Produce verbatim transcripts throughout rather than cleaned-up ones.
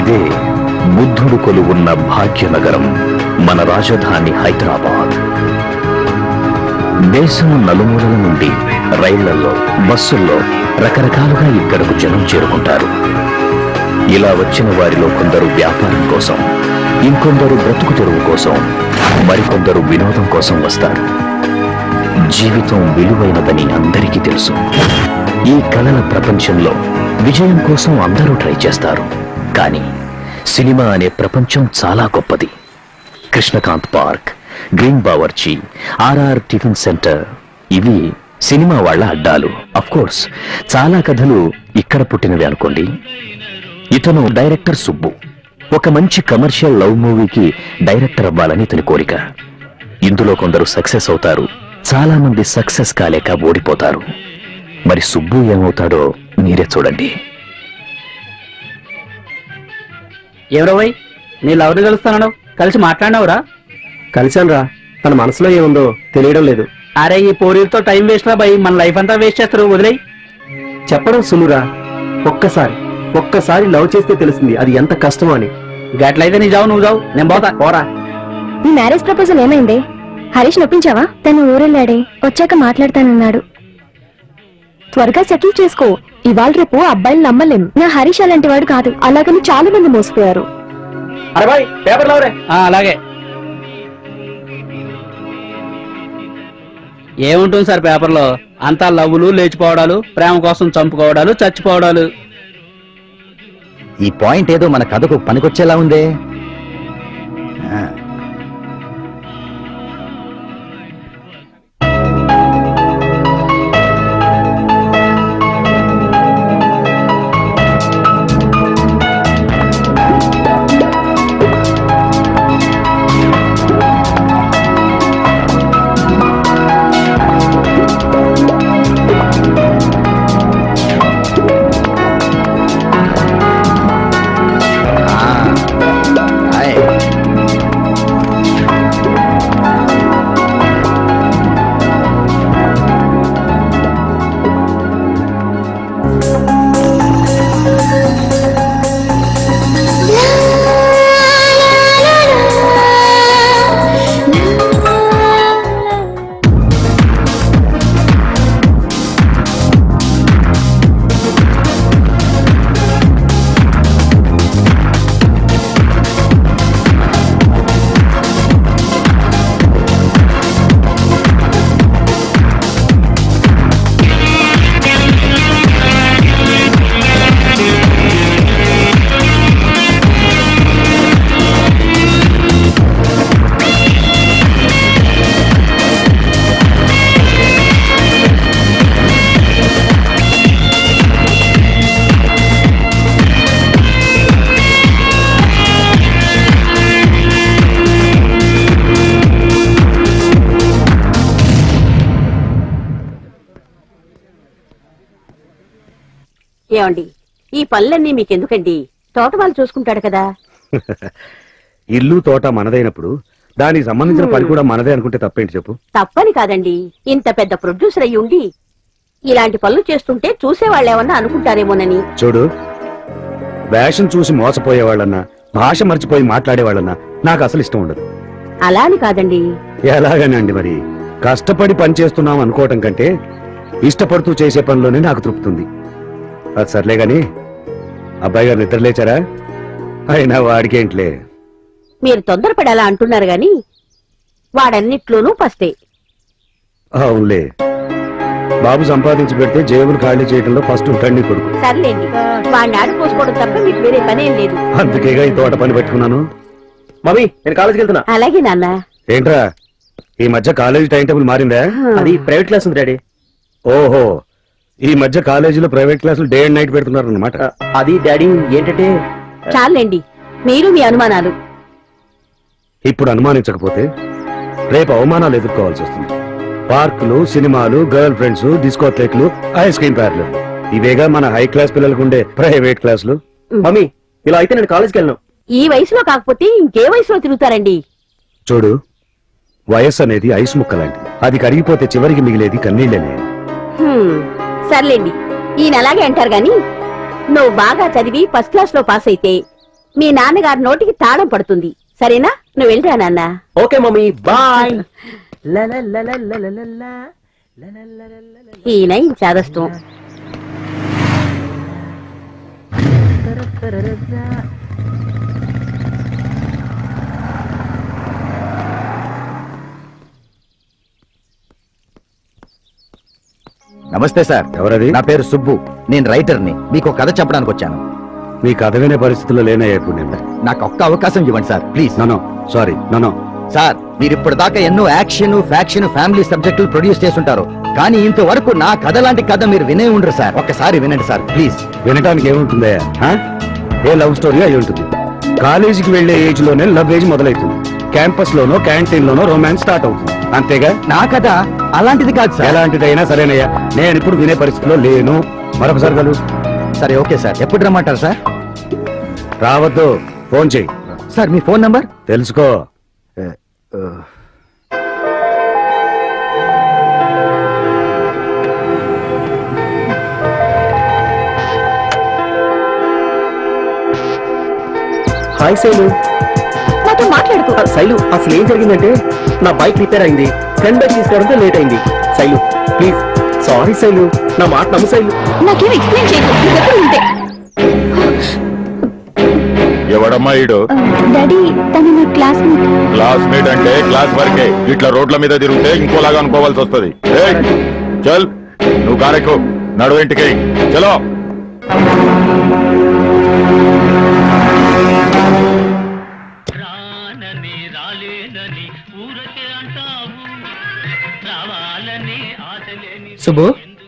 ఇదే బుద్ధుడు కొలువున్న భాగ్యనగరం, మన రాజధాని హైదరాబాద్. దేశం నలుమూలల నుండి రైళ్లలో, బస్సుల్లో రకరకాలుగా ఇక్కడకు జనం చేరుకుంటారు. ఇలా వచ్చిన వారిలో కొందరు వ్యాపారం కోసం, ఇంకొందరు బ్రతుకు తెరువు కోసం, మరికొందరు వినోదం కోసం వస్తారు. జీవితం విలువైనదని అందరికీ తెలుసు. ఈ కళల ప్రపంచంలో విజయం కోసం అందరూ ట్రై చేస్తారు. కానీ సినిమా అనే ప్రపంచం చాలా గొప్పది. Krishnakanth park, green Bawarchi, RR tiffin centre ఇవి సినిమా వాళ్ల అడ్డాలు. అఫ్ కోర్స్ చాలా కథలు ఇక్కడ పుట్టినవి అనుకోండి. ఇతను డైరెక్టర్ సుబ్బు. ఒక మంచి కమర్షియల్ లవ్ మూవీకి డైరెక్టర్ అవ్వాలని ఇతని కోరిక. ఇందులో కొందరు సక్సెస్ అవుతారు, చాలా మంది సక్సెస్ కాలేక ఓడిపోతారు. మరి సుబ్బు ఏమవుతాడో మీరే చూడండి. ఎవరవై నీ లవర్ని కలుస్తాను, కలిసి మాట్లాడినావురా? కలిశానురా, తన మనసులో ఏముందో తెలియడం లేదు. అరే ఈ పోరీలతో టైం వేస్ట్ రా భయ్, మన లైఫ్ అంతా వేస్ట్ చేస్తారు, వదిలేయ్. చెప్పడం సులువురా, ఒక్కసారి ఒక్కసారి లవ్ చేస్తే తెలుస్తుంది అది ఎంత కష్టమో అని. గట్లయితే నీ జావు, నువ్వు జావు, నేను పోతా. పోరా. నీ మ్యారేజ్ ప్రపోజల్ ఏమైంది? హరీష్ నొప్పించావా? తను ఊరెళ్ళాడే, వచ్చాక మాట్లాడతానన్నాడు. త్వరగా సెటిల్ చేసుకో. ఇవాళ రేపు అబ్బాయిలు నమ్మలేం. నా హరీష్ అలాంటి వాడు కాదు, అలాగని చాలా మంది మోసపోయారు. అరే బాయ్, పేపర్ లవరే. అలాగే. ఏముంటుంది సార్ పేపర్లో? అంతా లవ్వులు, లేచిపోవడాలు, ప్రేమ కోసం చంపుకోవడాలు, చచ్చిపోవడాలు. ఈ పాయింట్ ఏదో మన కథకు పనికొచ్చేలా ఉందే. ఏమండి, ఈ పనులన్నీ మీకెందుకండి? తోట వాళ్ళు చూసుకుంటాడు కదా. ఇల్లు తోట మనదైనప్పుడు దానికి సంబంధించిన పని కూడా మనదే అనుకుంటే తప్పేంటి చెప్పు? తప్పని కాదండి, ఇంత పెద్ద ప్రొడ్యూసర్ అయ్యి ఉండి ఇలాంటి పనులు చేస్తుంటే చూసేవాళ్ళు ఏమన్నా అనుకుంటారేమోనని. చూడు, వేషం చూసి మోసపోయేవాళ్ళన్నా, భాష మర్చిపోయి మాట్లాడేవాళ్ళన్నా నాకు అసలు ఇష్టం ఉండదు. అలా అని కాదండి. ఎలాగనండి మరి? కష్టపడి పని చేస్తున్నాం అనుకోవటం కంటే ఇష్టపడుతూ చేసే పనిలోనే నాకు తృప్తుంది. అది సర్లే గాని అబ్బాయి గారు నిద్ర లేచారా? అయినా వాడికేంట్లే. మీరు తొందరపడేలా అంటున్నారు గాని వాడన్నిట్లోనూ పస్తే. అవునులే, బాబు సంపాదించి పెడితే జేబులు ఖాళీ చేయడంలో ఫస్ట్ ఉంటాడు కొడుకు. సర్లేండి, వాడిని ఆడుకోసుకోవడం తప్ప మీకు వేరే పనేం లేదు. అందుకేగా ఈ తోట పని పెట్టుకున్నాను. మమ్మీ, నేను కాలేజీకి వెళ్తున్నా. అలాగే నాన్న. ఏంట్రా ఈ మధ్య కాలేజీ టైం టేబుల్ మారిందా? అది ప్రైవేట్ క్లాస్ ఉంది డాడీ. ఓహో, ఈ మధ్య కాలేజీలో ప్రైవేట్ క్లాసులు డే అండ్ నైట్ పెడుతున్నారు అన్నమాట. అది డాడీ ఏంటంటే. చాలండి మీరు మీ అనుమానాలు. ఇప్పుడు అనుమానించకపోతే రేపు అవమానాలు ఎదుర్కోవాల్సి వస్తుంది. పార్కులు, సినిమాలు, గర్ల్ ఫ్రెండ్స్, డిస్కోథేక్లు, ఐస్ క్రీమ్ పార్లర్, ఇవేగా మన హై క్లాస్ పిల్లలకు ఉండే ప్రైవేట్ క్లాసులు. మమ్మీ, ఇలా అయితే నేను కాలేజీకి వెళ్ళను. ఈ వయసులో కాకపోతే ఇంకే వయసులో తిరుగుతారండి? చూడు, వయస్సు అనేది ఐస్ ముక్క లాంటిది. అది కరిగిపోతే చివరికి మిగిలేది కన్నీళ్ళనే. సర్లేండి, ఈయన అలాగే అంటారు గాని నువ్వు బాగా చదివి ఫస్ట్ క్లాస్ లో పాస్ అయితే మీ నాన్నగారి నోటికి తాళం పడుతుంది. సరేనా? నువ్వు వెళ్ళరా నాన్న. Okay mummy, bye. ఈయన చాదస్తం. నమస్తే సార్. ఎవరది? నా పేరు సుబ్బు. నేను రైటర్ని. మీకు ఒక కథ చెప్పడానికి వచ్చాను. మీ కథ వినే పరిస్థితుల్లో లేనయ్యా ఇప్పుడు నేను. నాకు ఒక్క అవకాశం ఇవ్వండి sir, please. No sorry no sir, మీరు ఇప్పటిదాకా ఎన్నో యాక్షన్, ఫ్యాక్షన్, ఫ్యామిలీ సబ్జెక్టులు ప్రొడ్యూస్ చేస్తుంటారు, కానీ ఇంతవరకు నా కథ లాంటి కథ మీరు వినే ఉండరు సార్. ఒక్కసారి వినండి సార్, ప్లీజ్. వినటానికి ఏముంటుందయ్యా? ఆ? ఏ లవ్ స్టోరీ అయి ఉంటుంది. కాలేజీకి వెళ్లే ఏజ్ లోనే లవ్ ఏజ్ మొదలవుతుంది. క్యాంపస్ లోనో క్యాంటీన్ లోనో రొమాన్స్ స్టార్ట్ అవుతుంది, అంతేగా? నా కథ అలాంటిది కాదు సార్. ఎలాంటిదైనా సరేనయ్యా, నేను ఇప్పుడు వినే పరిస్థితిలో లేను. మరొకసారి కలు. సరే, ఓకే సార్. ఎప్పుడు రమ్మంటారు సార్? రావద్దు, ఫోన్ చెయ్యి. సార్, మీ ఫోన్ నంబర్ తెలుసుకో. హాయ్ శైలు. నాతో మాట్లాడుకో. ఆ, శైలు, అసలు ఏం జరిగిందంటే నా బైక్ రిపేర్ అయింది. ఫ్రెండ్ బైక్ తీసుకోవడంతో లేట్ అయింది. శైలు ప్లీజ్. సారీ శైలు, నా మాట నమ్ము శైలు. నాకేం ఎక్స్ప్లెయిన్ చేయకు, నీ దగ్గర ఉంటే. ఎవడమ్మా ఈడు? డాడీ, తను నా క్లాస్మేట్. క్లాస్మేట్ అంటే క్లాస్ వరకే. ఇట్లా రోడ్ల మీద తిరిగితే ఇంకోలాగా అనుకోవాల్సి వస్తుంది. చల్, నువ్వు కారెక్కు, నడువు ఇంటికి. చలో. సుబ్బు,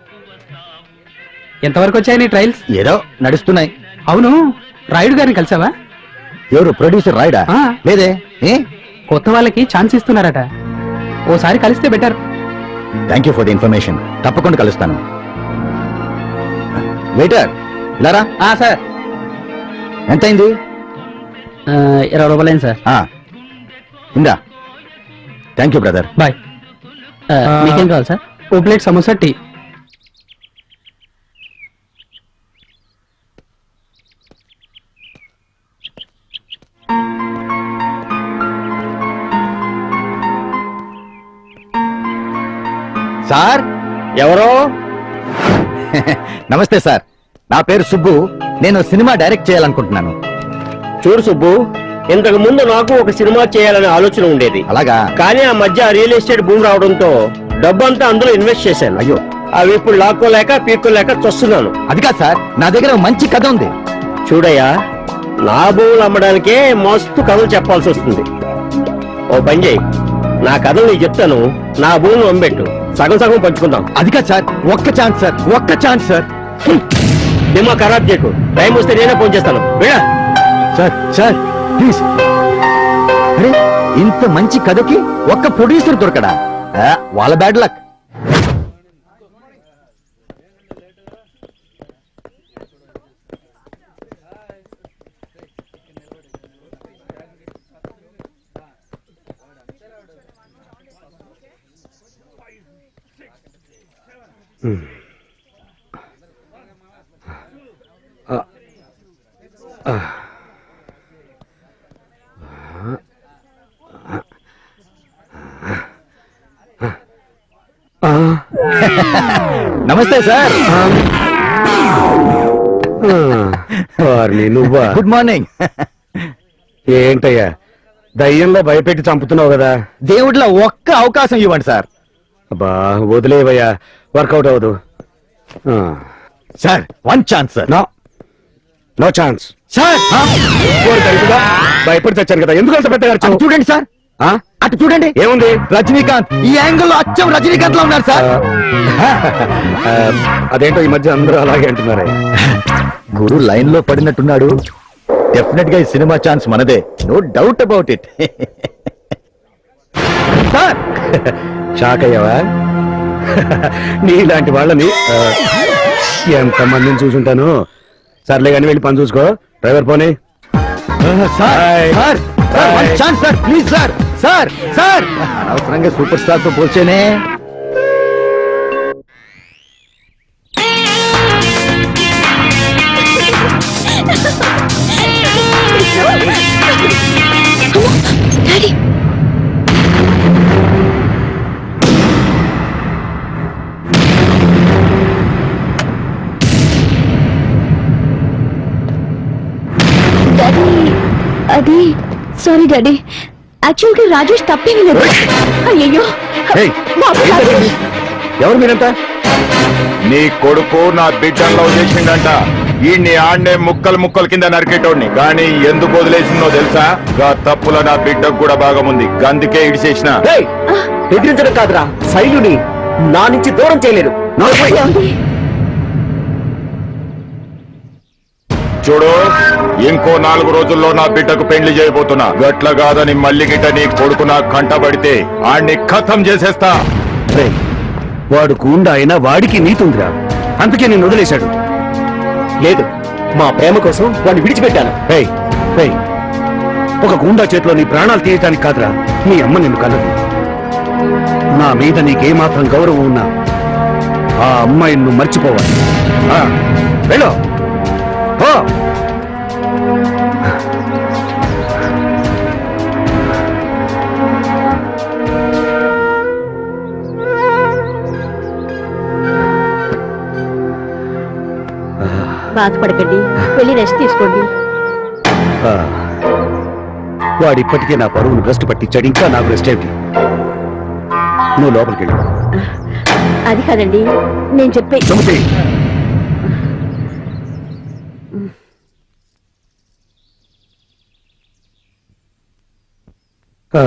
ఎంతవరకు వచ్చాయి నీ ట్రయల్స్? ఏదో నడుస్తున్నాయి. అవును, రాయుడు గారిని కలిసావా? ఎవరు? ప్రొడ్యూసర్ రాయడా? ఆ. లేదే. ఏ కొత్త వాళ్ళకి ఛాన్స్ ఇస్తున్నారట, ఓసారి కలిస్తే better. Thank you for the information. తప్పకుండా కలుస్తాను. వెయిటర్, ఇలారా. సార్, ఎంతైంది? ఇరవై రూపాయలైంది సార్. ఆ, ఇందా. Thank you brother. బాయ్. మీకేం కావాలి సార్? ఓ ప్లేట్ సమోసా, టీ. సార్, ఎవరో? నమస్తే సార్. నా పేరు సుబ్బు. నేను సినిమా డైరెక్ట్ చేయాలనుకుంటున్నాను. చూడు సుబ్బు, ఇంతకు ముందు నాకు ఒక సినిమా చేయాలనే ఆలోచన ఉండేది. అలాగా? కానీ ఆ మధ్య రియల్ ఎస్టేట్ భూమి రావడంతో డబ్బంతా అందులో ఇన్వెస్ట్ చేశాను. అయ్యో, అవి ఇప్పుడు లాక్కోలేక పీక్కోలేక చూస్తున్నాను. అది కాదు సార్, నా దగ్గర ఒక మంచి కథ ఉంది. చూడయ్యా, నా భూములు అమ్మడానికే మస్తు కథలు చెప్పాల్సి వస్తుంది. ఓ పని చేయి, నా కథలు నీకు చెప్తాను, నా భూములు అమ్మెట్టు, సగం సగం పంచుకుందాం. అది కాదు సార్, ఒక్క ఛాన్స్ సార్, ఒక్క ఛాన్స్ సార్. సినిమా ఖరాబ్ చేయకు. టైం వస్తే నేనే ఫోన్ చేస్తాను. వెళ్ళా సార్, సార్ ప్లీజ్. అరే, ఇంత మంచి కథకి ఒక్క ప్రొడ్యూసర్ దొరకడా? ఆ, వాళ్ళ బ్యాడ్ లక్. నమస్తే సార్. నువ్వా? Good morning. ఏంటయ్యా, దయ్యంలో భయపెట్టి చంపుతున్నావు కదా? దేవుడిలో ఒక్క అవకాశం ఇవ్వండి సార్. అబ్బా, వదిలేవయ్యా, వర్కౌట్ అవ్వదు. Sir, one chance sir. No no chance sir. భయపడి తెచ్చాను కదా, ఎందుకు అంత పెద్దగా అటు చూడండి సార్, అటు చూడండి. ఏముంది? రజనీకాంత్ ఈ యాంగిల్ లో అచ్చం రజనీకాంత్ లో ఉన్నారు సార్. అదేంటో ఈ మధ్య అందరూ అలాగే అంటున్నారే. గురు లైన్ లో పడినట్టున్నాడు. డెఫినెట్ గా ఈ సినిమా ఛాన్స్ మనదే, no doubt about it. Sir, shock అయ్యావా? నీలాంటి వాళ్ళని ఎంత మందిని చూసుంటాను. సర్లే కానీ వెళ్ళి పని చూసుకో. డ్రైవర్ పోనీ. Sir, one chance sir, please sir. Sir, sir, అనవసరంగా సూపర్ స్టార్ తో పోల్చేనే. అది అది సారీ డాడీ, యాక్చువల్గా రాజేష్ తప్పేమీ లేదు. అయ్యో ఏయ్, ఏంటది? ఎవరు మీరంతా? నీ కొడుకు నా బిడ్డల్లో చేసిండంట. ఈ నీ ఆడనే ముక్కలు ముక్కలు కింద నరికేటోడిని కానీ ఎందుకు వదిలేసిందో తెలుసా? గా తప్పుల నా బిడ్డకు కూడా భాగం ఉంది, గందుకే ఇడిచేసిన. ఎదిరించడం కాదురా, శైలుని నా నుంచి దూరం చేయలేరు. చూడు, ఇంకో నాలుగు రోజుల్లో నా బిడ్డకు పెళ్లి చేయబోతున్నా. గట్ల కాదని మళ్ళీ గిట్ట నీ కొడుకు నా కంటబడితే ఆడిని ఖతం చేసేస్తా. రేయ్, వాడు గుండా అయినా వాడికి నీతుందిరా, అందుకే నేను వదిలేశాడు. లేదు, మా ప్రేమ కోసం వాడిని విడిచిపెట్టాను. ఏయ్, ఏయ్, ఒక గుండా చేతిలో నీ ప్రాణాలు తీయటానికి కాదురా నీ అమ్మ నిన్ను కలదు. నా మీద నీకేమాత్రం గౌరవం ఉన్నా ఆ అమ్మాయిని నువ్వు మర్చిపోవాలి. ఆ, వెళ్ళు. ఓ బాధపడకండి, వెళ్ళి రెస్ట్ తీసుకోండి. ఆ, వాడిప్పటికే నా పరువును భ్రష్టు పట్టించాడు, ఇంకా నాకు రెస్ట్ ఏంటి? నువ్వు లోపలికి వెళ్ళు. అది కాదండి నేను చెప్పే. సుమతి, ఆ,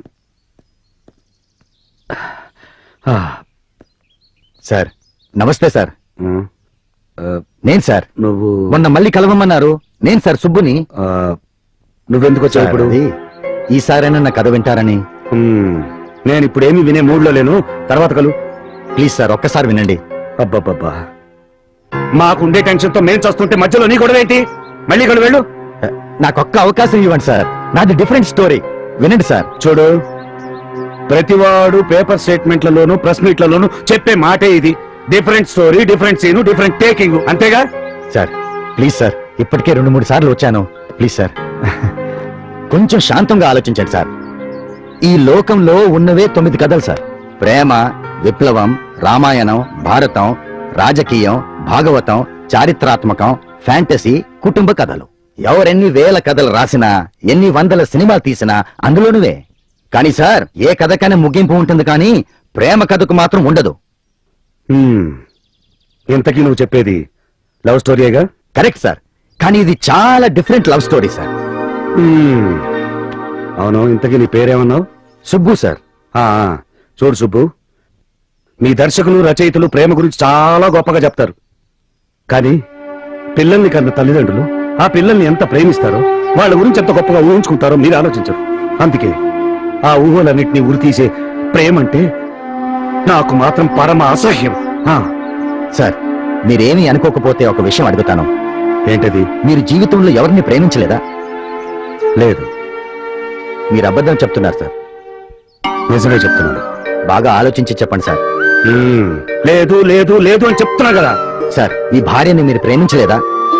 ఆ, సార్ నమస్తే సార్. ఉమ్, ఆ, నేను సార్, నువ్వు మొన్న మళ్ళీ కలవమన్నారు. నేను సార్ సుబ్బుని. ఆ, నువ్వెందుకు వచ్చావు ఇప్పుడు? అది, ఈసారైనా నా కథ వింటారని. ఉమ్, నేను ఇప్పుడేమీ వినే మూడ్లో లేను, తర్వాత కలు. ప్లీజ్ సార్, ఒక్కసారి వినండి. అబ్బబ్బబ్బా, మాకుండే టెన్షన్ తో మేం చేస్తుంటే మధ్యలో నీ గొడవ ఏంటి? మళ్ళీ కలు వెళ్ళు. నాకు ఒక్క అవకాశం ఇవ్వండి సార్, నాది డిఫరెంట్ స్టోరీ, వినండి సార్. చూడు, ప్రతివాడు పేపర్ స్టేట్మెంట్లలోను ప్రెస్ మీట్లలోను చెప్పే మాటే ఇది. Different story, different scene, different taking, అంతేగా? సార్ ప్లీజ్ సార్, ఇప్పటికే రెండు మూడు సార్లు వచ్చాను. ప్లీజ్ సార్, కొంచెం శాంతంగా ఆలోచించండి సార్. ఈ లోకంలో ఉన్నవే తొమ్మిది కథలు సార్. ప్రేమ, విప్లవం, రామాయణం, భారతం, రాజకీయం, భాగవతం, చారిత్రాత్మకం, ఫ్యాంటసీ, కుటుంబ కథలు. ఎవరెన్ని వేల కథలు రాసినా, ఎన్ని వందల సినిమాలు తీసినా అందులోనువే. కానీ సార్, ఏ కథకైనా ముగింపు ఉంటుంది కానీ ప్రేమ కథకు మాత్రం ఉండదు. హ్మ్, ఇంతకీ నువ్వు చెప్పేది లవ్ స్టోరీగా? కరెక్ట్ సార్, కానీ ఇది చాలా డిఫరెంట్ లవ్ స్టోరీ సార్. హ్మ్, అవును. ఇంతకీ నీ పేరేమన్నావు? సుబ్బు సార్. ఆ, చూడు సుబ్బు, మీ దర్శకులు రచయితలు ప్రేమ గురించి చాలా గొప్పగా చెప్తారు. కానీ పిల్లల్ని కన్న తల్లిదండ్రులు ఆ పిల్లల్ని ఎంత ప్రేమిస్తారో, వాళ్ళ గురించి ఎంత గొప్పగా ఊహించుకుంటారో మీరు ఆలోచించరు. అందుకే ఆ ఊహలన్నింటినీ ఉరితీసే ప్రేమంటే నాకు మాత్రం పరమ అసహ్యం. ఆ, సార్, మీరేమీ అనుకోకపోతే ఒక విషయం అడుగుతాను. ఏంటది? మీరు జీవితంలో ఎవరిని ప్రేమించలేదా? లేదు. మీరు అబద్ధం చెప్తున్నారు సార్. నిజమే చెప్తున్నాను. బాగా ఆలోచించి చెప్పండి సార్. హ్మ్, లేదు లేదు లేదు అని చెప్తున్నా కదా. సార్, మీ భార్యని మీరు ప్రేమించలేదా?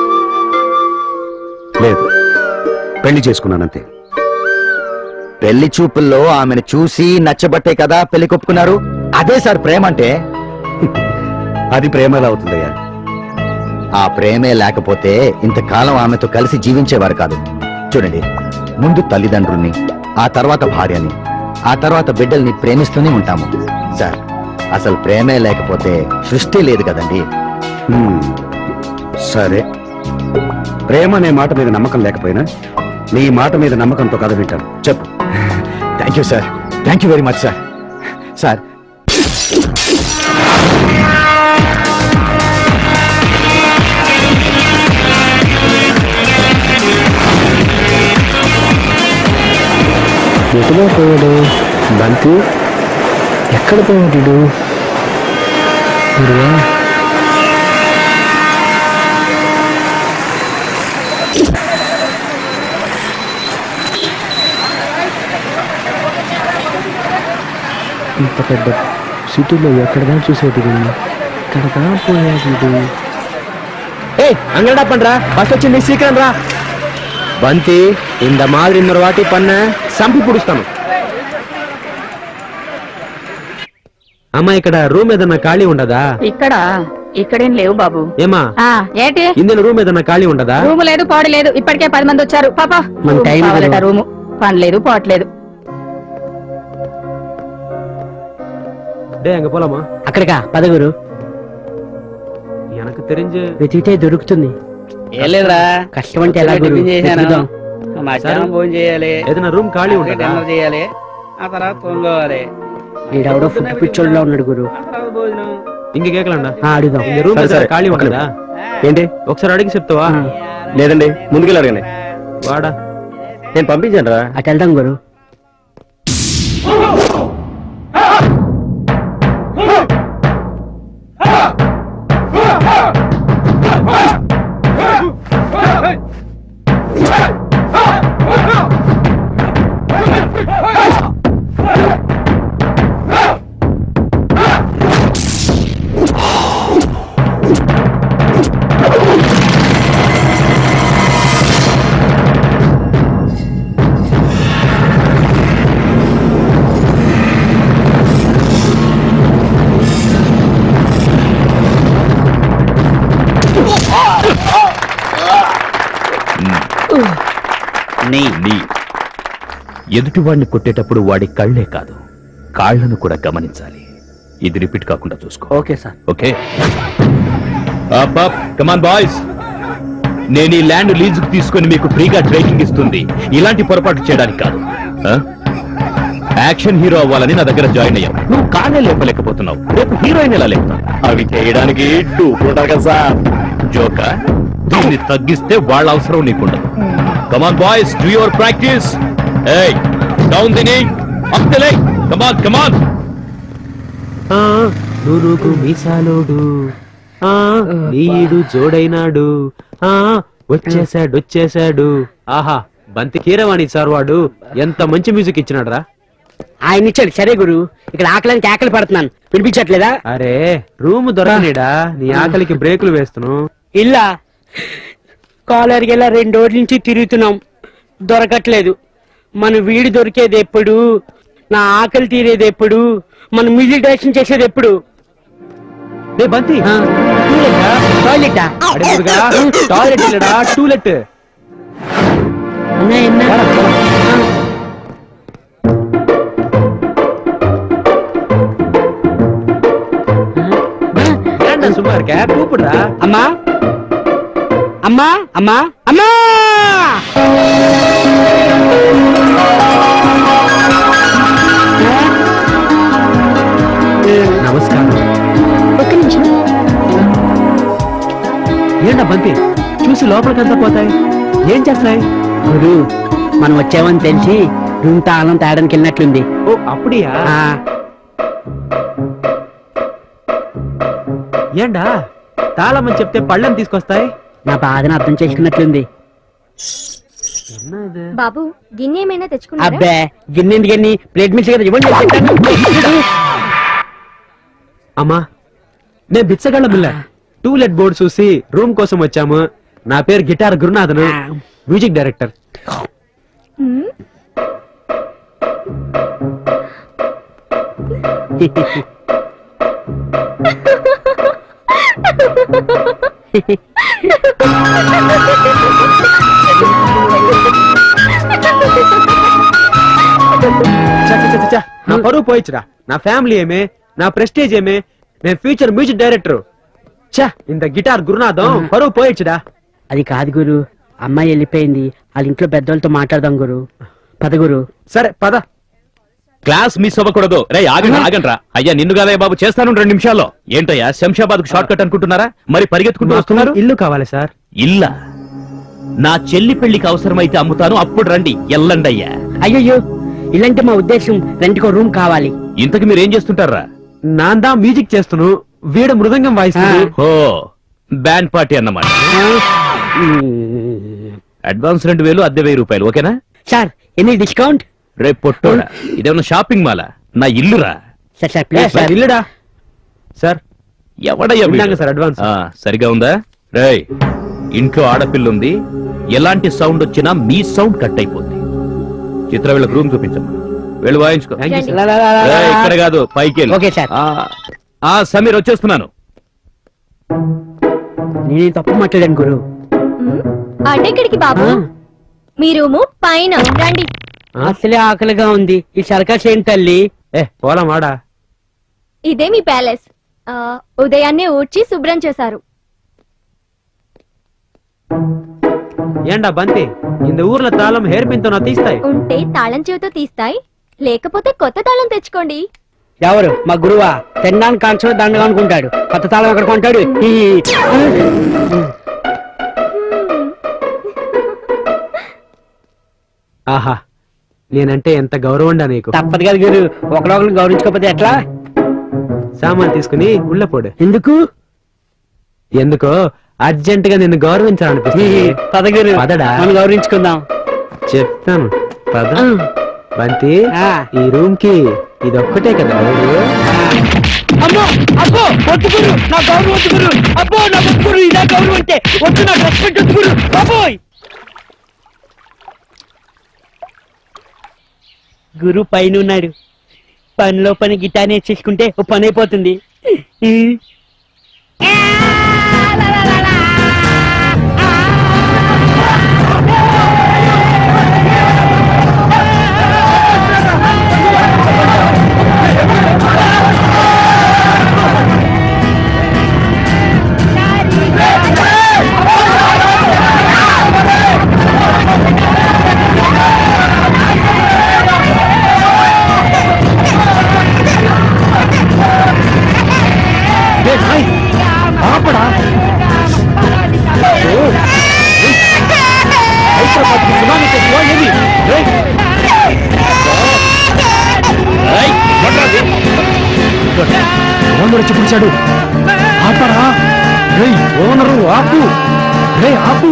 లేదు, పెళ్లి చేసుకున్నానంతే. పెళ్లి చూపుల్లో ఆమెను చూసి నచ్చబట్టే కదా పెళ్లి కొప్పుకున్నారు. అదే సార్ ప్రేమ అంటే. అది ప్రేమ ఎలా అవుతుందయ్యా? ఆ ప్రేమే లేకపోతే ఇంతకాలం ఆమెతో కలిసి జీవించేవారు కాదు. చూడండి, ముందు తల్లిదండ్రుల్ని, ఆ తర్వాత భార్యని, ఆ తర్వాత బిడ్డల్ని ప్రేమిస్తూనే ఉంటాము సార్. అసలు ప్రేమే లేకపోతే సృష్టి లేదు కదండి. హ్మ్, సరే. ప్రేమ అనే మాట మీద నమ్మకం లేకపోయినా నీ మాట మీద నమ్మకంతో కథ వింటాను. చెప్పు. Thank you sir, thank you very much sir. Sir, ఎటుగా పోయాడు బంతి? ఎక్కడ పోయాడు? ఇంత పెద్ద సిటీలో ఎక్కడదా చూసేది? ఎక్కడదా పోయాడు? ఏ అంగడా పండ్రా, బస్ వచ్చింది, సీக்கிரம் రా. బంతి, ఇంత మాదిరి ఇన్నర వాటి పన్న సంపి పుడుస్తాను. అమ్మా, ఇక్కడ రూమ్ ఏదన్నా ఖాళీ ఉండదా? ఇక్కడ ఇక్కడేం లేవు బాబు. ఏమా ఆ ఏంటి ఇందులో రూమ్ ఏదన్నా ఖాళీ ఉండదా? రూము లేదు పాడు లేదు, ఇప్పటికే పది మంది వచ్చారు. పాపా మన టైం కావాలట రూము, పని లేదు పోవట్లేదు. డే అంగ పోలామా? అక్కడికా పదగురు ఎనకు తెరింజే వెతికితే దొరుకుతుంది. ఏం లేదురా, కష్టం అంటే ఎలా గురు? టిఫిన్ చేశాను. వెతుకుదాం. మధ్యాహ్నం భోజనం చేయాలి, ఏదైనా రూమ్ ఖాళీ ఉండదా? డిన్నర్ చేయాలి, ఆ తర్వాత తొంగోవాలి. ఈడెవడో ఫుడ్ పిచ్చోళ్ళలో ఉన్నాడు గురు. ఆ తర్వాత భోజనం. ఇంక కేకలండా ఆ, అడుగుదాం. ఇంక రూమ్ సరే, ఏదైనా సరే. ఖాళీ ఒక్క ఉండదా? ఏంటి ఒకసారి అడిగి చెప్తావా? లేదండి, ముందుకెళ్ళి అడగండి. వాడా నేను పంపించాను రా. అటు వెళ్దాం గురు. నీ ఎదుటివాడిని కొట్టేటప్పుడు వాడి కళ్ళే కాదు కాళ్లను కూడా గమనించాలి. ఇది రిపీట్ కాకుండా చూసుకో. Okay sir. Okay come on boys, నేను ఈ ల్యాండ్ లీజుకు తీసుకొని మీకు ఫ్రీగా ట్రైకింగ్ ఇస్తుంది ఇలాంటి పొరపాటు చేయడానికి కాదు. ఆ? యాక్షన్ హీరో అవ్వాలని నా దగ్గర జాయిన్ అయ్యావు. నువ్వు కానే లేపలేకపోతున్నావు, రేపు హీరోయిన్ ఎలా లేపుతావు? అవి చేయడానికి డూపుంటారు కదా సార్. జోకా, దీన్ని తగ్గిస్తే వాళ్ళ అవసరం నీకుండదు. Come on boys, do your practice. ఏయ్ డౌన్ దిని up the leg. Come on come on. ఆ నూరుకు మీసాలోడు, ఆ నీడు జోడైనాడు, ఆ వచ్చేసాడు వచ్చేసాడు. ఆహా, బంతి కీరవాణి సార్ వాడు ఎంత మంచి మ్యూజిక్ ఇచ్చినాడు రా. ఆయన ఇచ్చాడు. సరే గురు, ఇక్కడ ఆకలికి ఆకలి పడుతున్నాను, వినిపించట్లేదా? అరే రూమ్ దొరకనేడా, నీ ఆకలికి బ్రేకులు వేస్తున్నాను. ఇల్లా కాలర్కి ఇలా రెండు రోజుల నుంచి తిరుగుతున్నాం, దొరకట్లేదు. మన వీడు దొరికేది ఎప్పుడు, నా ఆకలి తీరేది ఎప్పుడు, మన మ్యూజిక్ డైరెక్షన్ చేసేది ఎప్పుడు? రే బంతి, టాయిలెటా? టాయిలెట్ లేడా, టూలెట్. సుమారు కూపుడురా. అమ్మా అమ్మా అమ్మా అమ్మా నమస్కారం. ఒక్క నిమిషం. ఏంటా బంతి, చూసి లోపలికంతా పోతాయి, ఏం చేస్తాయి? గురు, మనం వచ్చామని తెలిసి రూమ్ తాళం తేడానికి వెళ్ళినట్లుంది. ఓ అప్పుడియా? ఏండా తాళమని చెప్తే పళ్ళని తీసుకొస్తాయి? నా బాధను అర్థం చేసుకున్నట్లుంది. బాబు గిన్నె ఏమైనా తెచ్చుకున్నారా? అబ్బే గిన్నె ఎందుకని, ప్లేట్ మిల్స్ కదా ఇవ్వండి. అమ్మా, నేను బిచ్చగళ్ళ బిల్ల టూలెట్ బోర్డు చూసి రూమ్ కోసం వచ్చాము. నా పేరు గిటార్ గురునాథన్, మ్యూజిక్ డైరెక్టర్. హ్మ్? చ, చ, చ, చ, నా పరువు పోయిచ్చురా, నా ఫ్యామిలీ ఏమే, నా ప్రెస్టేజ్ ఏమే, నేను ఫ్యూచర్ మ్యూజిక్ డైరెక్టర్. చ, ఇంత గిటార్ గురునాథం పరువు పోయిచ్చురా. అది కాదు గురు, అమ్మాయి వెళ్ళిపోయింది, వాళ్ళ ఇంట్లో పెద్దవాళ్ళతో మాట్లాడదాం గురు. పద గురు. సరే పద. క్లాస్ మిస్ అవ్వకూడదు. రే ఆగండి ఆగండ్రా. అయ్యా నిన్ను కాదయ్య బాబు, చేస్తాను రెండు నిమిషాల్లో. ఏంటయ్యా శంషాబాద్ కు షార్ట్ కట్ అనుకుంటున్నారా? మరి పరిగెత్తుకుంటూ వస్తున్నారు. ఇల్లు కావాలి సార్. ఇల్లా? నా చెల్లి పెళ్లికి అవసరమైతే అమ్ముతాను, అప్పుడు రండి. ఎల్లండి అయ్యా. అయ్యయ్యో, ఇలాంటి మా ఉద్దేశం, రెంట్కో రూమ్ కావాలి. ఇంతకు మీరు ఏం చేస్తుంటారా? నాందా మ్యూజిక్ చేస్తును, వీడు మృదంగం వాయిస్తున్నాడు. ఓ బ్యాండ్ పార్టీ అన్నమాట. అడ్వాన్స్ రెండు వేలు, అద్దె వెయ్యి రూపాయలు. ఓకేనా సార్? ఎన్ని డిస్కౌంట్? రేపు పొట్టోడా, ఇదేమన్నా షాపింగ్ మాలా? నా ఇల్లురా. Sir sir please sir. ఇల్లుడా సార్? ఎవడయ్యా వీడు? Sir advance. ఆ, సరిగా ఉందా? రేయ్, ఇంట్లో ఆడపిల్ల ఉంది, ఎలాంటి సౌండ్ వచ్చినా మీ సౌండ్ కట్ అయిపోద్ది. చిత్ర వీళ్ళకి రూమ్ చూపించమ్మా, వెళ్ళి వాయించుకో. రేయ్, ఇక్కడ కాదు, పైకి వెళ్ళు. Okay sir. ఆ, ఆ సమీర్ వచ్చేస్తున్నాను. నేను తప్పు మాట్లాడాను గురు. అటెక్కడికి బాబు? మీ రూము పైన రండి. అసలే ఆకలిగా ఉంది. ఈ సర్కస్ ఏంటి తల్లి? ఏ పోలా మాడా. ఇదే మీ ప్యాలెస్. ఆ, ఉదయాన్నే ఊడ్చి శుభ్రం చేశారు. ఏండా బంతి, ఇంత ఊర్ల తాళం హెయిర్ పిన్ తో నా తీస్తాయి. ఉంటే తాళం చెవితో తీస్తాయి, లేకపోతే కొత్త తాళం తెచ్చుకోండి. ఎవరు? మా గురువా? తినడానికి కాన్సర్ దండగా అనుకుంటాడు. కొత్త తాళం ఎక్కడ కొంటాడు? ఆహా, నేనంటే ఎంత గౌరవండా నీకు. తప్పదు కదా గురు, ఒకరొకరు గౌరవించుకోకపోతే ఎట్లా? సామాన్ తీసుకుని ఉళ్ళపోడు. ఎందుకు? ఎందుకో అర్జెంట్ గా నిన్ను గౌరవించాలనిపిస్తుంది. పదగురు పదడా, మనం గౌరవించుకుందాం. చెప్తాను పద. బంతి, ఆ. ఈ రూమ్ కి ఇది ఒక్కటే కదా. అమ్మో అబ్బో వద్దు గురు, నా గౌరవం వద్దు గురు. అబ్బో నా గురు, ఇదే గౌరవం అంటే వద్దు, నాకు రెస్పెక్ట్ వద్దు గురు. అబ్బోయ్ గురు పైన ఉన్నాడు. పనిలో పని గిటార్ నేర్చేసుకుంటే ఓ పని అయిపోతుంది. వచ్చి కూర్చాడు. ఆపరా ఓనరు, ఆపు ఆపు.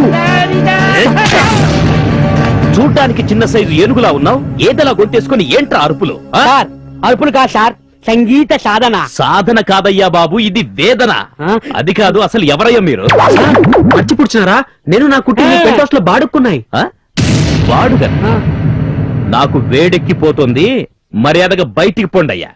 చూడ్డానికి చిన్న సైజు ఏనుగులా ఉన్నావు, ఏదలా గొంతేసుకుని ఏంట్రా అరుపులు? సార్ అరుపులు కాదు సార్, సంగీత సాధన. సాధన కాదయ్యా బాబు, ఇది వేదన. అది కాదు, అసలు ఎవరయ్యా మీరు? మర్చి పుడిచినారా? నేను నా కుటుంబ పెంట్ హౌస్ లో బాడుక్కున్నాయి. వాడుగా నాకు వేడెక్కిపోతుంది, మర్యాదగా బయటికి పోండయ్యా.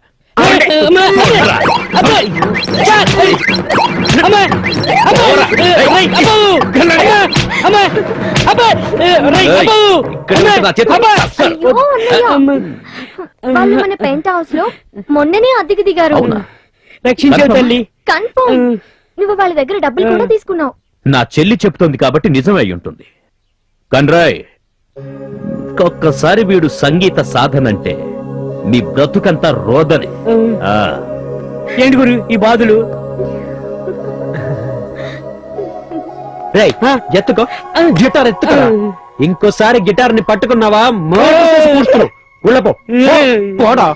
వాళ్ళు మన పెంట్ హౌస్ లో మొన్ననే అద్దెకి దిగారు. రక్షించే తల్లి. కన్ఫర్మ్. నువ్వు వాళ్ళ దగ్గర డబ్బులు కూడా తీసుకున్నావు. నా చెల్లి చెప్తోంది కాబట్టి నిజమై ఉంటుంది. కన్రాయ్, ఒక్కసారి వీడు సంగీత సాధనంటే మీ బ్రతుకంతా రోదనే. ఏంటి గురు ఈ బాధలు? ఎత్తుకో, గిటార్ ఎత్తుకో. ఇంకోసారి గిటార్ ని పట్టుకున్నావా కూర్చున్నావు. ఉళ్ళపో పోడా.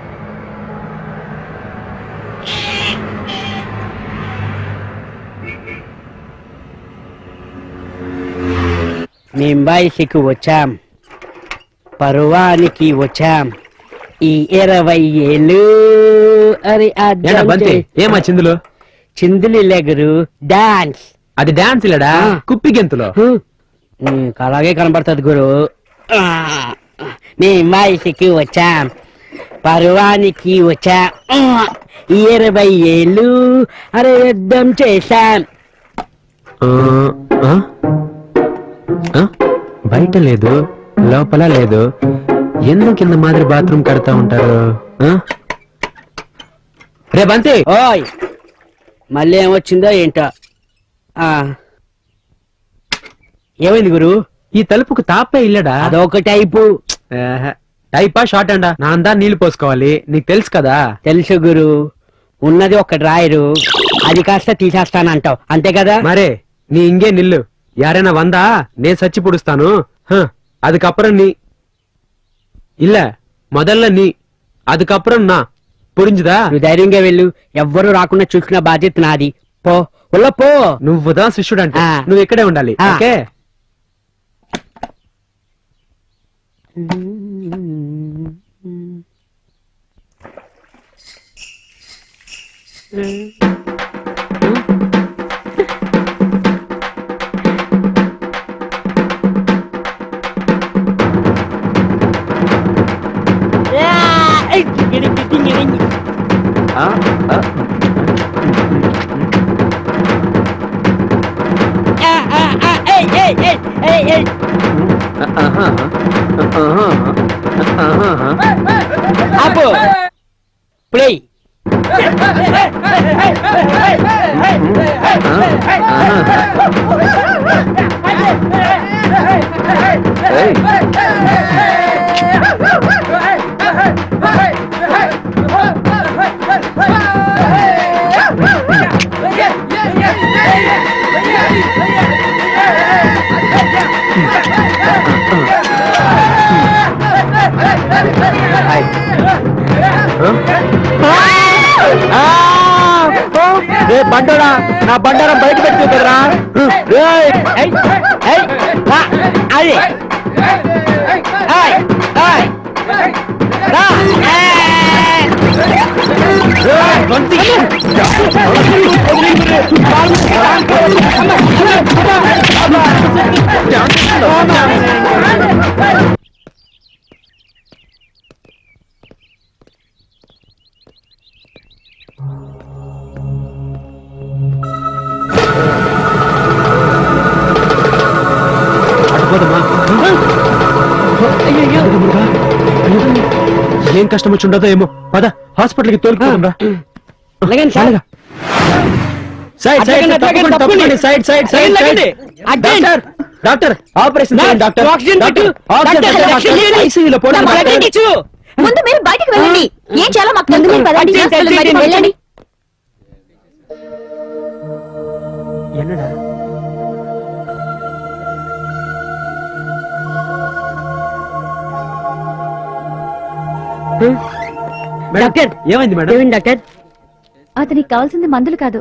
మేం బయటికి వచ్చాం, పర్వానికి వచ్చాం. ఈ ఇరవై ఏళ్ళు అరే బంతి, ఏమా చిందులు? చిందులు లేగురు, డాన్స్. అది డాన్స్ ఇలాడా, కుప్పి గెంతులో. అలాగే కనబడుతుంది గురు. మేం బయటికి వచ్చాం, పర్వానికి వచ్చాం. ఇరవై ఏళ్ళు అరే యుద్ధం చేశాం. బయట లేదు, లోపల లేదు. ఎందుకు కింద మాదిరి బాత్రూమ్ కడతా ఉంటారు? రే బంతి, ఓయ్ మళ్ళీ ఏమొచ్చిందో ఏంటో. ఏమైంది గురు? ఈ తలుపుకు తాపే ఇల్లడా? అదొక టైపు. టైపా షార్ట్ అండా? నా అందా నీళ్లు పోసుకోవాలి, నీకు తెలుసు కదా. తెలుసు గురు, ఉన్నది ఒక డ్రాయరు, అది కాస్త తీసేస్తానంటావు అంతే కదా. మరే நீ இங்கே நில்லு, யாரேனா வந்தா நே சச்சி புடிஸ்தானு. அதுக்கப்புறம் நீ இல்ல, முதல்ல நீ, அதுக்கப்புறம் నా. పురించుదా? నువ్వు ధైర్యంగా వెళ్ళు, ఎవ్వరూ రాకుండా చూసుకున్న బాధ్యత నాది. పో ఉల్ల పో. నువ్వుదా శిష్యుడు అంటే నువ్వు ఇక్కడే ఉండాలి. ఓకే? ఆపు ప్లే బండోడా నా బండారం బయట పెట్టుకో కదరా అది ఏం కష్టం వచ్చి ఉండదో ఏమో పద హాస్పిటల్కి తోలుకుందా సైడ్ సైడ్ తప్పకుండా side side side doctor doctor operation చేయండి డాక్టర్ ఐసీయూలో పోండి ముందు మీరు బయటికి వెళ్ళండి ఏం చాలా మాకు ముందు మీరు పదండి బయటికి వెళ్ళండి என்னடா డాక్టర్ ఏమైంది మేడం ఏమైంది డాక్టర్ అతనికి కావాల్సింది మందులు కాదు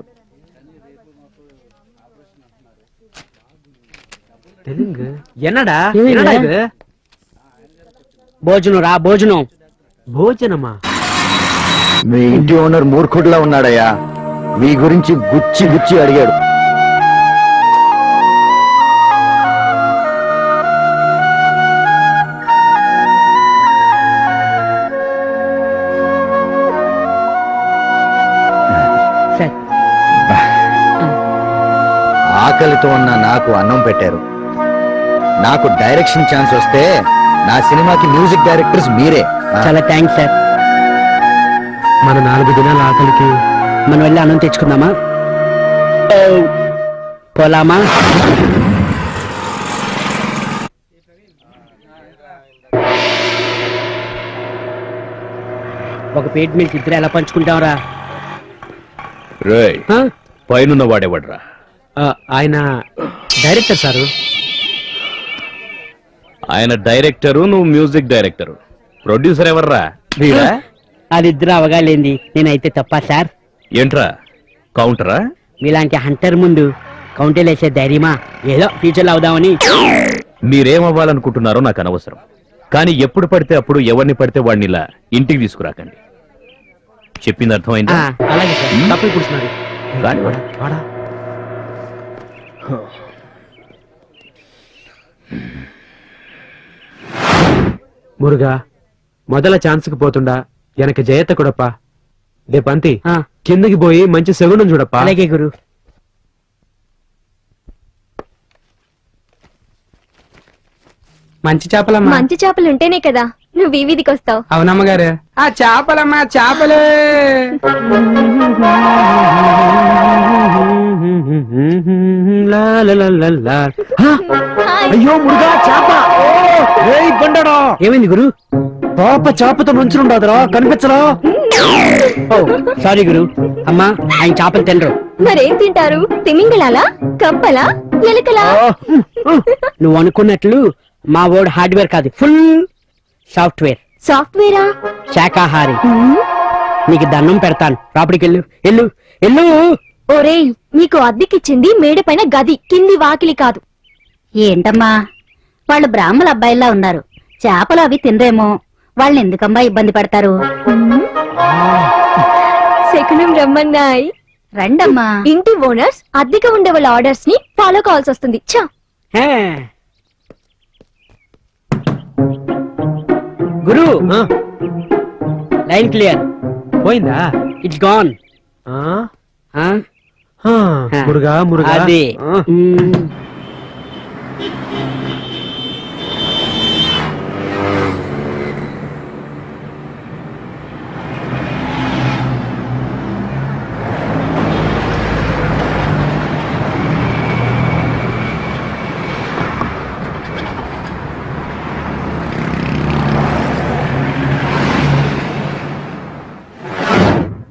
తెలుగు என்னடா ఏమైంది? என்னடா இது భోజనం రా భోజనం భోజనమా మీ ఇంటి ఓనర్ మూర్ఖుడిలా ఉన్నాడయ్యా మీ గురించి గుచ్చి గుచ్చి అడిగాడు ఆకలితో ఉన్న నాకు అన్నం పెట్టారు నాకు డైరెక్షన్ ఛాన్స్ వస్తే నా సినిమాకి మ్యూజిక్ డైరెక్టర్స్ మీరే చాలా థ్యాంక్స్ సార్ మన నాలుగు దినాల ఆకలికి మనం వెళ్ళి అన్నం తెచ్చుకుందామా పోలామా ఒక పేట్ మీకు ఇద్దరు ఎలా పంచుకుంటాంరా రేయ్ పైనున్న వాడేవాడ్రా ఆయన డైరెక్టర్ సారు ఆయన డైరెక్టరు నువ్వు మ్యూజిక్ డైరెక్టరు ప్రొడ్యూసర్ ఎవర్రా వీడా అది ఇద్దరు అవగాలేంది నేనైతే తప్ప సార్ ఏంట్రా కౌంటరా మీలాంటి హంటర్ ముందు కౌంటర్ వేసే ధైర్యమా ఏదో ఫ్యూచర్ లో అవుదామని మీరేం అవ్వాలనుకుంటున్నారో నాకు అనవసరం కానీ ఎప్పుడు పడితే అప్పుడు ఎవరిని పడితే వాడిని ఇలా ఇంటికి తీసుకురాకండి చెప్పింది అర్థమైందా అలాగే సార్ తప్పు కూర్చున్నారు రాని వాడా వాడా మురుగా మొదల ఛాన్స్కి పోతుండా వెనక జయత కూడప్ప దే పంతి కిందకి పోయి మంచి సెగుండం చూడప్ప అలాగే గురు మంచి చేపలమ్మా మంచి చేపలు ఉంటేనే కదా నువ్వు ఈ వీధికి వస్తావు అవునమ్మగారు ఆ చేపలమ్మా చేపలే అయ్యో మురుగా చేప బండడా ఏమైంది గురు పాప చేపతో నుంచుండదురా కనిపించరా సారీ గురు అమ్మా ఆయన చేపలు తినరు మరేం తింటారు తిమింగళాలా కప్పలా ఎలుకలా నువ్వు అనుకున్నట్లు మా వాడు హార్డ్వేర్ కాదు ఫుల్ సాఫ్ట్వేర్ సాఫ్ట్వేరా శాకాహారి నీకు దండం పెడతాను లోపలికి వెళ్ళు వెళ్ళు వెళ్ళు ఒరేయ్ నీకు అద్దెకిచ్చింది మేడ పైన గది కింది వాకిలి కాదు ఏంటమ్మా వాళ్ళు బ్రాహ్మణ అబ్బాయిలా ఉన్నారు చేపలు అవి తినరేమో వాళ్ళని ఎందుకమ్మా ఇబ్బంది పడతారు శకునం రమ్మన్నాయి రండమ్మా ఇంటి ఓనర్స్ అద్దెగా ఉండే వాళ్ళ ఆర్డర్స్ ని ఫాలో కావాల్సి వస్తుంది ఛా గురు లైన్ క్లియర్ పోయిందా ఇట్స్ గాన్ మురుగా మురుగా అది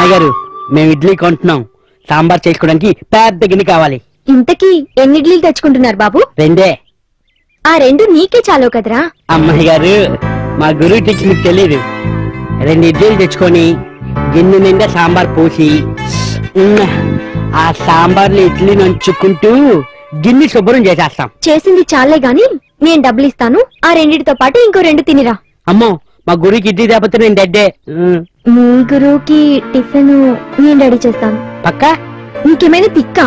అమ్మాయి గారు మేము ఇడ్లీ కొంటున్నాం, సాంబార్ చేసుకోవడానికి పెద్ద గిన్నె కావాలి. ఇంతకీ ఎన్ని ఇడ్లీలు తెచ్చుకుంటున్నారు బాబు? రెండే. ఆ రెండు నీకే చాలు కదరా. అమ్మాయి గారు మా గురువు టీచర్ మీకు తెలియదు. రెండు ఇడ్లీలు తెచ్చుకొని గిన్నె నిండా సాంబార్ పోసి ఉమ్, ఆ సాంబార్ని ఇడ్లీ నంచుకుంటూ గిన్నె శుభ్రం చేసేస్తాం. చేసింది చాలే గాని నేను డబ్బులు ఇస్తాను, ఆ రెండిటితో పాటు ఇంకో రెండు తినిరా. అమ్మో మా గురువుకి ఇడ్లీ తేకపోతే నేను డెడ్డే. మీ గురువుకి టిఫిన్ నేను రెడీ చేస్తాను. పక్క నీకేమైనా తిక్కా?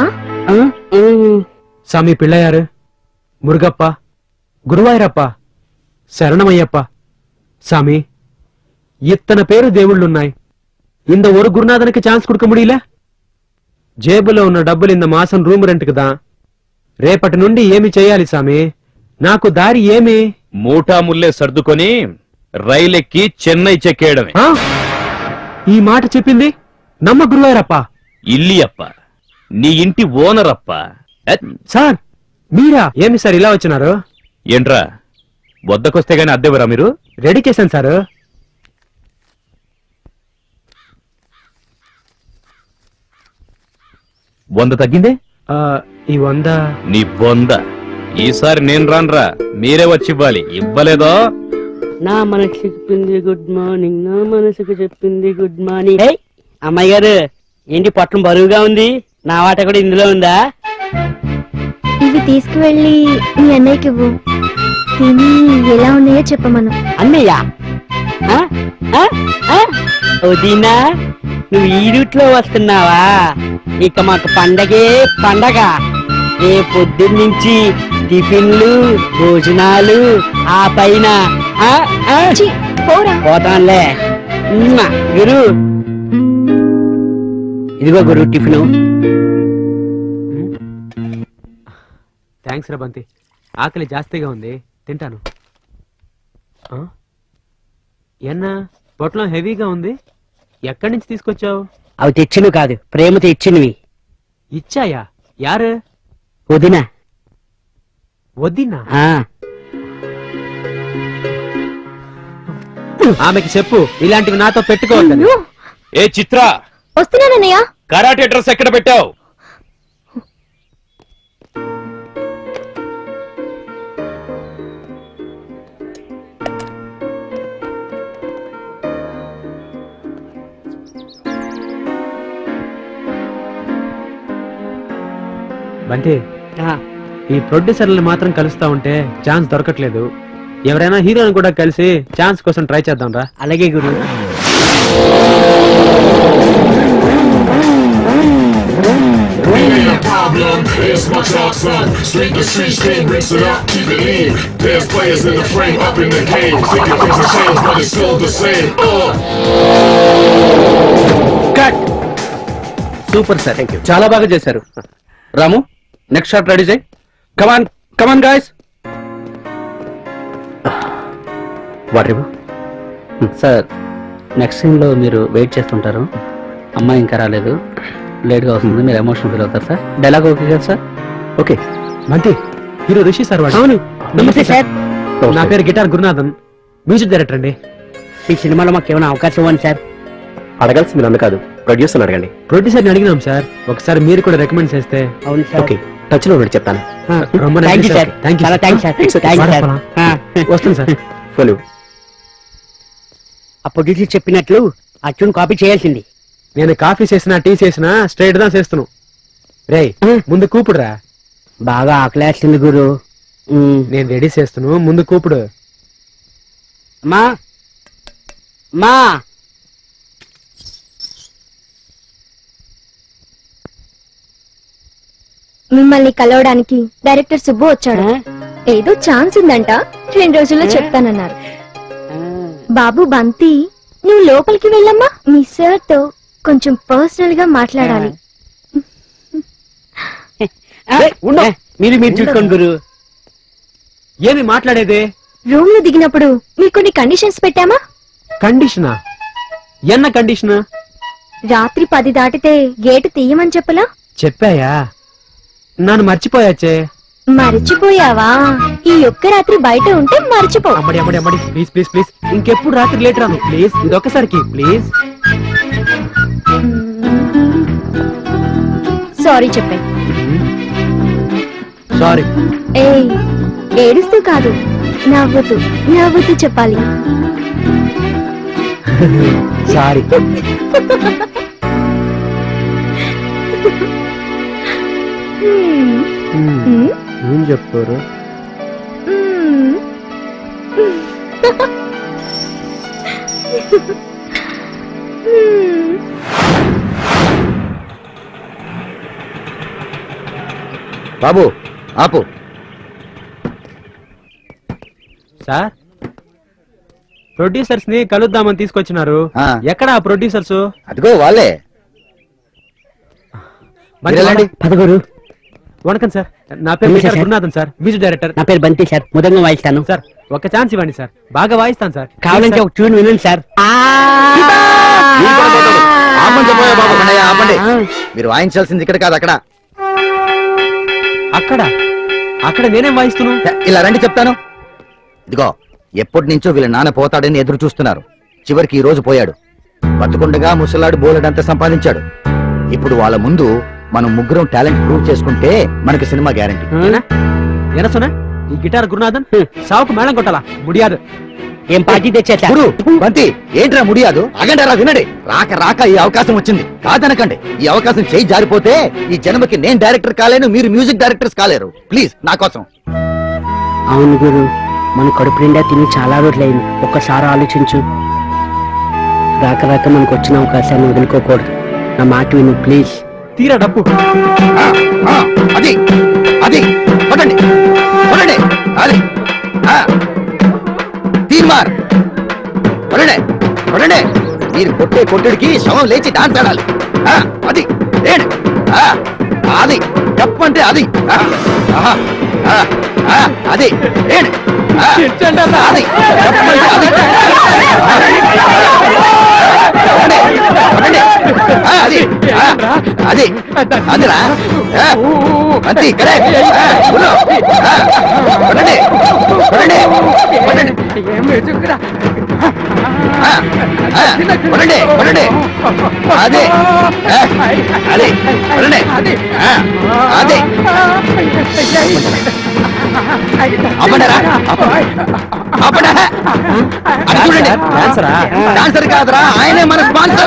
சாமி பிள்ளையாரு, முருகப்பா, குருவாயூரப்பா, சரணமய்யப்பா. சாமி, இத்தனை பேரு దేవుళ్ళున్నాయి, இந்த ஒரு குருநாதனுக்கு சான்ஸ் கொடுக்க முடியல? జేబులో ఉన్న డబ్బులు ఇంత మాసం రూమ్ రెంట్ కి దా. రేపటి నుండి ఏమి చేయాలి సామి? నాకు దారి ఏమి? మూటా ముల్లే సర్దుకొని రైలెక్కి చెన్నై చెక్కేయడమే. ఈ మాట చెప్పింది నమ్మ గురువాయూరప్ప. ఇల్లియప్ప, నీ ఇంటి ఓనర్ అప్ప. సార్ మీరా? ఏమి సార్ ఇలా వచ్చినారు? ఏంట్రా వద్దకొస్తే గానీ అద్దెవరా మీరు? రెడీ చేశాను సార్. వంద తగ్గిందే? ఈ వంద నీ బొంద. ఈసారి నేను రాన్రా, మీరే వచ్చి ఇవ్వాలి. ఇవ్వలేదో నా మనసుకు చెప్పింది గుడ్ మార్నింగ్, నా మనసుకు చెప్పింది గుడ్ మార్నింగ్. అమ్మాయి గారు ఏంటి పొట్టం బరువుగా ఉంది? నా వాట కూడా ఇందులో ఉందా? ఇవి తీసుకువెళ్ళి మీ అన్నయ్యకి ఇవ్వు, తిని ఎలా ఉన్నాయో చెప్పమను. అన్నయ్య వదినా, నువ్వు ఈ రూట్ లో వస్తున్నావా? ఇక మాకు పండగే పండగ. ఏ పొద్దున్న నుంచి టిఫిన్లు భోజనాలు, ఆ పైన పోతానులే. గురు ఇదిగో గురు టిఫిన్. థ్యాంక్స్ రా బంతి, ఆకలి జాస్తిగా ఉంది, తింటాను. ఎన్నా పొట్లం హెవీగా ఉంది, ఎక్కడి నుంచి తీసుకొచ్చావు? అవి తెచ్చినవి కాదు, ప్రేమతో ఇచ్చినవి. ఇచ్చాయా? యారు? వదినా. వదినా? ఆమెకి చెప్పు ఇలాంటివి నాతో పెట్టుకోవద్దని. ఏ చిత్ర, వస్తున్నానన్నయ్య. కరాటే డ్రెస్ ఎక్కడ పెట్టావు? బంటి, ఈ ప్రొడ్యూసర్లను మాత్రం కలుస్తా ఉంటే ఛాన్స్ దొరకట్లేదు. ఎవరైనా హీరోని కూడా కలిసి ఛాన్స్ కోసం ట్రై చేద్దాం రా. అలాగే గురు. It's my chalk son, street to street stream, rinse it up, keep it lean. There's players in the frame, up in the game. Thinking things have changed, but it's still the same. Uh. Cut. Super sir, thank you. చాలా బాగా చేశారు. Ramu, next shot ready చేయి. Come on come on guys. What sir, next సీన్లో మీరు wait చేస్తుంటారు, అమ్మాయి ఇంకా రాలేదు, లేట్గా వస్తుంది, మీరు ఎమోషన్ ఫీల్ అవుతారు సార్. డైలాగ్ ఓకే కదా సార్? ఓకే. మంతి, హీరో రిషి సార్ వాడు. అవును, నమస్తే సార్. నా పేరు గిటార్ గురునాథన్, మ్యూజిక్ డైరెక్టర్ అండి. ఈ సినిమాలో మాకు ఏమైనా అవకాశం ఇవ్వండి సార్. అడగాల్సింది నన్ను కాదు, ప్రొడ్యూసర్ అడగండి. ప్రొడ్యూసర్ని అడిగినాం సార్, ఒకసారి మీరు కూడా రికమెండ్ చేస్తే. అవును సార్. ఓకే, టచ్ లో పెట్టి చెప్తాను. వస్తుంది సార్. ఫోన్. ఆ ప్రొడ్యూసర్ చెప్పినట్లు ఆ ట్యూన్ కాపీ చేయాల్సింది. నేను కాఫీ చేసినా టీ చేసినా స్ట్రైట్ దా చేస్తున్నాను. రే ముందు కూపుడురా. బాగా ఆకలేస్తుంది గురు. నేను రెడీ చేస్తున్నాను, ముందు కూపుడు. మా మా మిమ్మల్ని కలవడానికి డైరెక్టర్ సుబ్బు వచ్చాడు. ఏదో ఛాన్స్ ఉందంట, రెండు రోజుల్లో చెప్తానన్నారు. బాబు బంతి, నువ్వు లోపలికి వెళ్ళమ్మా, మీ సార్ తో కొంచెం పర్సనల్ గా మాట్లాడాలి. మీరు మీరు చూసుకోండి గురు. ఏమి మాట్లాడేది? రూమ్ లో దిగినప్పుడు మీకు కొన్ని కండిషన్స్ పెట్టామా? కండిషనా? ఎన్న కండిషన్? రాత్రి పది దాటితే గేటు తీయమని చెప్పలా? చెప్పాయా? నన్ను మర్చిపోయాచే. మర్చిపోయావా? ఈ ఒక్క రాత్రి బయట ఉంటే మర్చిపో. అమ్మడి అమ్మడి అమ్మడి, ప్లీజ్ ప్లీజ్ ప్లీజ్, ఇంకెప్పుడు రాత్రి లేట్ రాను ప్లీజ్, ఇది ఒక్కసారికి ప్లీజ్. సారీ చెప్పే. సారీ. ఏ ఏడుస్తూ కాదు, నవ్వుతూ నవ్వుతూ చెప్పాలి. సారీ. ఏం చెప్పారు? బాబు ఆపు. సార్, ప్రొడ్యూసర్స్ ని కలుద్దామని తీసుకొచ్చినారు. ఎక్కడ ఆ ప్రొడ్యూసర్స్? అదిగో వాళ్ళే. పదగురు. వణకం సార్, నా పేరు mister Gurunathan sir, music director. నా పేరు బంతి సార్, ముదంగా వాయిస్తాను సార్. ఒక ఛాన్స్ ఇవ్వండి సార్, బాగా వాయిస్తాను సార్. కావాలంటే ఒక ట్యూన్ వినండి సార్. మీరు వాయించాల్సింది ఇక్కడ కాదు, అక్కడ. అక్కడ అక్కడ నేనేం వాయిస్తున్నాను? ఇలా రండి చెప్తాను. ఇదిగో, ఎప్పటి నుంచో వీళ్ళ నాన్న పోతాడని ఎదురు చూస్తున్నారు. చివరికి ఈ రోజు పోయాడు. బతుకుండగా ముసలాడు బోలెడంత సంపాదించాడు. ఇప్పుడు వాళ్ళ ముందు మనం ముగ్గురం టాలెంట్ ప్రూవ్ చేసుకుంటే మనకి సినిమా గ్యారంటీ. ఏనా ఈ గిటార్ గురునాథన్ సావుకు మేళం కొట్టాలా? ముడియాదు. ఏం పార్టీ తెచ్చా? బంతి ఏంట్రా ముడియాదు? అగండారా వినండి. రాక రాక ఈ అవకాశం వచ్చింది, కాదనకండి. ఈ అవకాశం చేయి జారిపోతే ఈ జన్మకి నేను డైరెక్టర్ కాలేను, మీరు మ్యూజిక్ డైరెక్టర్స్ కాలేరు. ప్లీజ్ నా కోసం. అవును గురు, మన కడుపు నిండా తిని చాలా రోజులైంది. ఒక్కసారి ఆలోచించు. రాక రాక మనకు వచ్చిన అవకాశాన్ని వదులుకోకూడదు. నా మాట విను ప్లీజ్. తీరా డబ్బు. అది అది కొట్టండి కొట్టండి. అది తీర్మార్ కొట్టండి కొట్టండి. మీరు కొట్టే కొట్టుడికి శవం లేచి డాన్స్ ఆడాలి. అది ఏడు అది చెప్పంటే అది అది ఏడు అది చెప్పంటే అది అది అది అదిరా అంతే కరెక్ట్. కొట్టండి కొట్టండి కొట్టండి కొట్టండి కొట్టండి. అదే అదే కొట్టండి అదే. అప్పండరా అప్పండా. చూడండి, డాన్సర్ కాదురా, ఆయనే మన స్పాన్సర్.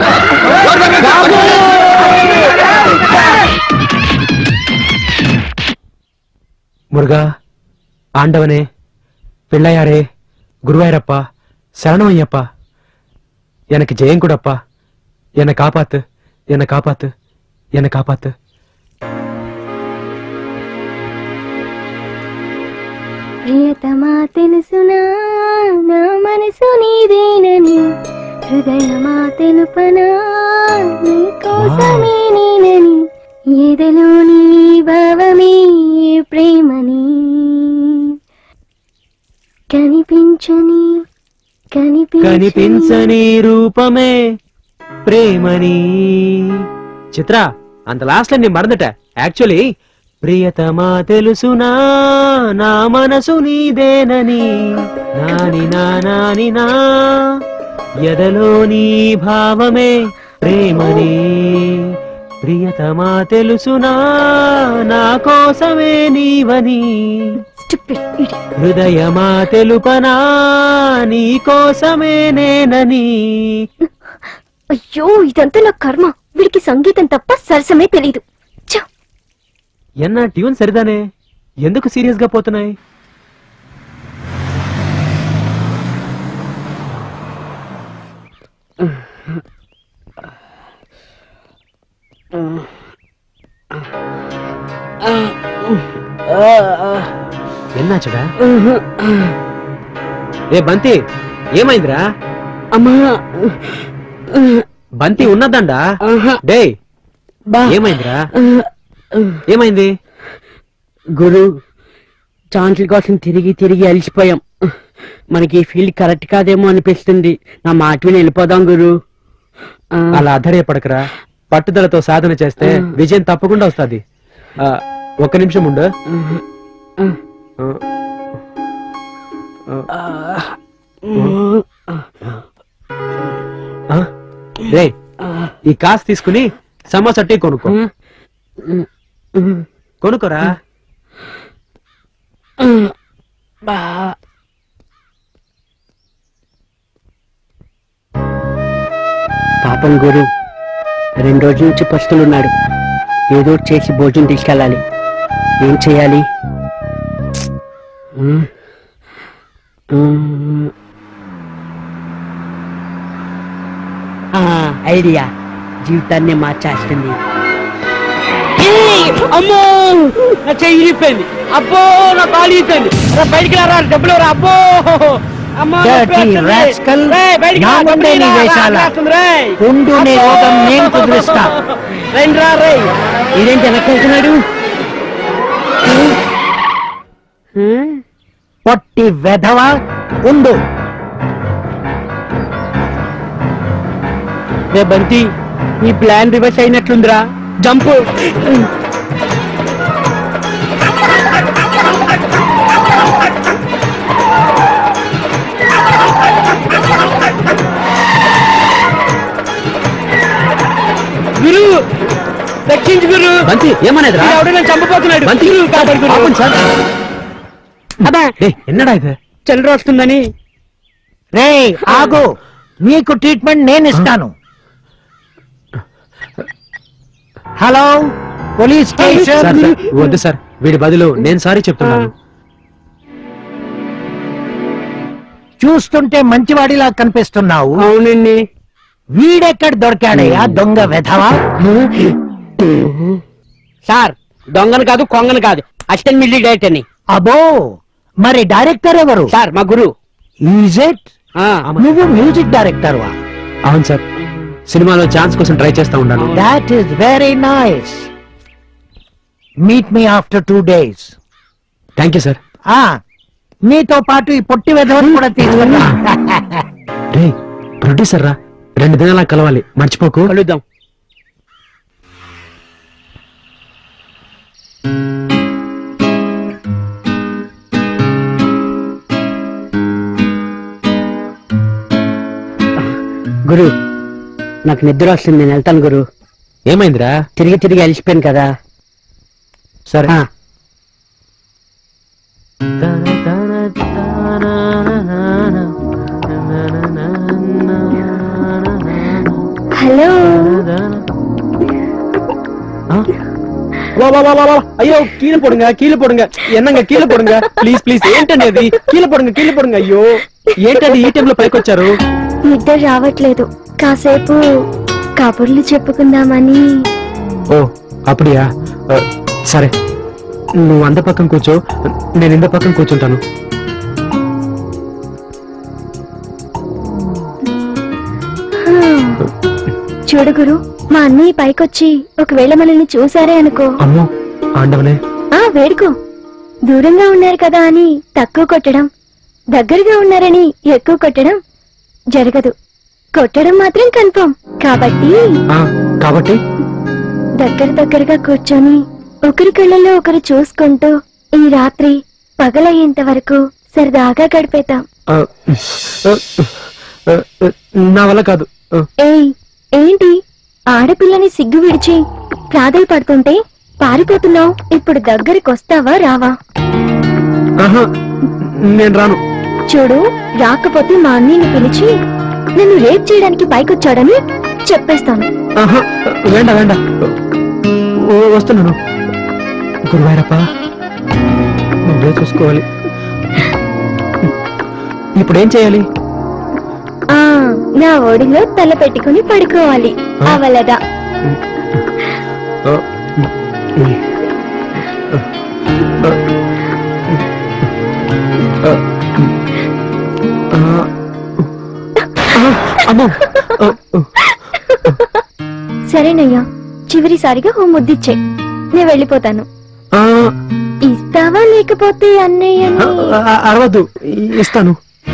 మురుగా, ఆండవనే, పిళ్ళయారే, గురువాయూరప్ప, శరణమయ్యప్ప, எனக்கு ஜெயம் கூடப்பா, என்னை காப்பாத்து, என்னை காப்பாத்து, என்னை காப்பாத்து. ప్రియతమా తెలుసునా నా మనసు నీదేనని, హృదయమా తెలుపనా నీ కోసమే నేనని, ఎదలో నీ భావమే ప్రేమని, కనిపించని కనిపించని రూపమే ప్రేమని. చిత్ర, అంత లాస్ట్ లో నేను మறந்துட்ட. యాక్చువల్లీ ప్రియతమా తెలుసునా నా మనసు నీదేనని, నాని నా నాని నా ఎదలో నీ భావమే ప్రేమని. ప్రియతమా తెలుసునా నా కోసమే నీవని, హృదయమా తెలుపనా నీ కోసమే నేనని. అయ్యో, ఇదంతా నా కర్మ. వీడికి సంగీతం తప్ప సరసమే తెలీదు. ఎన్నా ట్యూన్ సరిదానే, ఎందుకు సీరియస్ గా పోతున్నాయి? ఎన్నాచడా? ఏ బంతి, ఏమైందిరా? అమ్మా, బంతి ఉన్నదండా? డే, ఏమైందిరా? ఏమైంది? గురు, ఛాన్సుల కోసం తిరిగి తిరిగి అలసిపోయాం. మనకి ఈ ఫీల్డ్ కరెక్ట్ కాదేమో అనిపిస్తుంది. నా మాట విని వెళ్ళిపోదాం గురు. అలా అధైర్యపడకరా. పట్టుదలతో సాధన చేస్తే విజయం తప్పకుండా వస్తుంది. ఒక్క నిమిషం ఉండు. రే, ఈ కాసు తీసుకుని సమోసా టీ కొనుక్కో. కొనుక్కోరా. పాపం గురు రెండు రోజుల నుంచి పస్తులున్నాడు. ఏదో ఒకటి చేసి భోజనం తీసుకెళ్ళాలి. ఏం చేయాలి? ఐడియా జీవితాన్ని మార్చేస్తుంది. అమ్మో నా చెయ్యి ఇరిగిపోయింది. అబ్బో నా కాలు ఇరిగిపోయింది. బయటికి రారా, డబ్బులు రా. అబ్బో అమ్మో రా రే. ఇదేంటి వెనక్కెళ్తున్నాడు? పొట్టి వెధవా ఉండు. రే బంతి, నీ ప్లాన్ రివర్స్ అయినట్లుందిరా. జంపు. గురు రక్షించు గురు. బంతి ఏమనేది? ఎవడైనా చంపబోతున్నాడు. గురు కాపాడు గురు. అబ్బా ఎన్నడా ఇది? చల్లర వస్తుందని. రే ఆగు, నీకు ట్రీట్మెంట్ నేను ఇస్తాను. Hello police station. వద్దు సార్, వీడి బదులు నేను సారీ చెప్తున్నాను. చూస్తుంటే మంచివాడిలా కనిపిస్తున్నావు. అవునండి. వీడెక్కడ దొరికాడయ్యా దొంగ వెధవా? సార్ దొంగను కాదు, కొంగను కాదు, అసిస్టెంట్ మ్యూజిక్ డైరెక్టర్ అని. అబో, మరి డైరెక్టర్ ఎవరు? సార్ మా గురు. Is it? నువ్వు మ్యూజిక్ డైరెక్టర్ వా? అవును సార్, సినిమాలో ఛాన్స్ కోసం ట్రై చేస్తా ఉన్నాను. That is very nice. Meet me after two days. Thank you sir. మీతో పాటు ఈ పొట్టి వెధవని కూడా తీసుకున్నా. ప్రొడ్యూసర్ రా, రెండు దినాల కలవాలి, మర్చిపోకు. కలుద్దాం. గురు నాకు నిద్ర వస్తుంది, నేను వెళ్తాను గురు. ఏమైందిరా? తిరిగి తిరిగి అలిసిపోయాను కదా. సరే. హలో. అయ్యో కీழே போடுங்க, కీழே போடுங்க, என்னங்க కీழே போடுங்க ప్లీజ్ ప్లీజ్. ఏంటండి అది? కీழே போடுங்க, కీழే போடுங்க. అయ్యో ఏంటండి ఈ టైంలో పైకి వచ్చారు? నిద్ర రావట్లేదు, కాసేపు కబుర్లు చెప్పుకుందామని. ఓ అప్పుడియా? సరే, నువ్వు అంద పక్కన కూర్చో, నేను ఇంద పక్కన కూర్చుంటాను. చూడు గురు, మా అన్నయ్య పైకొచ్చి ఒకవేళ మనల్ని చూసారే అనుకో. అమ్మో ఆండవనే. ఆ వేడుకో. దూరంగా ఉన్నారు కదా అని తక్కువ కొట్టడం, దగ్గరగా ఉన్నారని ఎక్కువ కొట్టడం జరగదు. కొట్టడం మాత్రం కన్ఫర్మ్. కాబట్టి కాబట్టి దగ్గర దగ్గరగా కూర్చొని ఒకరి కళ్ళలో ఒకరు చూసుకుంటూ ఈ రాత్రి పగలయ్యేంత వరకు సరదాగా గడిపేతాం. నా వల్ల కాదు. ఏయ్ ఏంటి ఆడపిల్లని సిగ్గు విడిచి ప్రాధలు పడుతుంటే పారిపోతున్నావు? ఇప్పుడు దగ్గరికి వస్తావా రావా? నేను రాను. చూడు, రాకపోతే మా అన్నయ్యని పిలిచి నన్ను రేప్ చేయడానికి పైకొచ్చాడని చెప్పేస్తాను. వేండా వేండా, వస్తున్నాను. గురువారప్ప, నువ్వే చూసుకోవాలి. ఇప్పుడేం చేయాలి? ఆ నా ఒడిలో తల పెట్టుకుని పడుకోవాలి. అవలదా? సరేనయ్యా, చివరిసారిగా ఓ ముద్దిచ్చే, నేను వెళ్ళిపోతాను. ఇస్తావా లేకపోతే అన్నయ్యని? అరవద్దు, ఇస్తాను.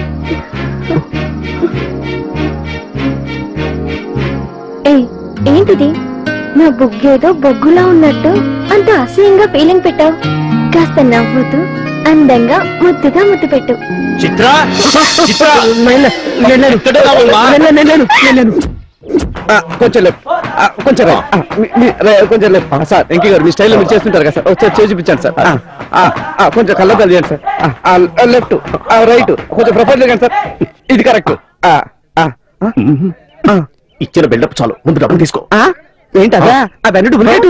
ఏ ఏంటిది? నా బుగ్గేదో బొగ్గులా ఉన్నట్టు అంత అసహ్యంగా ఫీలింగ్ పెట్టావు. కాస్త నవ్వుతూ అందంగా ముద్దుగా ముద్దు పెట్టు. చిత్ర, చిత్ర, కొంచెం కొంచెం రా. ఆ, మీ- మీ- రే, కొంచెం లే. ఆ, సార్ వెంకీ గారు మీ స్టైల్లో మీరు చేస్తుంటారు కదా సార్ ఒకసారి చేసి చూపించండి సార్ ఆ, ఆ, ఆ, కొంచెం కళ్ళ చేయండి సార్ ఆ, ఆ, లెఫ్ట్ ఆ, రైట్ కొంచెం ప్రొఫైల్ కానీ సార్ ఇది కరెక్ట్ ఆ, ఆ, ఆ, ఆ. ఇచ్చిన బిల్డప్ చాలు, ముందు డబ్బులు తీసుకో. ఆ? ఏంటదా అవన్నీ డూప్లికేట్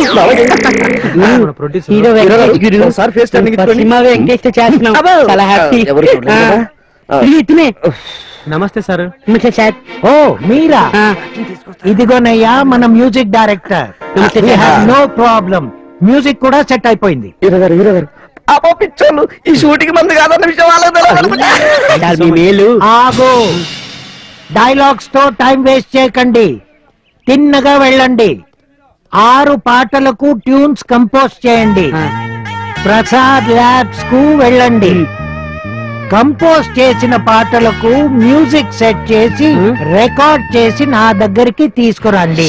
హీరో వెంకటేష్ గురు. Sir face turning cinema Venkatesh తో చేస్తున్నాం. చాలా హ్యాపీ. ఎవరు చూడలేదు కదా? ఆ. ఇతనే నమస్తే సార్. నమస్తే సార్. ఓ మీరా ఇదిగోనయ్యా మన music director. No problem, music కూడా సెట్ అయిపోయింది. హీరో గారు హీరో గారు అబ్బో పిచ్చోళ్ళు ఈ షూటింగ్ మంది కాదన్న విషయం వాళ్ళకి మేలు. ఆగో, డైలాగ్స్ తో టైం వేస్ట్ చేయకండి, తిన్నగా వెళ్ళండి. ఆరు పాటలకు ట్యూన్స్ కంపోజ్ చేయండి. ప్రసాద్ ల్యాబ్స్ కు వెళ్ళండి. కంపోజ్ చేసిన పాటలకు మ్యూజిక్ సెట్ చేసి రికార్డ్ చేసి నా దగ్గరికి తీసుకురండి.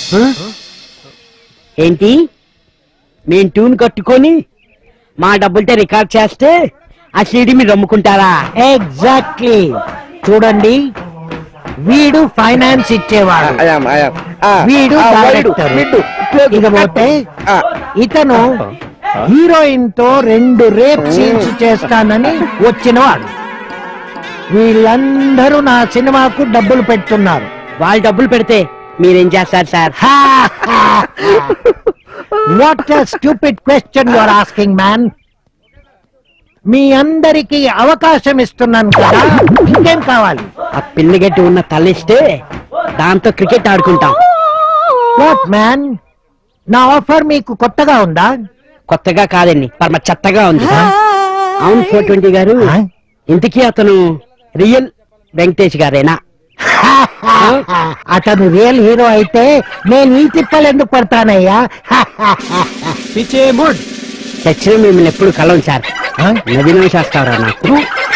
ఏంటి, నేను ట్యూన్ కట్టుకొని మా డబ్బులతో రికార్డ్ చేస్తే ఆ సీడీ మీరు అమ్ముకుంటారా? ఎగ్జాక్ట్లీ. చూడండి, వీడు ఫైనాన్స్ ఇచ్చేవాడు, వీడు డైరెక్టర్. ఇకపోతే ఇతను హీరోయిన్ తో రెండు రేప్ సీన్స్ చేస్తానని వచ్చినవాడు. వీళ్ళందరూ నా సినిమాకు డబ్బులు పెడుతున్నారు. వాళ్ళు డబ్బులు పెడితే మీరేం చేస్తారు sir? What a stupid question you are asking man. మీ అందరికి అవకాశం ఇస్తున్నాను కదా, ఇంకేం కావాలి? ఆ పిల్లిగట్టి ఉన్న తల్లిస్తే దాంతో క్రికెట్ ఆడుకుంటాం. వాట్ మ్యాన్, నా ఆఫర్ మీకు కొత్తగా ఉందా? కొత్తగా కాదండి, పరమ చెత్తగా ఉంది. అవును ఫోర్ ట్వంటీ గారు, ఇంతకీ అతను రియల్ వెంకటేష్ గారేనా? అతను రియల్ హీరో అయితే నేను ఈ తిప్పలు ఎందుకు పడతానయ్యా? పిచ్చే మూడ్. చచ్చిన మిమ్మల్ని ఎప్పుడు కలవం సార్. నవీన శాస్త్రారా నాకు.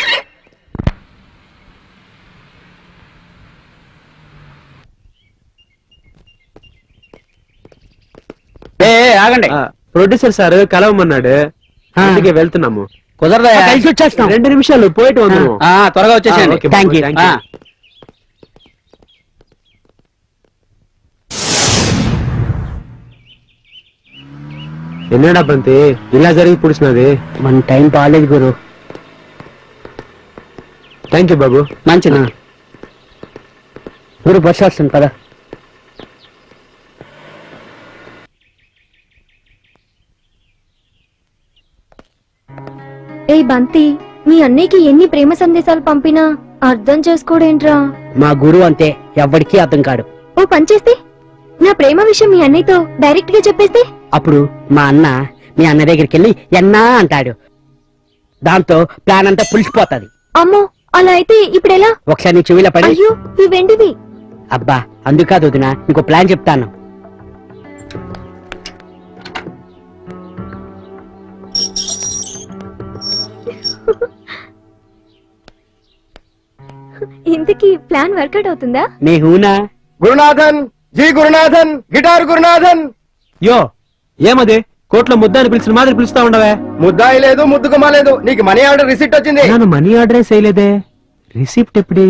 ఏ ఆగండి, ప్రొడ్యూసర్ సార్ కలవమన్నాడు, అందుకే వెళ్తున్నాము. కుదరదా? కలిసి వచ్చేస్తాం. రెండు నిమిషాలు పోయిட்டு వద్దాము. ఆ, త్వరగా వచ్చేసేయండి. Okay, thank you. Thank you. ఎన్నడా బంతి ఇలా జరిగి పుడిచినది? మన టైం బాగాలేదు గురు. థ్యాంక్ యూ బాబు. మంచిది గురు, బస్సు వస్తుంది కదా. ఏ బంతి, మీ అన్నయ్యకి ఎన్ని ప్రేమ సందేశాలు పంపినా అర్థం చేసుకోడేంట్రా? మా గురువు అంతే, ఎవ్వడికి అర్థం కాడు. ఓ పని చేస్తే, నా ప్రేమ విషయం మీ అన్నయ్యతో డైరెక్ట్ గా చెప్పేస్తే? అప్పుడు మా అన్న మీ అన్న దగ్గరికి వెళ్ళి ఎన్నా అంటాడు. దాంతో ప్లాన్ అంతా పులిసిపోతుంది. అమ్మో, అలా అయితే ఇప్పుడెలా? ఒకసారి నీ చెవిలో పడి. అయ్యో, ఈ వెండివి. అబ్బా అందుకాదు వదిన, ఇంకో ప్లాన్ చెప్తాను. ఇంతకీ ప్లాన్ వర్కౌట్ అవుతుందా? నీ హూనా? గురునాథన్ జీ గురునాథన్, గిటార్ గురునాథన్. యో ఏమది కోర్టులో ముద్దాని పిలిచిన మాదిరి పిలుస్తా ఉండవే? ముద్దాయి లేదు, ముద్దుగుమా లేదు. నీకు మనీ ఆర్డర్ రిసిప్ట్ వచ్చింది. నేను మనీ ఆర్డరే చేయలేదే. రిసిప్ట్ ఎప్పుడు?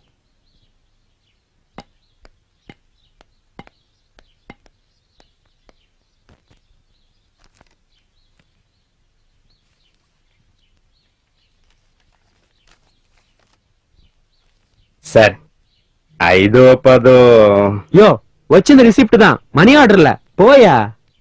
సార్ ఐదో పదో. యో వచ్చింది రిసిప్ట్ దా, మనీ ఆర్డర్లా పోయా.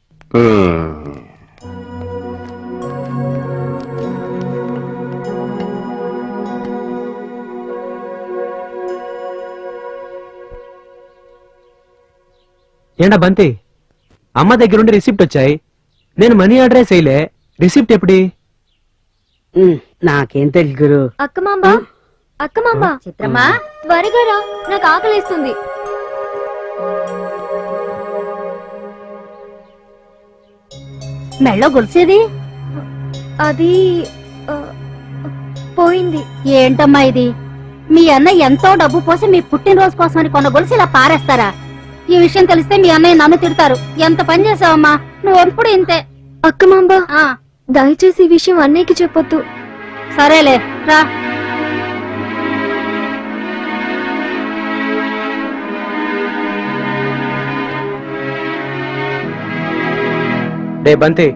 ఏంటా బంతి, అమ్మ దగ్గరుండి రిసిప్ట్ వచ్చాయి, నేను మనీ ఆర్డరే చేయలే. రిసిప్ట్ ఎప్పుడు? నాకేం తెలుసు గురు. అక్క మాంబా, అక్క మాంబా, చిత్రమా త్వరగా రా, నాకు ఆకలేస్తుంది. మెళ్ళో గొలిసేది అది ఆ, పోయింది. ఏంటమ్మా ఇది? మీ అన్న ఎంతో డబ్బు పోసి మీ పుట్టినరోజు కోసమని కొన్న గొలుసు ఇలా పారేస్తారా? ఈ విషయం తెలిస్తే మీ అన్నయ్య నన్ను తిడతారు. ఎంత పని చేసావమ్మా నువ్వు, ఎప్పుడు ఇంతే. అక్క మాంబా, దయచేసి ఈ విషయం అన్నయ్యకి చెప్పొద్దు. సరేలే రా. రే బంతి,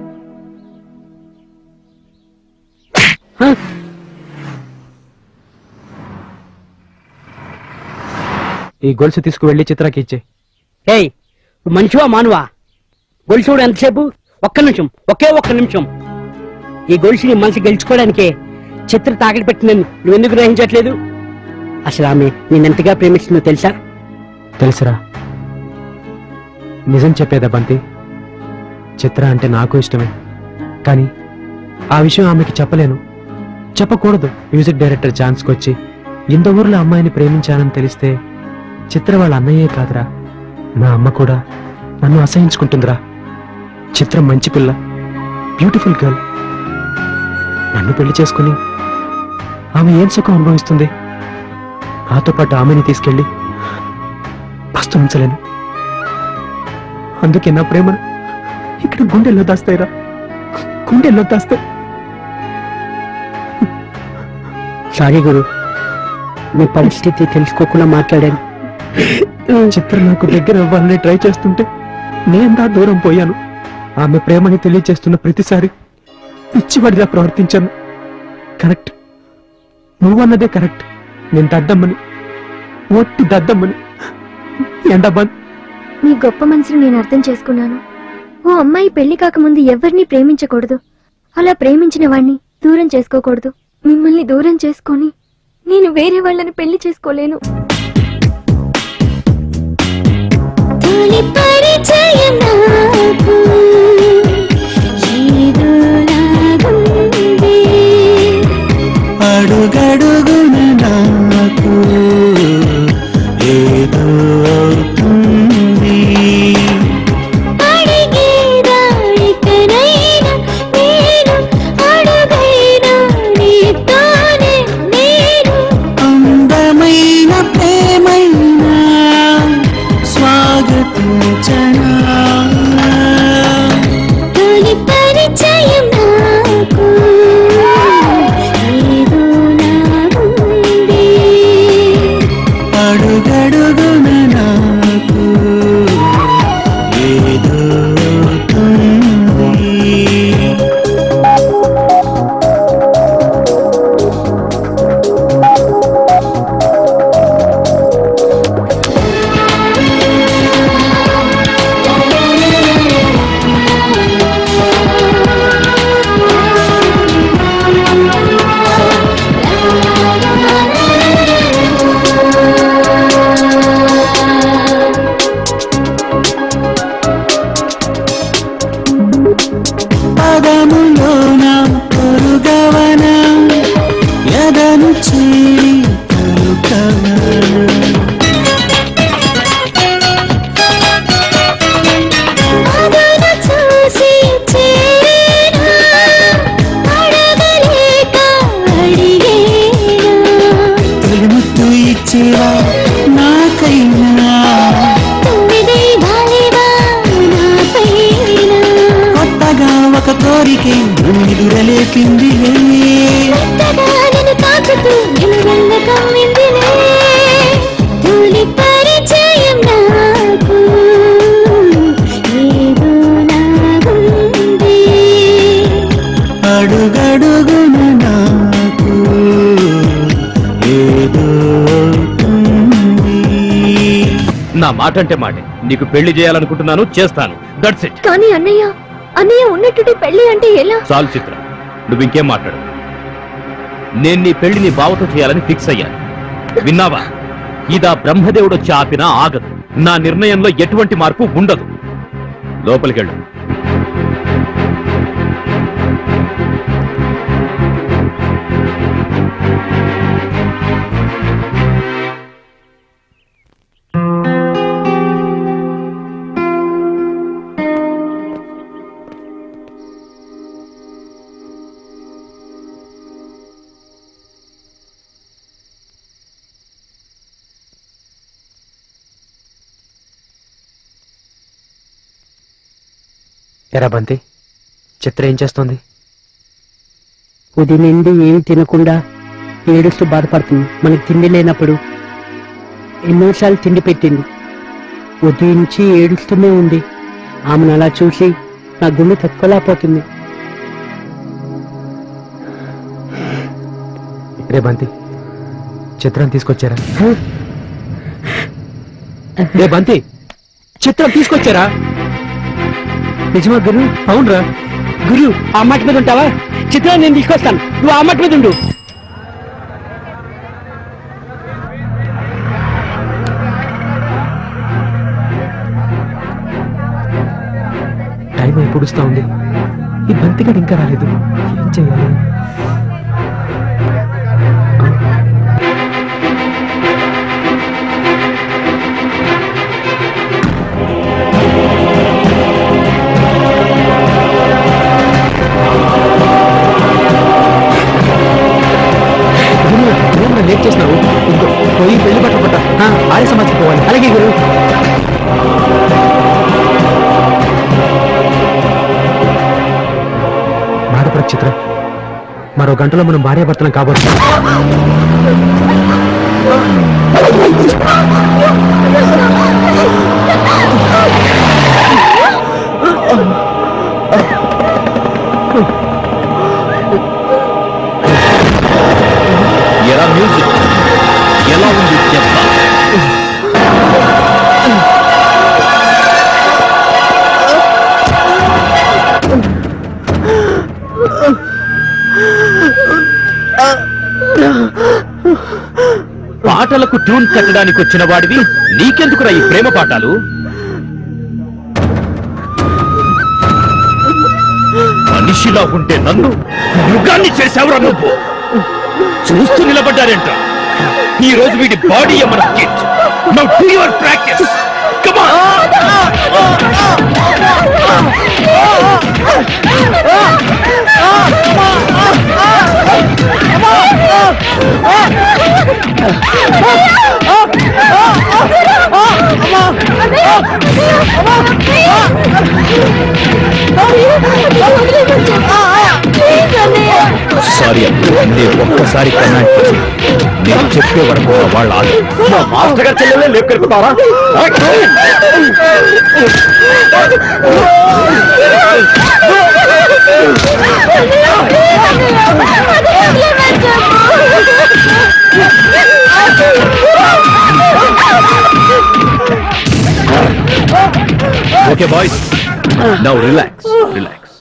ఈ గొలుసు తీసుకువెళ్ళి చిత్రకి ఇచ్చే. ఏయ్ మనిషివా మానువా? గొలుసుడు ఎంతసేపు? ఒక్క నిమిషం, ఒకే ఒక్క నిమిషం. ఈ గొలుసుని మనసు గెలుచుకోవడానికే చిత్ర తాకటి పెట్టిందని నువ్వు ఎందుకు గ్రహించట్లేదు? అసలు ఆమె నేనెంతగా ప్రేమిస్తుందో తెలుసా? తెలుసురా. నిజం చెప్పేదా బంతి, చిత్ర అంటే నాకు ఇష్టమే, కానీ ఆ విషయం ఆమెకి చెప్పలేను, చెప్పకూడదు. మ్యూజిక్ డైరెక్టర్ ఛాన్స్కి వచ్చి ఇంత ఊర్లో అమ్మాయిని ప్రేమించానని తెలిస్తే చిత్ర వాళ్ళ అన్నయ్యే కాదురా, నా అమ్మ కూడా నన్ను అసహించుకుంటుందిరా. చిత్ర మంచి పిల్ల, బ్యూటిఫుల్ గర్ల్. నన్ను పెళ్లి చేసుకుని ఆమె ఏం సుఖం అనుభవిస్తుంది? నాతో పాటు ఆమెని తీసుకెళ్ళి పస్తు ఉంచలేను. అందుకే నా ప్రేమను ఇక్కడ గుండెల్లో దాస్తాయిరా, గుండెల్లో దాస్తాయి. సారీ గురు, మీ పరిస్థితి తెలుసుకోకుండా మాట్లాడాను. చిత్ర నాకు దగ్గర అవ్వాలని ట్రై చేస్తుంటే నేను దా దూరం పోయాను. ఆమె ప్రేమని తెలియజేస్తున్న ప్రతిసారి పిచ్చివాడిలా ప్రవర్తించాను. Correct, నువ్వన్నదే correct. నేను దద్దమ్మని, ఒట్టి దద్దమ్మని. ఎండబాన్, మీ గొప్ప మనసును నేను అర్థం చేసుకున్నాను. ఓ అమ్మాయి పెళ్లి కాకముందు ఎవరిని ప్రేమించకూడదు, అలా ప్రేమించిన వాణ్ణి దూరం చేసుకోకూడదు. మిమ్మల్ని దూరం చేసుకొని నేను వేరే వాళ్ళని పెళ్లి చేసుకోలేను. అడుగడుగున నాకు ఏదో అవుతుంది. అందమైన ప్రేమైనా స్వాగతించనా. తొలి పరిచయం నాకు ఏదో నాగుంది. అడుగడుగున నాకు ఏదో అవుతుంది. పదములోన పొరుగవన ఎదను చేరి పలుకవన. అదను చూసి చేరేనా, అడగలేక అడిగేనా. తొలిముత్తు ఇచ్చేవా నాకైనా, తొమ్మిది బాలేవా నాపైన. కొత్తగా ఒక కోరికే నిదురలేపిందిలే, కొత్తగా నేను తాకుతూ నిలువెల్ల కమ్మిందిలే. తొలి పరిచయం నాకు ఏదో నాగుంది. అడుగడుగున నాకు ఏదో అవుతుంది. నా మాట అంటే మాటే. నీకు పెళ్లి చేయాలనుకుంటున్నాను, చేస్తాను. That's it. కానీ అన్నయ్య, అన్నయ్య ఉన్నట్టు పెళ్లి అంటే ఎలా? చాలు చిత్ర, నువ్వు ఇంకేం మాట్లాడు. నేను నీ పెళ్లి నీ బావతో చేయాలని ఫిక్స్ అయ్యాను. విన్నావా? ఇదా బ్రహ్మదేవుడు వచ్చి ఆపినా ఆగదు. నా నిర్ణయంలో ఎటువంటి మార్పు ఉండదు. లోపలికెళ్ళు. ఎరా బంతి, చిత్ర ఏం చేస్తోంది? ఉదయం నుండి ఏమి తినకుండా ఏడుస్తూ బాధపడుతుంది. మనకి తిండి లేనప్పుడు ఎన్నోసార్లు తిండి పెట్టింది. ఉదయం నుంచి ఏడుస్తూనే ఉంది. ఆమెను అలా చూసి నా గుండె తట్టుకోలేకపోతుంది. రే బంతి, చిత్రం తీసుకొచ్చారా? రే బంతి, చిత్రం తీసుకొచ్చారా? నిజమా గురు? అవునరా. గురు, ఆ అమ్మాటి మీద ఉంటావా? చిత్రాన్ని నేను తీసుకొస్తాను, నువ్వు ఆ అమ్మాటి మీద ఉండు. టైం పొడుస్తా ఉంది, ఈ బంతిగాడు ఇంకా రాలేదు. ఏం చేయాలి? లేట్ చేసినావు, ఇంకో పోయి పెళ్లి పట్ల పట్ట ఆర్య సమాజ్కి పోవాలి. అలాగే గురు. మాటపడ చిత్రం, మరో గంటలో మనం భార్యాభర్తలం కాబోతు. ఎలా మ్యూజిక్ ఎలా ఉంది చెప్తా. పాటలకు ట్యూన్ కట్టడానికి వచ్చిన వాడివి నీకెందుకురా ఈ ప్రేమ పాఠాలు? మనిషిలా ఉంటే నన్ను యుగాన్ని చేసావురా నువ్వు. చూస్తూ నిలబడ్డారేంట. ఈ రోజు వీడి బాడీ మన kit. Now do your practice. Come on. Sorry నేను ఒక్కసారి కన్నా నేను చెప్పే వరకు వాళ్ళ మాస్టర్ గారు చెల్లెలే లేపుకెళ్ళిపోతారా? Okay boys, now relax relax.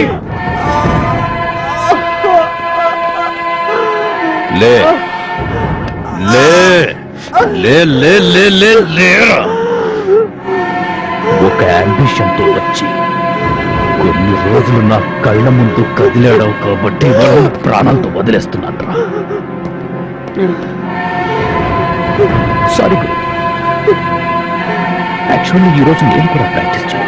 లే లే లే లే లే లే లేరా. ఒక అంబిషన్ తో వచ్చి కొన్ని రోజులు నా కళ్ళ ముందు కదిలాడావు కాబట్టి వాళ్ళు ప్రాణాలతో వదిలేస్తున్నాను రా. సారీ గురు, యాక్చువల్లీ ఈ రోజు నేను కూడా ప్రాక్టీస్ చేయలేదు.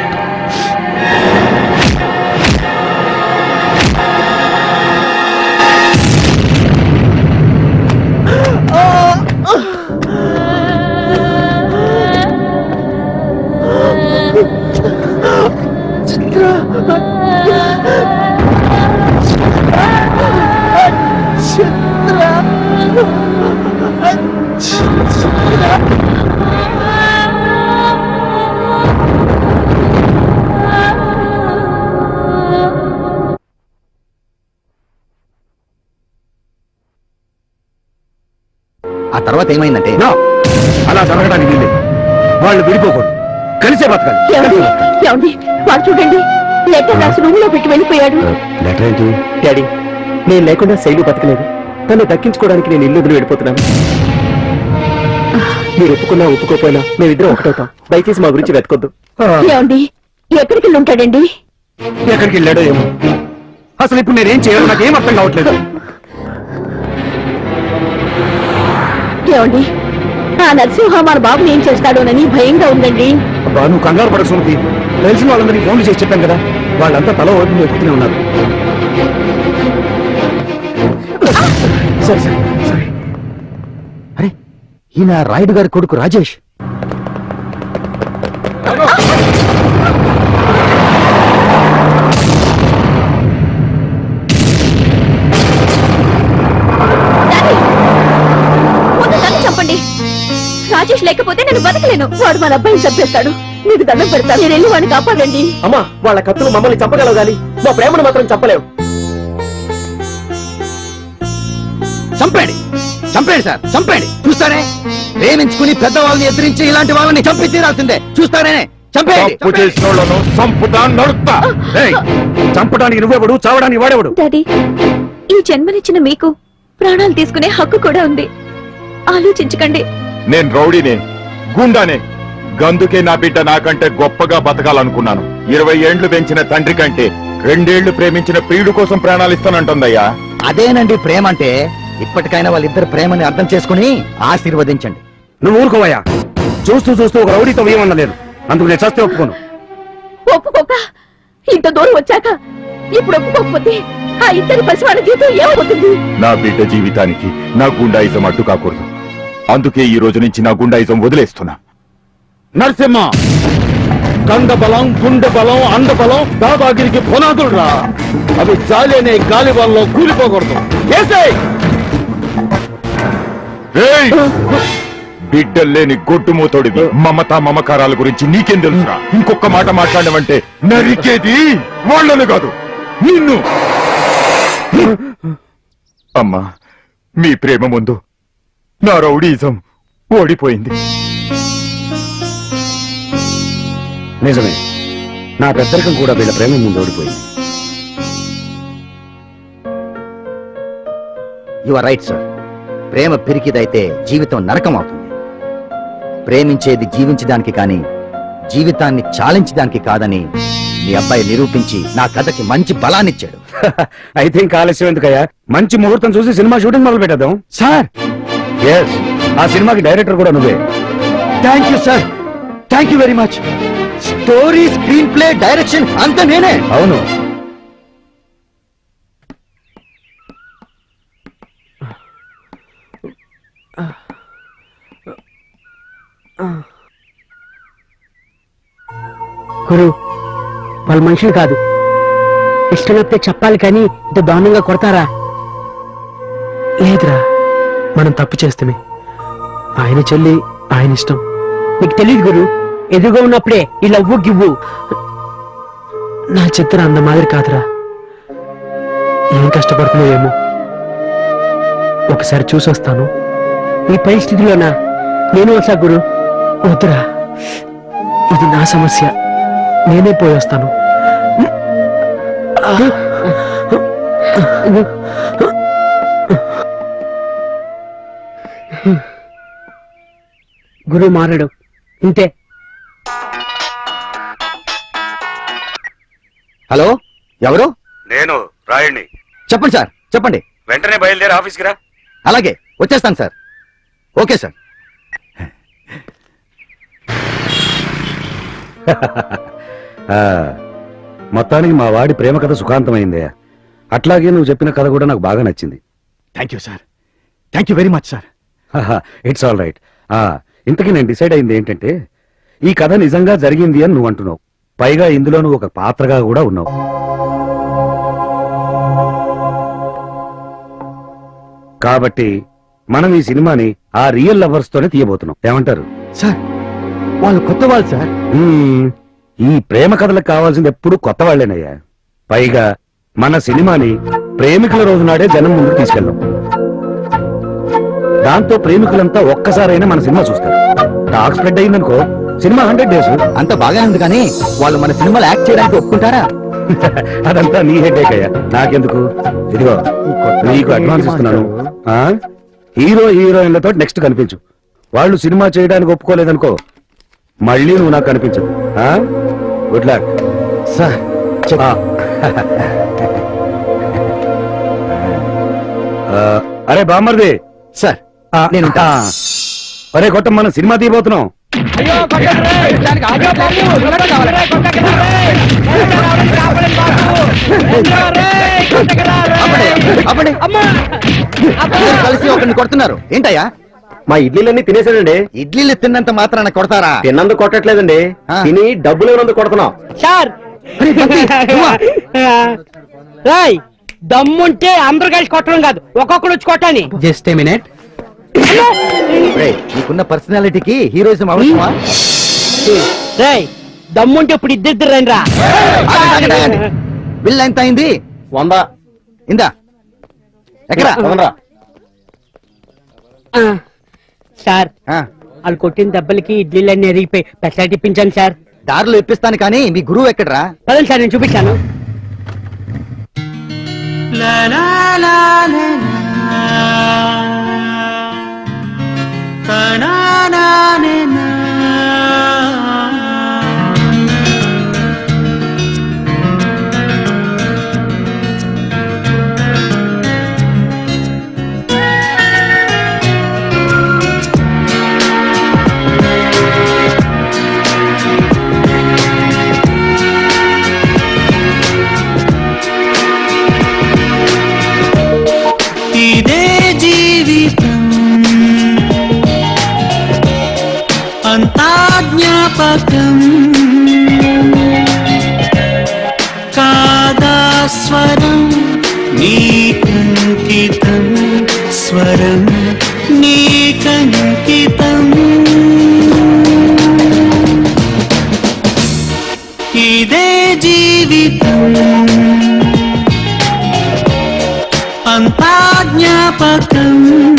ఆ తర్వాత ఏమైందంటే అలా జరగడానికి వీల్లేదు. వాళ్ళు విడిపోకూడదు, కలిసే బతకాలి. ఏమండి, వాడు చూడండి లెటర్ రాసి రూమ్ లో పెట్టి వెళ్ళిపోయాడు. లెటర్ ఏంటి? డాడీ, నేను లేకుండా శైలి బతకలేదు. తను దక్కించుకోవడానికి నేను ఇల్లు వదిలి వెళ్ళిపోతున్నాను. మీరు ఒప్పుకున్నా ఒప్పుకోపోయినా మేమిద్దరం ఒకటవుతాం. దయచేసి మా గురించి వెతకొద్దు. ఏమండి, ఎక్కడికి వెళ్ళి ఉంటాడండి? ఎక్కడికి వెళ్ళాడో ఏమో. అసలు ఇప్పుడు నేనేం చేయాలో నాకేం అర్థం కావట్లేదు. ఏమండి, ఆ నరసింహ మన బాబుని ఏం చేస్తాడోనని భయంగా ఉందండి. అబ్బా, నువ్వు కంగారు పడక సుమతి. తెలిసిన వాళ్ళందరికీ ఫోన్లు చేసి చెప్పాను కదా, వాళ్ళంతా తల ఓపెన్ ఎక్కుతూనే ఉన్నారు. సరే సరే సరే. అరే, ఈయన రాయుడు గారి కొడుకు రాజేష్. చెప్పండి, రాజేష్ లేకపోతే నేను బతకలేను. వాడు మన అబ్బాయిని చంపేస్తాడు. మీకు దండం పెడతాను, మీరు వెళ్ళి వాడిని కాపాడండి. అమ్మా, వాళ్ళ కత్తులు మమ్మల్ని చంపగలవు గాని మా ప్రేమను మాత్రం చంపలేవు. చంపేడి చంపేడి సార్, చంపేడి. చూస్తానే, ప్రేమించుకుని పెద్దవాళ్ళని ఎదిరించి ఇలాంటి వాళ్ళని చంపి తీరాల్సిందే. చూస్తానే, చంపేడి. తప్పు చేసిన వాళ్ళను చంపుతా నడుపుతా. చంపడానికి నువ్వెవడు, చావడానికి వాడేవాడు? డాడీ, ఈ జన్మనిచ్చిన మీకు ప్రాణాలు తీసుకునే హక్కు కూడా ఉంది. ఆలోచించకండి. నేను రౌడీనే, గుండానే. గందుకే నా బిడ్డ నాకంటే గొప్పగా బతకాలనుకున్నాను. ఇరవై ఏండ్లు పెంచిన తండ్రి కంటే రెండేళ్లు ప్రేమించిన ప్రియుడు కోసం ప్రాణాలు ఇస్తానంటుందయ్యా. అదేనండి ప్రేమ అంటే. ఇప్పటికైనా వాళ్ళిద్దరు ప్రేమని అర్థం చేసుకుని ఆశీర్వదించండి. నువ్వు ఊరుకోవయ్యా. చూస్తూ చూస్తూ ఒక రౌడీతో ఏమనలేదు. అందుకు నేను చస్తే ఒప్పుకోను. ఒప్పుకోక ఇంత దూరం వచ్చాక ఇప్పుడు ఒప్పుకోకపోతే ఆ ఇద్దరి పసివాళ్ళ జీవితం ఏమవుతుంది? నా బిడ్డ జీవితానికి నా గుండాయిజం అడ్డు కాకూడదు. అందుకే ఈ రోజు నుంచి నా గుండాయిజం వదిలేస్తున్నా. నరసింహ, కండ బలం, గుండె బలం, అండ బలం దాదాగిరికి పునాదులు రా. అవి జాలేనే గాలి వాళ్ళలో కూలిపోకూడదు. బిడ్డల్లేని గొడ్డుమూతోడివి. మమతా మమకారాల గురించి నీకేం తెలుసురా? ఇంకొక మాట మాట్లాడమంటే నరికేది వాళ్ళను కాదు, నిన్ను. అమ్మా, మీ ప్రేమ ముందు నా రౌడీజం ఓడిపోయింది. నిజమే, నా పెద్దరికం కూడా వీళ్ళ ప్రేమ ముందు ఓడిపోయింది. You are right sir. ప్రేమ పెరిగిదైతే జీవితం నరకం అవుతుంది. ప్రేమించేది జీవించడానికి కానీ జీవితాన్ని చాలించడానికి కాదని మీ అబ్బాయి నిరూపించి నా కథకి మంచి బలాన్నిచ్చాడు. అయితే ఇంకా ఆలస్యం ఎందుకయ్యా? మంచి ముహూర్తం చూసి సినిమా షూటింగ్ మొదలు పెట్టేద్దాం. సార్, ఎస్, ఆ సినిమాకి డైరెక్టర్ కూడా నువ్వే. Thank you sir, thank you very much. Story, screenplay, direction అంతా నేనే. అవును. గురు, వాళ్ళ మనుషులు కాదు. ఇష్టమైతే చెప్పాలి కానీ ఇంత దారుణంగా కొడతారా? లేదురా, మనం తప్పు చేస్తామే. ఆయన చెల్లి ఆయన ఇష్టం. నీకు తెలియదు గురు, ఎదురుగా ఉన్నప్పుడే ఈ లవ్వు గివ్వు. నా చిత్ర అంత మాదిరి కాదురా. ఏం కష్టపడుతుందో ఏమో, ఒకసారి చూసి వస్తాను. ఈ పరిస్థితిలోనా? నేను వస్తా గురు. వద్దురా, ఇది నా సమస్య. నేనే పోయి వస్తాను. గురు మారడు, ఇంతే. హలో, ఎవరు? నేను రాయుడిని. చెప్పండి సార్, చెప్పండి. వెంటనే బయలుదేరి ఆఫీస్కి రా. అలాగే వచ్చేస్తాను సార్. Okay sir. మొత్తానికి మా వాడి ప్రేమ కథ సుఖాంతమైందే. అట్లాగే నువ్వు చెప్పిన కథ కూడా నాకు బాగా నచ్చింది. Thank you sir, thank you very much sir. It's all right. ఇంతకీ నేను డిసైడ్ అయింది ఏంటంటే, ఈ కథ నిజంగా జరిగింది అని నువ్వు అంటున్నావు. పైగా ఇందులో నువ్వు ఒక పాత్రగా కూడా ఉన్నావు. కాబట్టి మనం ఈ సినిమాని ఆ రియల్ లవర్స్ తోనే తీయబోతున్నాం. ఏమంటారు? సార్, వాళ్ళు కొత్త వాళ్ళు సార్. ఈ ప్రేమ కథలకు కావాల్సింది ఎప్పుడు కొత్త వాళ్లేనయ్యా. పైగా మన సినిమాని ప్రేమికుల రోజు నాడే జనం ముందుకు తీసుకెళ్దాం. దాంతో ప్రేమికులంతా ఒక్కసారైనా మన సినిమా చూస్తారు. టాక్ స్ప్రెడ్ అయిందనుకో, సినిమా హండ్రెడ్ డేస్. అంత బాగా ఉంది కానీ వాళ్ళు మన సినిమాలో యాక్ట్ చేయడానికి ఒప్పుకుంటారా? అదంతా నీ హెడేక్ అయ్యా, నాకెందుకు. ఇదిగో నీకు అడ్వాన్స్ ఇస్తున్నాను. హీరో హీరోయిన్లతో నెక్స్ట్ కనిపించు. వాళ్ళు సినిమా చేయడానికి ఒప్పుకోలేదనుకో, మళ్ళీ నువ్వు నాకు కనిపించదు. Good luck sir. అరే బామ్మర్ది సార్, నేను అరే కొట్ట, మనం సినిమా తీయబోతున్నాం. కలిసి ఒకరిని కొడుతున్నారు ఏంటయ్యా? మా ఇడ్లీలన్నీ తినేసాడండి. ఇడ్లీలు తిన్నంత మాత్రాన కొడతారా? తిన్నందుకు కొట్టట్లేదండి, తిని డబ్బులు ఇవ్వనందుకు కొడుతున్నాం. సార్, రాయ్ దమ్ముంటే అందరూ కలిసి కొట్టడం కాదు, ఒక్కొక్కడు వచ్చి కొట్టాలి. Just a minute. నీకున్న పర్సనాలిటీకి హీరోయిజం అవసరమా? రేయ్ దమ్ముంటే ఇప్పుడు ఇద్దరిద్దరు రండి రా. బిల్ ఎంత అయింది? వంద. ఇందా ఎక్కడా? సార్ వాళ్ళు కొట్టిన దెబ్బలకి ఇడ్లీలన్నీ ఎరిగిపోయి పెసరట్ ఇప్పించాను సార్. దారిలో ఇప్పిస్తాను కానీ మీ గురువు ఎక్కడరా? పదండి సార్ నేను చూపించాను. ఇదే జీవితం అంతా జ్ఞాపకం కాదా స్వరం నీకంకితం స్వరం నీకంకితం ఇదే జీవితం అంతా జ్ఞాపకం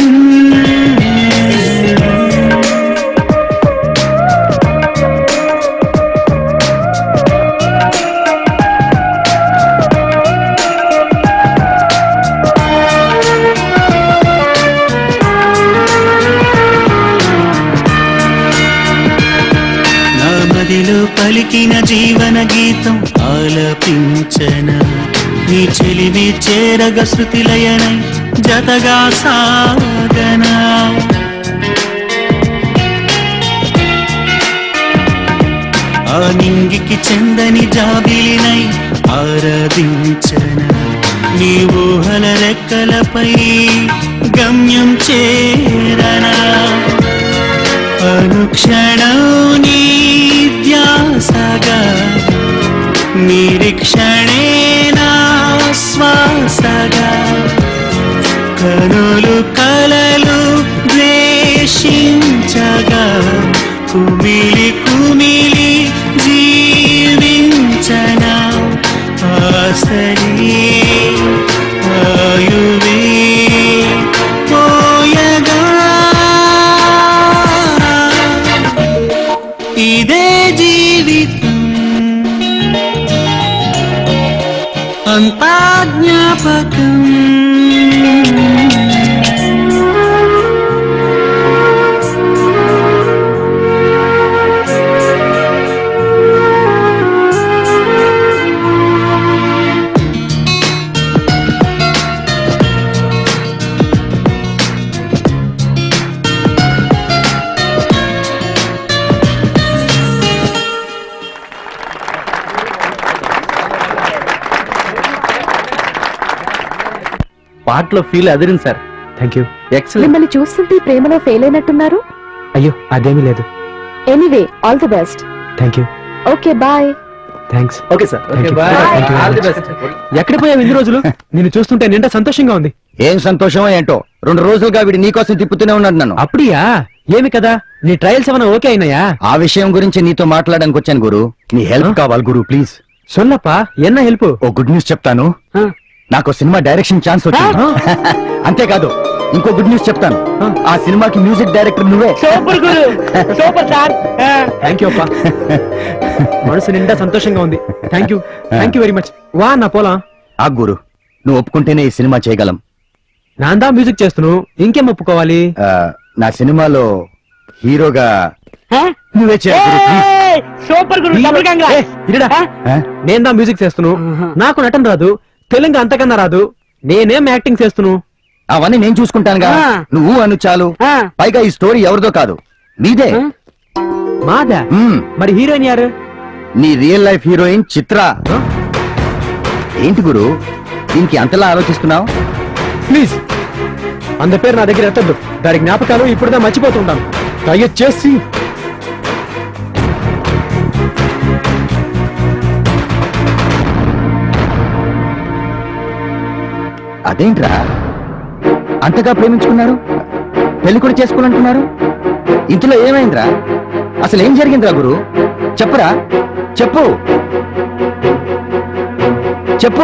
నా మదిలో పలికిన జీవన గీతం ఆలపించన నీ చెలివి చేరగ శృతిలయనై జతగా సాగనా ఆ నింగికి చందని జాబిలినై ఆరాధించన నీ ఊహల రెక్కలపై గమ్యం చేరనా అనుక్షణం నీ ధ్యాసగా నిరీక్షణే నా శ్వాసగా కనులు కలలు ద్వేషించగా కుమిలి కుమిలి జీవించనా ఆసరి ఆయువే పోయగా ఇదే జీవితం అంతా జ్ఞాపకం పాటలో feel Adirindi sir. Thank you. Excellent. మిమ్మల్ని చూస్తుంటే ప్రేమలో ఫెయిల్ అయినట్టున్నారు. అయ్యో అదేమీ లేదు. Anyway all the best. Thank you. Okay bye. Thanks. Okay sir. Thank okay you. Bye. Thank you very all the much. Best. ఎక్కడికి పోయావు ఇన్ని రోజులు? నిన్ను చూస్తుంటే నిండా సంతోషంగా ఉంది. ఏం సంతోషమో ఏంటో రెండు రోజులుగా వీడి నీకోసం తిప్పుతూనే ఉన్నాడు నన్ను. అప్పుడియా? ఏమి కదా నీ ట్రయల్స్ ఏమైనా ఓకే అయినాయా? ఆ విషయం గురించి నీతో మాట్లాడడానికి వచ్చాను గురు. నీ హెల్ప్ కావాలి గురు ప్లీజ్. సొల్లప్పా ఎన్న హెల్ప్? ఓ గుడ్ న్యూస్ చెప్తాను. నాకు సినిమా డైరెక్షన్ ఛాన్స్ వచ్చింది. అంతేకాదు ఇంకో గుడ్ న్యూస్ చెప్తాను. ఆ సినిమాకి మ్యూజిక్ డైరెక్టర్ నువ్వే. సూపర్ గురు సూపర్ సార్. థ్యాంక్ యూ అప్పా. మనసు నిండా సంతోషంగా ఉంది. Thank you thank you very much. వా నా పోలా. ఆ గురు నువ్వు ఒప్పుకుంటేనే ఈ సినిమా చేయగలం. నాందా మ్యూజిక్ చేస్తున్నావు ఇంకేం ఒప్పుకోవాలి? నా సినిమాలో హీరోగా నువ్వే చేయాలి గురు ప్లీజ్. సూపర్ గురు డబుల్ గంగా. నేను దా మ్యూజిక్ చేస్తున్నావు. నాకు నటన రాదు, తెలుగు అంతకన్నా రాదు. నేనేం యాక్టింగ్ చేస్తున్నావు? అవన్నీ నేను చూసుకుంటానుగా. నువ్వు అను చాలు. పైగా ఈ స్టోరీ ఎవరిదో కాదు నీదే. మాదా? మరి హీరోయిన్ యారు? నీ రియల్ లైఫ్ హీరోయిన్ చిత్ర. ఏంటి గురు దీనికి అంతలా ఆలోచిస్తున్నావు? ప్లీజ్ అంత పేరు నా దగ్గర ఎత్తద్దు. దాని జ్ఞాపకాలు ఇప్పుడుదా మర్చిపోతుంటాను. దయచేసి అదేంట్రా అంతగా ప్రేమించుకున్నారు, పెళ్లి కూడా చేసుకోవాలంటున్నారు. ఇంతలో ఏమైందిరా? అసలు ఏం జరిగిందిరా గురు? చెప్పరా, చెప్పు చెప్పు.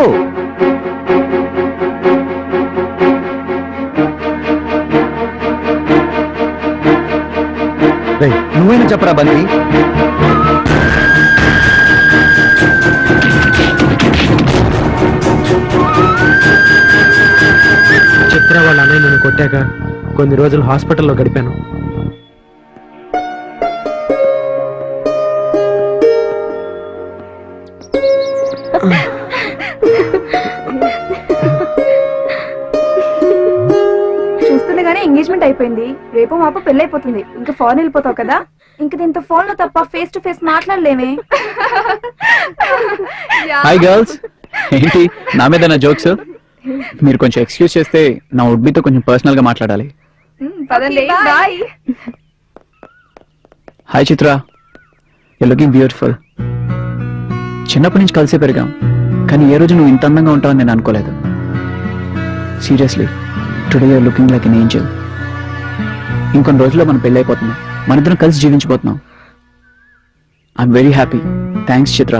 రేయ్, నువ్వైనా చెప్పరా బంతి. చిత్ర వాళ్ళ అన్నయ్య నన్ను కొట్టాక కొన్ని రోజులు హాస్పిటల్లో గడిపాను. చూస్తుండగానే ఎంగేజ్మెంట్ అయిపోయింది. రేపు మాప పెళ్ళైపోతుంది. ఇంకా ఫారెన్ వెళ్ళిపోతావు కదా. ఇంక దీంతో ఫోన్ లో తప్ప ఫేస్ టు ఫేస్ మాట్లాడలేమే. హాయ్ గర్ల్స్, ఏంటి నా మీద నా జోక్స్? మీరు కొంచెం ఎక్స్క్యూజ్ చేస్తే నా ఉడ్బీతో కొంచెం పర్సనల్ గా మాట్లాడాలి. Bye. Hi Chitra, you looking beautiful. చిన్నప్పటి నుంచి కలిసే పెరిగాం, కానీ ఏ రోజు నువ్వు ఇంత అందంగా ఉంటావని నేను అనుకోలేదు. Seriously, today you're looking like an angel. ఇంకొన్ని రోజుల్లో మనం పెళ్ళి అయిపోతున్నాం, మన ఇద్దరం కలిసి జీవించబోతున్నాం. I'm very happy. Thanks Chitra.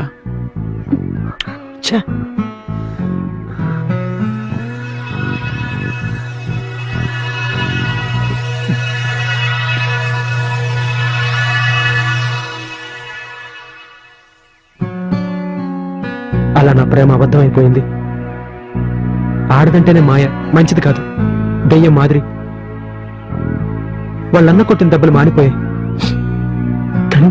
అలా నా ప్రేమ అబద్ధం అయిపోయింది. ఆడదంటేనే మాయ, మంచిది కాదు, దెయ్యం మాదిరి. వాళ్ళన్న కొట్టిన దెబ్బలు మానిపోయాయి, కానీ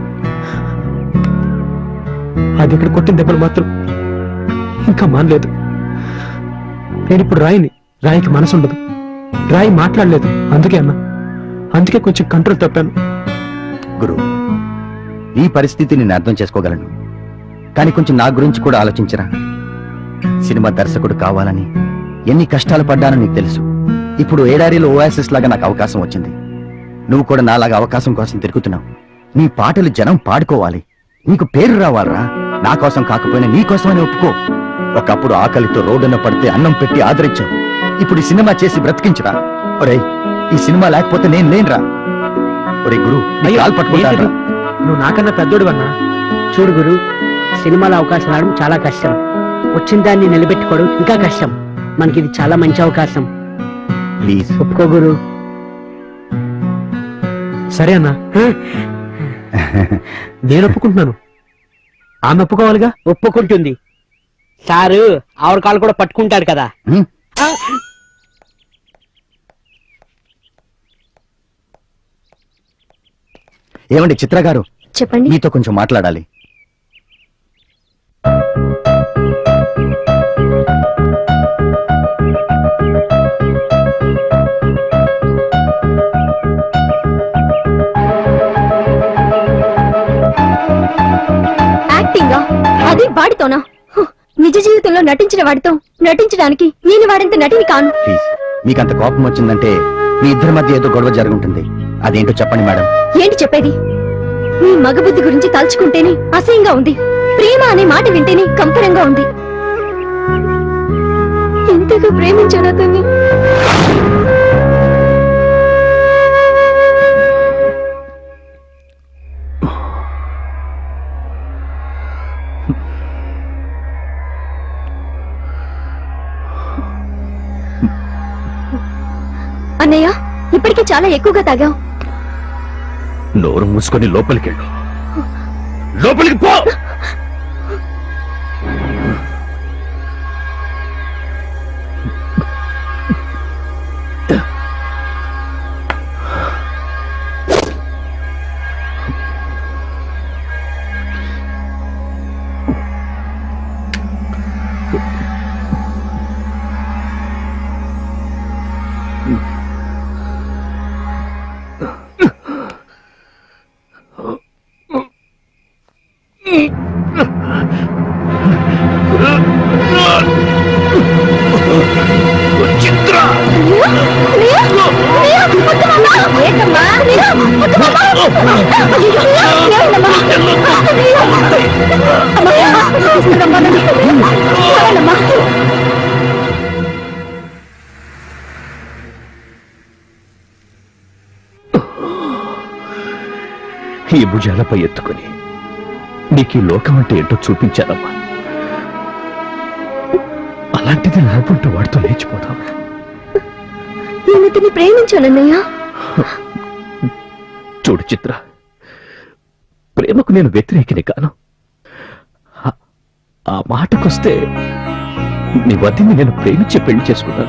అది ఇక్కడ కొట్టిన దెబ్బలు మాత్రం ఇంకా మానలేదు. నేను ఇప్పుడు రాయిని, రాయికి మనసు ఉండదు, రాయి మాట్లాడలేదు. అందుకే అన్నా, అందుకే కొంచెం కంట్రోల్ తప్పాను. గురు, ఈ పరిస్థితి నేను అర్థం చేసుకోగలను, కానీ కొంచెం నా గురించి కూడా ఆలోచించరా. సినిమా దర్శకుడు కావాలని ఎన్ని కష్టాలు పడ్డానో నీకు తెలుసు. ఇప్పుడు ఏడారిలో ఓయాసిస్ లాగా నాకు అవకాశం వచ్చింది. నువ్వు కూడా నాలాగా అవకాశం కోసం తిరుగుతున్నావు. నీ పాటలు జనం పాడుకోవాలి, నీకు పేరు రావాలరా. నా కోసం కాకపోయినా నీ కోసమని ఒప్పుకో. ఒకప్పుడు ఆకలితో రోడ్డున పడితే అన్నం పెట్టి ఆదరించావు, ఇప్పుడు ఈ సినిమా చేసి బ్రతికించరా. ఒరే, ఈ సినిమా లేకపోతే నేను లేనురా. ఒరే గురు, నీ కాలు పట్టుకుంటాను. నువ్వు నాకన్నా పెద్దోడు అన్నా. చూడు గురు, సినిమాలో అవకాశం రావడం చాలా కష్టం, వచ్చిన దాన్ని నిలబెట్టుకోవడం ఇంకా కష్టం. మనకి ఇది చాలా మంచి అవకాశం. ప్లీజ్ ఒప్పుకో గురు. సరే అన్నా, నేను ఒప్పుకుంటున్నాను. ఆమె ఒప్పుకోవాలిగా. ఒప్పుకుంటుంది. సారు ఆవిడ కాలు కూడా పట్టుకుంటాడు కదా. ఏమండి చిత్ర గారు, చెప్పండి. మీతో కొంచెం మాట్లాడాలి. యాక్టింగా? అది వాడితోనా? హ్, నిజ జీవితంలో నటించిన వాడితో నటించడానికి నేను వాడంత నటిని కాను. ప్లీజ్, మీకంత కోపం వచ్చిందంటే మీ ఇద్దరి మధ్య ఏదో గొడవ జరుగుంటుంది. అదేంటో చెప్పండి మేడం. ఏంటి చెప్పేది? నీ మగబుద్ధి గురించి తలుచుకుంటేనే అసహ్యంగా ఉంది. ప్రేమ అనే మాట వింటేనే కంపరంగా ఉంది. ఎంతగా ప్రేమించాను అతన్ని. అన్నయ్య, ఇప్పటికే చాలా ఎక్కువగా తాగావు. నోరు మూసుకొని లోపలికి వెళ్ళు. లోపలికి పో. ఈ భుజాలపై ఎత్తుకుని నీకు ఈ లోకం అంటే ఏంటో చూపించానమ్మా. అలాంటిది నవ్వుంటూ వాడితో లేచిపోతావు. నేను ఇతన్ని ప్రేమించానన్నయ్య. చూడు చిత్ర, ప్రేమకు నేను వ్యతిరేకిని కాను. ఆ- ఆ మాటకొస్తే నీ వదిని నేను ప్రేమించి పెళ్లి చేసుకున్నాను.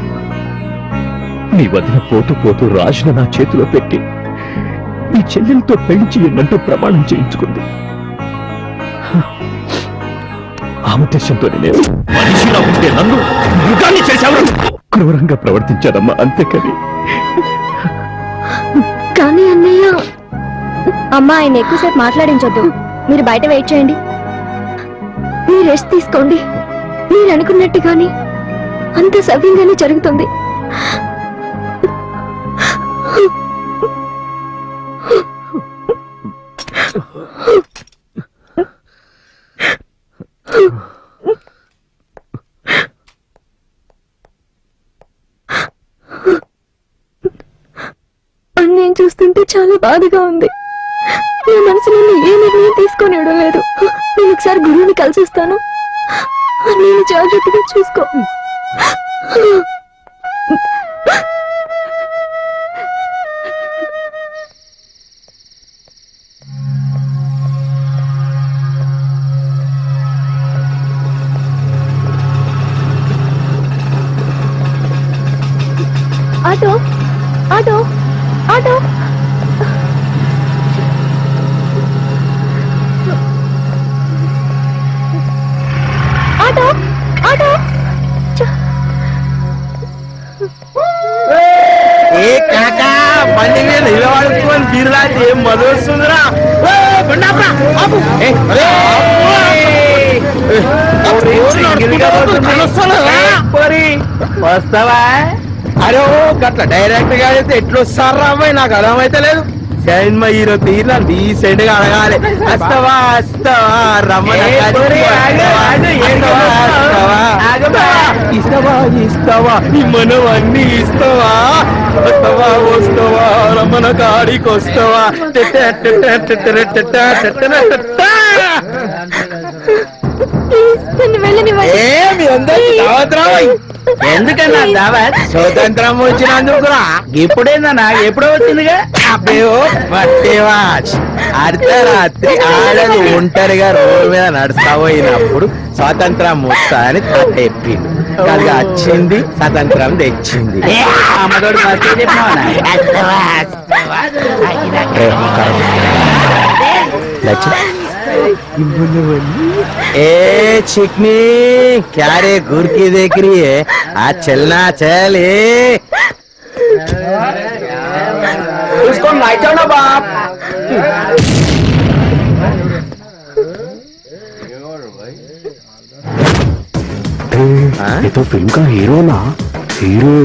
నీ వదిన పోతూ పోతూ రాజును నా చేతిలో పెట్టి నీ చెల్లెలతో పెళ్లి చేయనంటూ ప్రమాణం చేయించుకుంది. ఆ ఉద్దేశంతో నేను మనిషిలా ఉంటే నన్ను మృగాన్ని చేశావు. క్రూరంగా ప్రవర్తించానమ్మా, అంతేకాని. కానీ అన్నయ్య, అమ్మా ఆయన ఎక్కువసేపు మాట్లాడించొద్దు. మీరు బయట వెయిట్ చేయండి. మీరు రెస్ట్ తీసుకోండి. మీరు అనుకున్నట్టుగాని అంత సవ్యంగానే జరుగుతుంది. అన్నయ్య చూస్తుంటే చాలా బాధగా ఉంది. నా మనసులో ఏ నిర్ణయం తీసుకునేయడం లేదు. నేను ఒకసారి గురువుని కలిసిస్తాను. నేను జాగ్రత్తగా చూసుకో. Auto auto auto auto auto ఏ కాకా బండి మీద నిలబడుకోని తీరులాంటి ఏం మధు వస్తుందిరా. వస్తావా? అరే ఓ గట్ల డైరెక్ట్ గా అయితే ఎట్లు వస్తారా అమ్మాయి, నాకు అర్థమైతే లేదు. సినిమా హీరో తీరా డీసెంట్ గా అడగాలి. వస్తావా వస్తావా రమ్మని ఇస్తావా ఇస్తావా మనం అన్ని ఇస్తావా? వస్తావా వస్తావా రమ్మన కాడికి వస్తావా? ఏమి ఎందుకన్నా దావత్ స్వతంత్రం వచ్చినందుకురా. ఇప్పుడేందన్నా ఎప్పుడో వచ్చిందిగా. అబ్బేవో పట్టేవాచ్ అర్ధరాత్రి ఆడది ఒంటరిగా రోడ్డు మీద నడుస్తా పోయినప్పుడు స్వాతంత్రం వస్తా అని చెప్పింది. అది వచ్చింది, స్వతంత్రం తెచ్చింది. అమ్మతోడు ए चिकनी क्या रे घूर की देख रही है? आज चलना चल ए उसको नाचो ना बाप। ये तो फिल्म का हीरो ना हीरो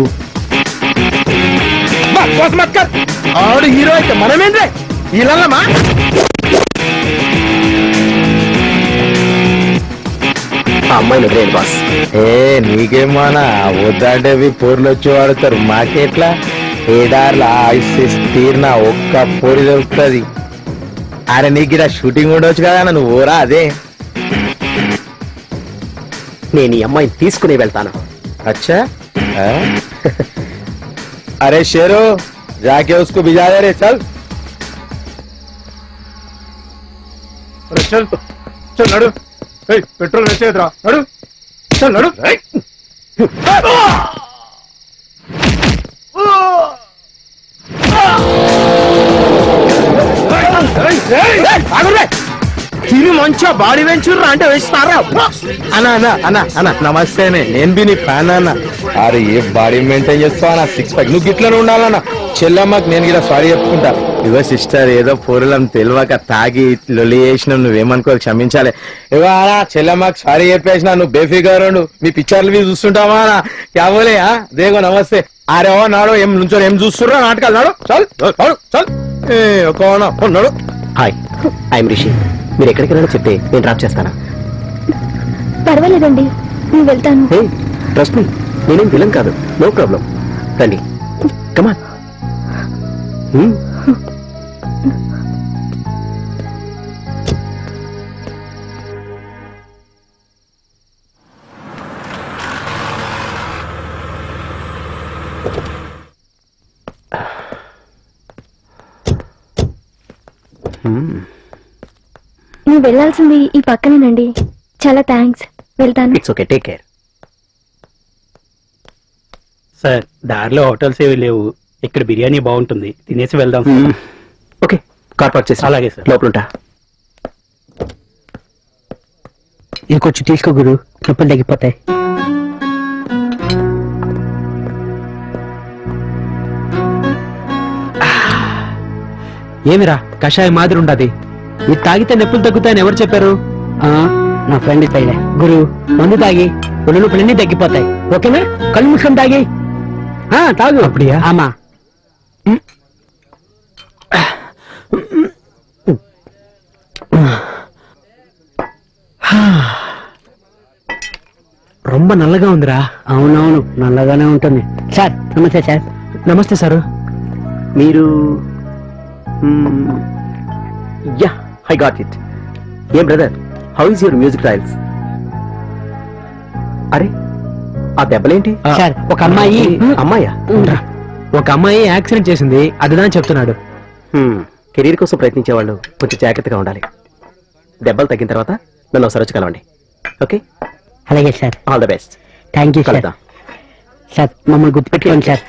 बस मत कर और हीरो है मन में इलामा అమ్మాయిని వదిలేయండి బాస్. ఏ నీకేమన్నా వద్దంటే పూర్లు వచ్చి వాడతారు. మాకెట్లా ఏడార్లా ఐసిస్ తీరిన ఒక్క పూరి దొరుకుతుంది. అరే నీకు ఇలా షూటింగ్ ఉండవచ్చు కదా, నువ్వు ఊరా అదే. నేను ఈ అమ్మాయిని తీసుకుని వెళ్తాను. अच्छा अरे शेरो जाके उसको भिजा दे रे चल। अरे चल चल नडु पेट्रोल वेचेद्रा नडु चल नडु తిని మంచిగా బాడీ పెంచుర్రా అంటే వేస్తారా అన్న అన్న అన్న అన్న నమస్తేనే, నేను బి నీ ఫ్యాన్ అన్న. అరే ఏ బాడీ మెయింటైన్ చేస్తావు అన్న, సిక్స్ ప్యాక్ నువ్వు గిట్లనే ఉండాలన్న. చెల్లమ్మకి నేను ఇలా సారీ చెప్పుకుంటా. ఇగో సిస్టర్ ఏదో పూర్లం తెలియక తాగి లొల్లి చేసినావు, నువ్వేమనుకో క్షమించాలి. ఇగో అన్న చెల్లమ్మకి సారీ చెప్పేసిన, నువ్వు బేఫికర్ ఉండు. మీ పిక్చర్లు మీ చూస్తుంటావా అన్న క్యాబోలే దేగో నమస్తే. అరే ఓ నాడు ఏం నుంచో ఏం చూస్తుర్రా నాటకాలు నాడు చల్ చల్ చల్ ఏ ఒక నాడు. Hi I'm Rishi. మీరు ఎక్కడికి వెళ్ళాలో చెప్తే నేను డ్రాప్ చేస్తానా? పర్వాలేదండి, నేను వెళ్తాను. హే ట్రస్ట్ మీ, నేనేం విలన్ కాదు. నో ప్రాబ్లం, రండి కమాన్. నువ్వు వెళ్ళాల్సింది ఈ పక్కనేనండి. చాలా థ్యాంక్స్. వెళ్తాను. It's okay, take care. Sir దారిలో హోటల్స్ ఏవి లేవు, ఇక్కడ బిర్యానీ బాగుంటుంది, తినేసి వెళ్దాం. ఓకే, కార్ పార్క్ చేసి అలాగే సార్. లోపలుంటా. ఇది కొంచెం తీసుకో గురు, నొప్పులు తగ్గిపోతాయి. ఏమిరా కషాయం మాదిరి ఉండదు, ఇది తాగితే నొప్పులు తగ్గుతాయని ఎవరు చెప్పారు? నా ఫ్రెండ్ తగిలే గురు, మందు తాగి ఒళ్ళు నొప్పులన్నీ తగ్గిపోతాయి. ఓకేనా? కళ్ళు మూసుకొని తాగి తాగు. అప్పుడియా? ఆమా. రొమ్మ నల్లగా ఉందిరా. అవునవును, నల్లగానే ఉంటుంది. సార్ నమస్తే. సార్ నమస్తే సారు. మీరు యా ఐ గాట్ ఇట్. ఏం brother, how is your music trials? అరే ఆ దెబ్బలేంటి? సార్ ఒక అమ్మాయి అమ్మాయా? ఒక అమ్మాయి యాక్సిడెంట్ చేసింది, అదిదాని చెప్తున్నాడు. కెరీర్ కోసం ప్రయత్నించే వాళ్ళు కొంచెం జాగ్రత్తగా ఉండాలి. దెబ్బలు తగ్గిన తర్వాత నన్ను ఒకసారి వచ్చి కలవండి. ఓకే? అలాగే sir. All the best. Thank you sir. Sir మమ్మల్ని గుర్తుపెట్టుకోండి సార్.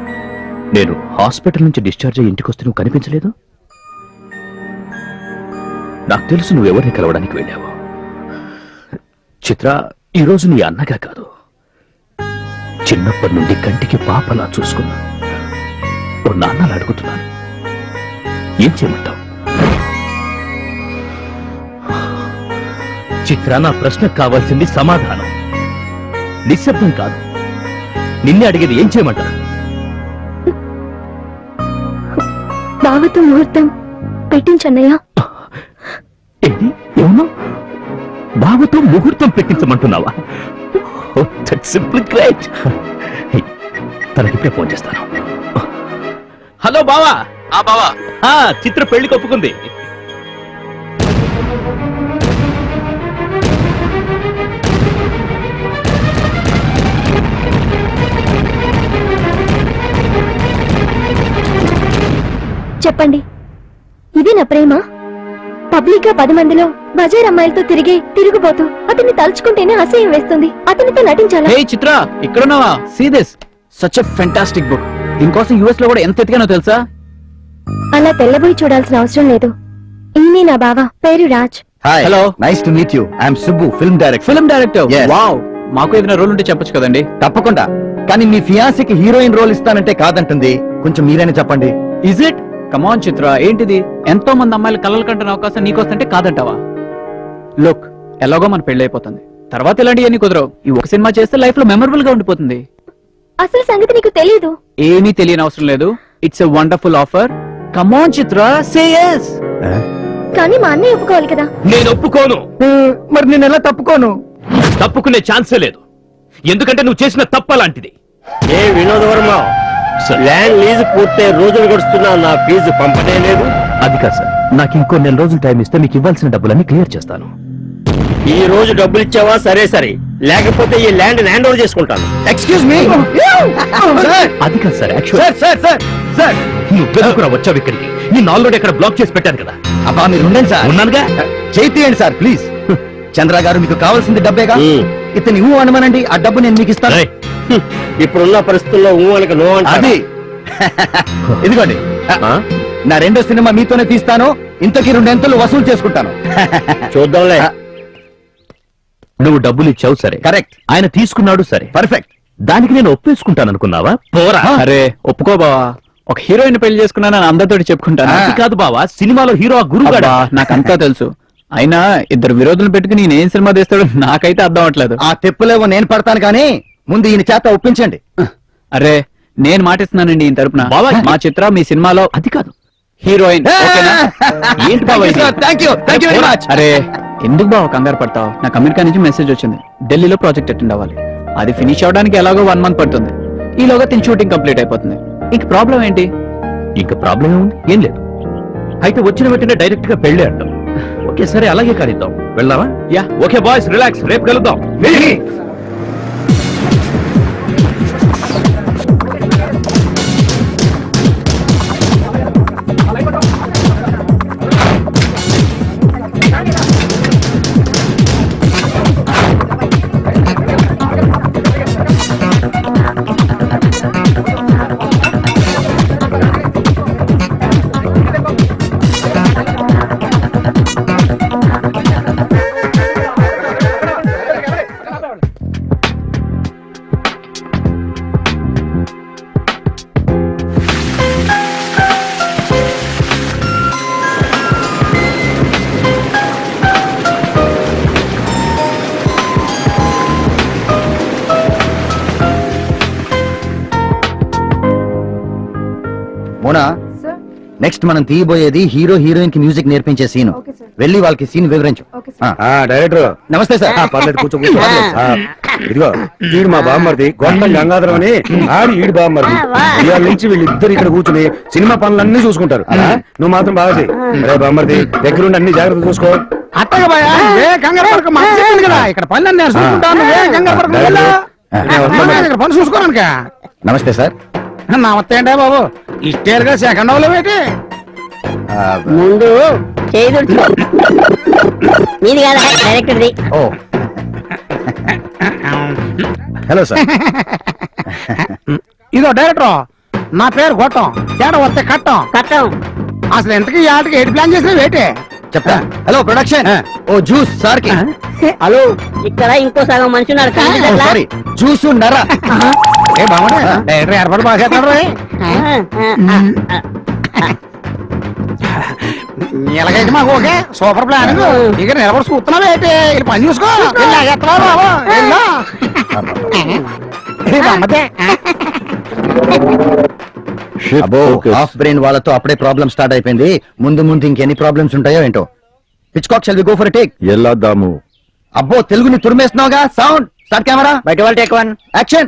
నేను హాస్పిటల్ నుంచి డిశ్చార్జ్ అయ్యి ఇంటికి వస్తే నువ్వు కనిపించలేదు. నాకు తెలుసు నువ్వెవరిని కలవడానికి వెళ్ళావు. చిత్ర, ఈరోజు నీ అన్నగా కాదు, చిన్నప్పటి నుండి కంటికి పాపలా చూసుకున్నా ఓ నాన్నలా అడుగుతున్నాను. ఏం చేయమంటావు? చిత్ర, నా ప్రశ్నకు కావాల్సింది సమాధానం, నిశ్శబ్దం కాదు. నిన్నే అడిగేది ఏం చేయమంటారు? బావతో ముహూర్తం పెట్టించన్నయ్యా. ఏంటి ఏమన్నా? బావతో ముహూర్తం పెట్టించమంటున్నావా? Simple great. తనకిప్పుడే ఫోన్ చేస్తాను. హలో బావా. ఆ బావా, ఆ చిత్ర పెళ్లికి ఒప్పుకుంది. చెప్పండి, ఇది నా ప్రేమ? పబ్లిక్ గా పది మందిలో బజార్ అమ్మాయిలతో తిరిగి తిరుగుబోతూ అతన్ని తలుచుకుంటేనే అసహ్యం వేస్తుంది. అతనితో నటించాలా? హే చిత్ర, ఇక్కడున్నావా? See this, such a fantastic book. దీనికోసం యూఎస్ లో కూడా ఎంత ఎతికానో తెలుసా? అలా తెల్లబోయి చూడాల్సిన అవసరం లేదు. ఈయనే నా బావ, పేరు Raj. Hi, hello, nice to meet you. I'm Subbu, film director. Film director? Wow, మాకు ఏదైనా రోల్ ఉంటే చెప్పొచ్చు కదండి. తప్పకుండా, కానీ మీ ఫియాన్సీకి హీరోయిన్ రోల్ ఇస్తానంటే కాదంటుంది. కొంచెం మీరైనా చెప్పండి. Is it? కమాన్ చిత్ర, ఏంటిది? ఎంతో మంది అమ్మాయిలు కలలు కంటున్న అవకాశం నీకొస్తుంటే కాదంటావా? లుక్, ఎలాగో మన పెళ్లి అయిపోతుంది, తర్వాత ఇలాంటివన్నీ కుదరవు. ఈ ఒక సినిమా చేస్తే లైఫ్ లో మెమరబుల్ గా ఉండిపోతుంది. అసలు సంగతి నీకు తెలియదు? ఏమీ తెలియని అవసరం లేదు. It's a wonderful offer. Come on Chitra, say yes. కానీ మా అన్నయ్య ఒప్పుకోవాలి కదా. నేను ఒప్పుకోను. మరి నేను ఎలా తప్పుకోను? తప్పుకునే ఛాన్సే లేదు, ఎందుకంటే నువ్వు చేసిన తప్పు అలాంటిది. ఏ వినోద్ వర్మ, ల్యాండ్ లీజ్ పూర్తయి రోజులు గడుస్తున్నా నా ఫీజు పంపనే లేదు. అది కాదు సార్, నాకు ఇంకో నెల రోజులు టైం ఇస్తే మీకు ఇవ్వాల్సిన డబ్బులన్నీ క్లియర్ చేస్తాను. ఈ రోజు డబ్బులు ఇచ్చావా సరే సరే, లేకపోతే ఈ ల్యాండ్ హ్యాండ్ ఓవర్ చేసుకుంటాను. Excuse me. అది కాదు sir, sir sir sir sir నువ్వు వెతుకురా వచ్చావు ఇక్కడికి. నీ ఆల్రెడీ ఎక్కడ బ్లాక్ చేసి పెట్టాను కదా. అబ్బా మీరు ఉండండి సార్. ఉన్నానుగా. చేయండి సార్ ప్లీజ్. చంద్ర గారు, మీకు కావాల్సింది డబ్బేగా. ఇతని ఊ అనమనండి, ఆ డబ్బు నేను మీకు ఇస్తాను. ఇప్పుడున్న పరిస్థితుల్లో ఊ అనక నో అంటే అది ఇదిగోండి, నా రెండో సినిమా మీతోనే తీస్తాను. ఇంతకీ రెండు ఎంతలు వసూలు చేసుకుంటాను. చూద్దాంలే. నువ్వు డబ్బులు ఇచ్చావు సరే, కరెక్ట్. ఆయన తీసుకున్నాడు సరే, పర్ఫెక్ట్. దానికి నేను ఒప్పేసుకుంటాను అనుకున్నావా? పోరా. అరే ఒప్పుకో బావా, ఒక హీరోయిన్ పెళ్లి చేసుకున్నాను అందరితో చెప్పుకుంటాను. అది కాదు బావా, సినిమాలో హీరో గురుగాడా. నాకంతా తెలుసు. అయినా ఇద్దరు విరోధులు పెట్టుకుని నేను ఏం సినిమా తీస్తాడు నాకైతే అర్థం అవట్లేదు. ఆ తెప్పులేవో నేను పడతాను, కానీ ముందు ఈయన చేత ఒప్పించండి. అరే నేను మాటిస్తున్నానండి ఈయన తరపున. మా చిత్ర మీ సినిమాలో అది కాదు హీరోయిన్. ఏంటి బాబా? Thank you thank you very much. అరే ఎందుకు బావ కంగారు పడతావు? నాకు అమెరికా నుంచి మెసేజ్ వచ్చింది, ఢిల్లీలో ప్రాజెక్ట్ అటెండ్ అవ్వాలి. అది ఫినిష్ అవడానికి ఎలాగో వన్ మంత్ పడుతుంది. ఈలోగా తిని షూటింగ్ కంప్లీట్ అయిపోతుంది. ఇంక ప్రాబ్లం ఏంటి? ఇంకా ప్రాబ్లం ఏముంది? ఏం లేదు. అయితే వచ్చిన వెంటనే డైరెక్ట్ గా పెళ్ళే అంటాం. ఓకే సరే, అలాగే కానిద్దాం. వెళ్దామా? యా ఓకే బాయ్స్, రిలాక్స్, రేపు కలుద్దాం. మోనా, నెక్స్ట్ మనం తీయబోయేది హీరో హీరోయిన్ కి మ్యూజిక్ నేర్పించే సీన్. వెళ్ళి వాళ్ళకి సీన్ వివరించు. డైరెక్టర్ నమస్తే సార్. పర్లేదు, కూర్చో కూర్చో. ఇదిగో ఈడు మా బామ్మర్ది గొప్ప గంగాధరం అని, ఆడు ఈడు బామ్మర్ది. ఇవాళ నుంచి వీళ్ళిద్దరు ఇక్కడ కూర్చుని సినిమా పనులన్నీ చూసుకుంటారు. నువ్వు మాత్రం బాగా చేయి. అరే బామ్మర్ది, దగ్గరుండి అన్ని జాగ్రత్త చూసుకో. అట్టగా భయ్యా, ఏ కంగారు పడకు, మాకు చెప్పింది కదా ఇక్కడ పనులు నేను చూసుకుంటాను. ఏ కంగారు పడకు, వెళ్ళు. ఇక్కడ పని చూసుకోనాక. నమస్తే సార్. నమస్తే అంటే బాబు, ఇస్టేల్ గా సెకండ్ అవలో పెట్టి ముందు నీది కదా డైరెక్టర్ది. ఓ హలో సార్. ఇదో డైరెక్టర్, నా పేరు గొట్టం, తేడా వస్తే కట్టం కట్టం. అసలు ఎంతకి ఈ ఆటకి ఏడు ప్లాన్ చేసిన వేటే? చెప్తా. హలో ప్రొడక్షన్, ఓ జ్యూస్ సార్ కి. హలో, ఇక్కడ ఇంకో సగం మనిషి ఉన్నాడు. సారీ, జ్యూస్ ఉన్నారా? ఏ బాగుండే డైరెక్టర్ ఏర్పాటు బాగా చేస్తాడు. ఎలాగైతే మాకు ఓకే, సూపర్ ప్లానింగ్. ఇక నిలబడి చూస్తున్నావు ఏంటి? వీళ్ళు పని చూసుకో. లాగేస్తున్నావు బాబు. అబ్బో, హాఫ్ బ్రెయిన్ వాళ్ళతో అప్పుడే ప్రాబ్లం స్టార్ట్ అయిపోయింది. ముందు ముందు ఇంకెన్ని ప్రాబ్లమ్స్ ఉంటాయో ఏంటో. Pitchcock shall we go for take? ఎల్లాదాము. అబ్బో, తెలుగుని తురిమేస్తున్నావుగా. సౌండ్ స్టార్ట్, కెమెరా బయట వాళ్ళు టేక్ వన్ యాక్షన్.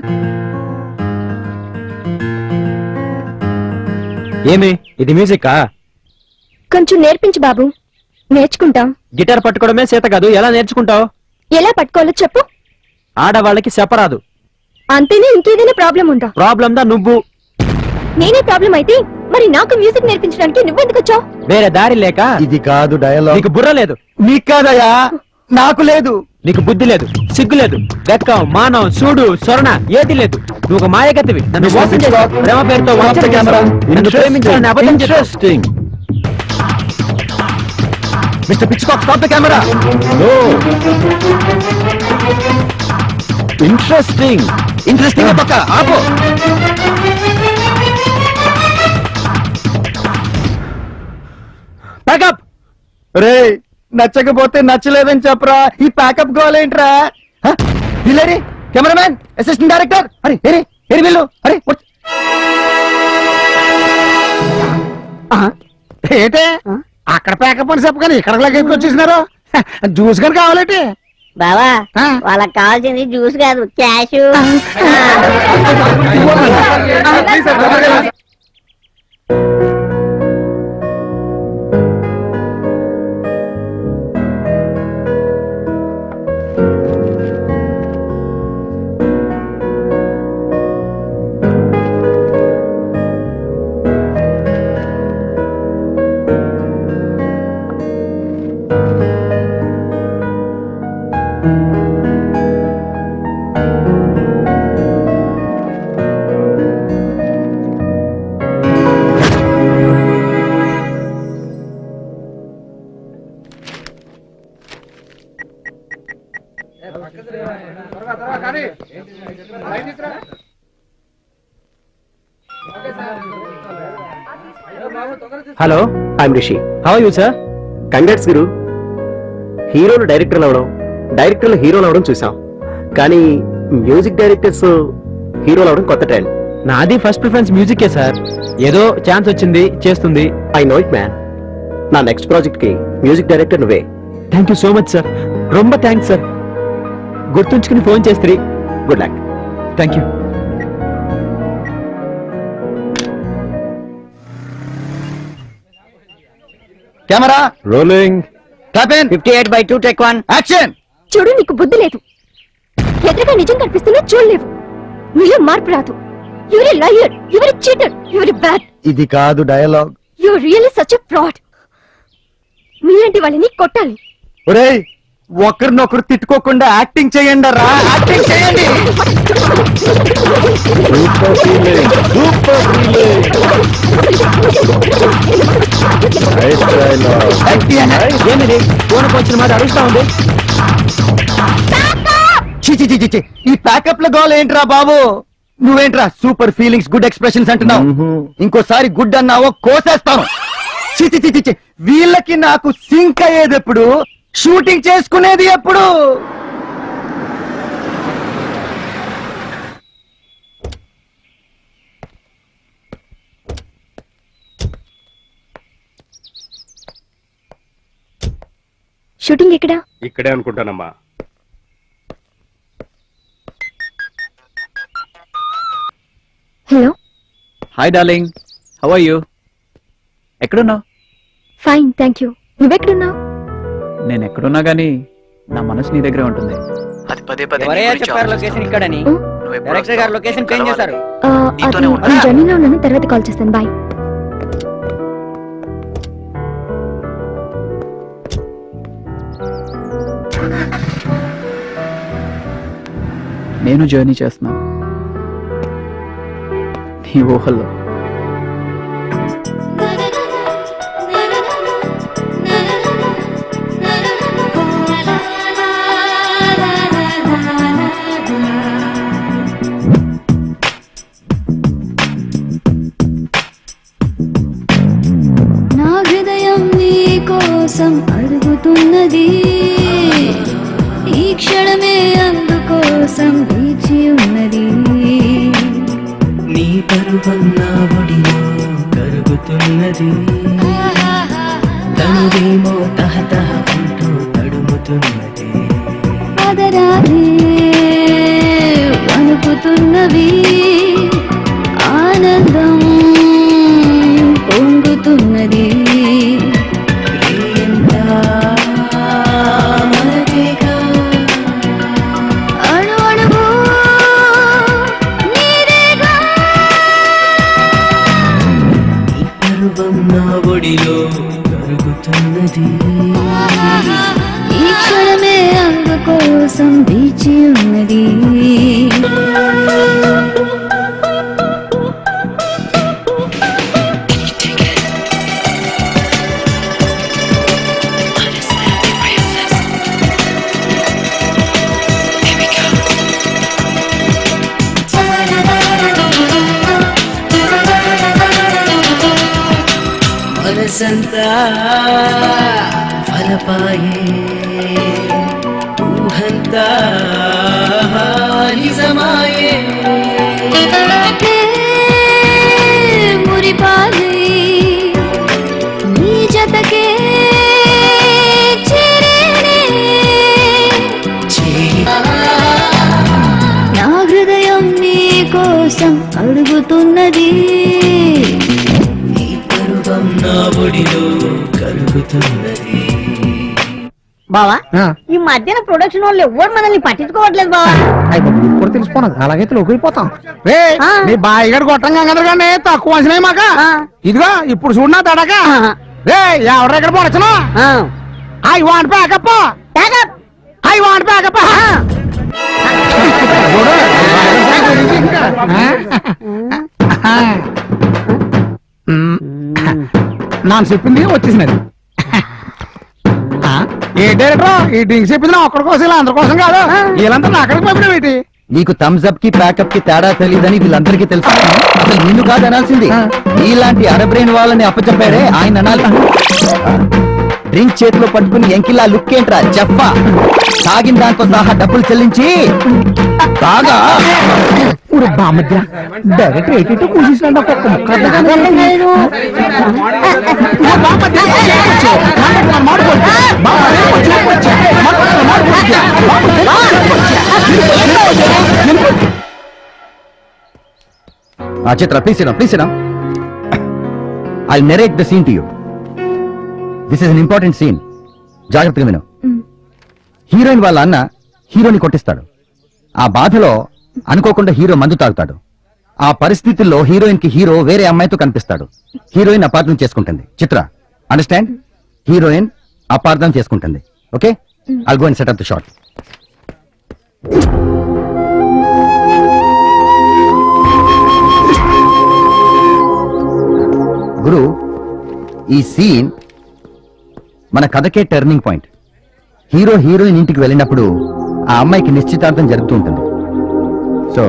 ఏమి ఇది మ్యూజిక్? కొంచెం నేర్పించు బాబు, నేర్చుకుంటాం. గిటార్ పట్టుకోవడమే చేత కాదు, ఎలా నేర్చుకుంటావు? ఎలా పట్టుకోవాలో చెప్పు. ఆడవాళ్ళకి చెప్పరాదు. అంతేనే, ఇంకేదైనా ప్రాబ్లం ఉందా? ప్రాబ్లం దా నువ్వు. నేనే ప్రాబ్లం అయితే మరి నాకు మ్యూజిక్ నేర్పించడానికి నువ్వెందుకు వచ్చావు? వేరే దారి లేక. ఇది కాదు డయలాగ్. నీకు బుర్ర లేదు. నీకు కాదయా, నాకు లేదు. నీకు బుద్ధి లేదు, సిగ్గు లేదు, వెక్కం, మానం, సూడు, స్వర్ణ ఏది లేదు. నువ్వు ఒక మాయగతివి. నన్ను మోసం చేసావు. ప్రేమ పేరుతో వంచన చేసావు. నన్ను ప్రేమించాలని అబద్ధం చెప్పావు. Mister Pitchcock, stop the camera. Interesting. Interesting పక్క ఆపు. ప్యాకప్. రే, నచ్చకపోతే నచ్చలేదని చెప్పరా. ఈ ప్యాకప్ గోలేంట్రా? Hillary, cameraman, assistant director. అరే ఏరే ఏరి వెళ్ళు. అరే ఏంటే అక్కడ ప్యాకప్ అని చెప్పగానే ఇక్కడ లాగేసుకు వచ్చేసినారు. జ్యూస్ కానీ కావాలంటే బావా, వాళ్ళకి కావాల్సింది జ్యూస్ కాదు, cash. Hello, I'm Rishi. How you sir? Congrats గురు. హీరోలు డైరెక్టర్లు అవడం, డైరెక్టర్లు హీరోలు అవడం చూసాం, కానీ మ్యూజిక్ డైరెక్టర్స్ హీరోలు అవడం కొత్త ట్రెండ్. నాది ఫస్ట్ ప్రిఫరెన్స్ మ్యూజికే సార్. ఏదో ఛాన్స్ వచ్చింది, చేస్తుంది. I know it man. నా నెక్స్ట్ ప్రాజెక్ట్ కి మ్యూజిక్ డైరెక్టర్ నువ్వే. Thank you so much sir. రొంబ థ్యాంక్స్ సార్. గుర్తుంచుకుని ఫోన్ చేస్త్రీ. Good luck. Thank you. Camera rolling. Fifty eight by two take one action. చూడు, నీకు బుద్ధి లేదు. ఎదురుగా నిజం కనిపిస్తున్నా చూడలేవు. నీలో మార్పు రాదు. You're liar, you're cheater, you're bad. ఇది కాదు dialogue. You really such a fraud. మీలాంటి వాళ్ళని కొట్టాలి. ఒరేయ్, ఒకరినొకరు తిట్టుకోకుండా యాక్టింగ్ చేయండి రా. యాక్టింగ్ చేయండి. ఏమిది ఫోన్కి వచ్చిన మాట అరుస్తా ఉంది. చిచి చిచి చి. ఈ ప్యాకప్ లో గోల్ ఏంట్రా బాబు? నువ్వేంట్రా సూపర్ ఫీలింగ్స్, గుడ్ ఎక్స్ప్రెషన్స్ అంటున్నావు. ఇంకోసారి గుడ్ అన్నావో కోసేస్తాను. చిచి చిచి చి. వీళ్ళకి నాకు సింక్ అయ్యేది ఎప్పుడు? షూటింగ్ చేసుకునేది ఎప్పుడు? షూటింగ్ ఎక్కడా? ఇక్కడే అనుకుంటానమ్మా. Hello. Hi darling, how are you? ఎక్కడున్నావు? Fine, thank you. నువ్వెక్కడున్నావు? నేను ఎక్కడున్నా గానీ నా మనసు నీ దగ్గరే ఉంటుంది. అది పదే పదే ఎవరయ్యా చెప్పారు లొకేషన్ ఇక్కడని? డైరెక్టర్ గారు లొకేషన్ చేంజ్ చేశారు. నేను జర్నీలో ఉన్నాను, తర్వాత కాల్ చేస్తాను. బాయ్. నేను జర్నీ చేస్తున్నాను నీ ఊహల్లో. కోసం అడుగుతున్నది ఈ క్షణమే అందుకోసం వేచి ఉన్నది నీ పరువం నా ఒడిలో కరుగుతున్నది తనువేమో తహతహ అంటూ తడుముతున్నది పదరాలే వణుకుతున్నవి ఆనందం పొంగుతున్నది అణు అణువు నీదేగా నీ పరువం నా ఒడిలో కరుగుతున్నది ఈ క్షణమే అందుకోసం వేచి ఉన్నది మనసంతా ఫలపాయే ఊహంతా నిజమాయే మురిపాలే నీ జతకే చేరేనే నా హృదయం నీ కోసం అడుగుతున్నది నా ఒడిలో కరుగుతున్నది బావా ఈ మధ్యన ప్రొడక్షన్ వాళ్ళు ఎవరు మనల్ని పట్టించుకోవట్లేదు బావా ఇప్పుడు తెలిసిపోనది అలాగైతే లోకిపోతాం రే నీ బాయిగడు కొట్టంగా కదరగానే తక్కువ అంచనాయి మాక ఇదిగో ఇప్పుడు చూడనా తడక రే ఎవరు ఎక్కడ పొడచను I want pack up I want pack up నాకు చెప్పింది వచ్చేసినది ఏ డైరెక్టర్ ఈ డ్రింక్స్ చెప్పింది ఒక్కడి కోసం ఇలా అందరి కోసం కాదు వీళ్ళంతా నా అక్కడికి పంపిణీ ఏంటి నీకు థమ్స్ అప్ కి ప్యాకప్ కి తేడా తెలియదని వీళ్ళందరికీ తెలుసు అసలు నిన్ను కాదు అనాల్సింది నీలాంటి అరబ్రెయిన్ వాళ్ళని అప్పచెప్పాడే ఆయన అనాలి డ్రింక్ చేతిలో పట్టుకుని ఎంకిలా లుక్ ఏంట్రా చెప్పా తాగిన దాంతో సహా డబ్బులు చెల్లించి బాగా బామధ్య డైరెక్ట్ ఎయిటీ కూర్చున్నాడు ఒక్కొక్క Chitra please please I narrate the scene to you this is an important scene జాగ్రత్తగా విను హీరోయిన్ వాళ్ళ అన్న హీరోని కొట్టిస్తాడు ఆ బాధలో అనుకోకుండా హీరో మందు తాగుతాడు ఆ పరిస్థితుల్లో హీరోయిన్ కి హీరో వేరే అమ్మాయితో కనిపిస్తాడు హీరోయిన్ అపార్థం చేసుకుంటుంది చిత్ర అండర్స్టాండ్ హీరోయిన్ అపార్థం చేసుకుంటుంది okay I'll go and set up the shot గురు ఈ సీన్ మన కథకే టర్నింగ్ పాయింట్ హీరో హీరోయిన్ ఇంటికి వెళ్ళినప్పుడు ఆ అమ్మాయికి నిశ్చితార్థం జరుగుతూ ఉంటుంది సో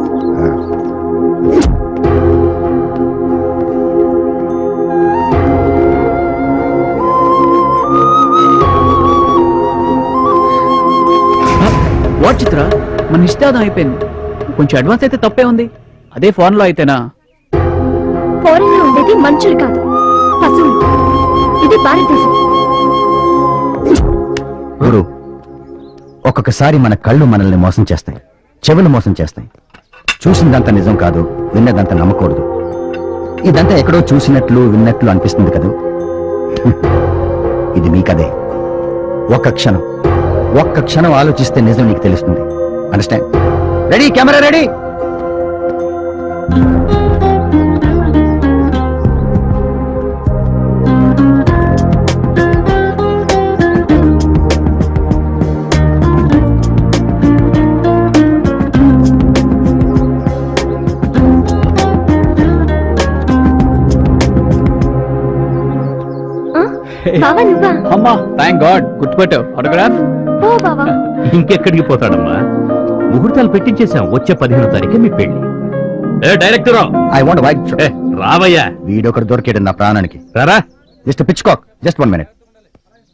వాట్ చిత్ర మన నిశ్చితార్థం అయిపోయింది కొంచెం అడ్వాన్స్ అయితే తప్పే ఉంది అదే ఫోన్ లో అయితేనా ఫారెన్ లో ఉండేది మనుషులు కాదు పశువులు ఇది భారతదేశం గురు ఒక్కొక్కసారి మన కళ్ళు మనల్ని మోసం చేస్తాయి చెవులు మోసం చేస్తాయి చూసిందంతా నిజం కాదు విన్నదంతా నమ్మకూడదు ఇదంతా ఎక్కడో చూసినట్లు విన్నట్లు అనిపిస్తుంది కదా ఇది మీ కదే ఒక్క క్షణం ఒక్క క్షణం ఆలోచిస్తే నిజం నీకు తెలుస్తుంది అండర్స్టాండ్ రెడీ కెమెరా రెడీ బావా నువ్వా అమ్మా థ్యాంక్ గాడ్ గుర్తుపెట్టావు ఆటోగ్రాఫ్ ఓ బావా ఇంకెక్కడికి పోతాడమ్మా ముహూర్తాలు పెట్టించేశాం వచ్చే పదిహేనో తారీఖు మీ పెళ్లి ఏ డైరెక్టర్ ఐ వాంట్ వైట్ రావయ్యా వీడొకటి దొరికాడు నా ప్రాణానికి రారా just Pitchcock just one minute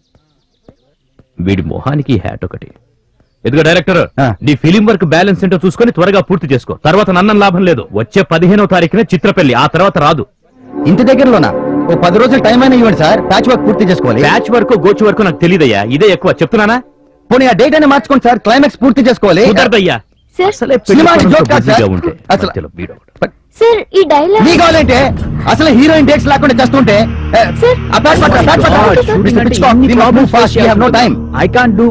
వీడి మొహానికి హ్యాట్ ఒకటి. ఎదుగు డైరెక్టర్, నీ ఫిలిం వర్క్ బ్యాలెన్స్ ఏంటో చూసుకొని త్వరగా పూర్తి చేసుకో. తర్వాత నన్నం లాభం లేదు. వచ్చే పదిహేనో తారీఖున చిత్రపల్లి, ఆ తర్వాత రాదు. ఇంటి దగ్గరలోనా? ఓ పది రోజులు టైం అయినా ఇవ్వండి సార్, ప్యాచ్ వర్క్ పూర్తి చేసుకోవాలి. ప్యాచ్ వర్క్ గోచు వర్క్ నాకు తెలియదయ్యా, ఇదే ఎక్కువ చెప్తున్నానా? పోనీ ఆ డేట్ అయినా మార్చుకోండి సార్, క్లైమాక్స్ పూర్తి చేసుకోవాలి. కుదరదయ్యా. సార్ ఈ డైలాగ్ మీ కావాలంటే అసలు హీరోయిన్ డేట్స్ లేకుండా చేస్తుంటే no time. I can't do.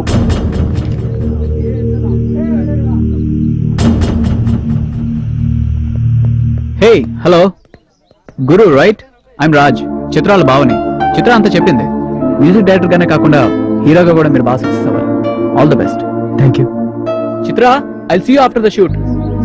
Hey hello గురు రైట్? ఐఎమ్ రాజ్, చిత్రాల భావని. చిత్ర అంతా చెప్పింది. మ్యూజిక్ డైరెక్టర్ గానే కాకుండా హీరోగా కూడా మీరు బాగా సక్సెస్ అవ్వాలి. All the best. Thank you. Chitra, I'll see you after the shoot.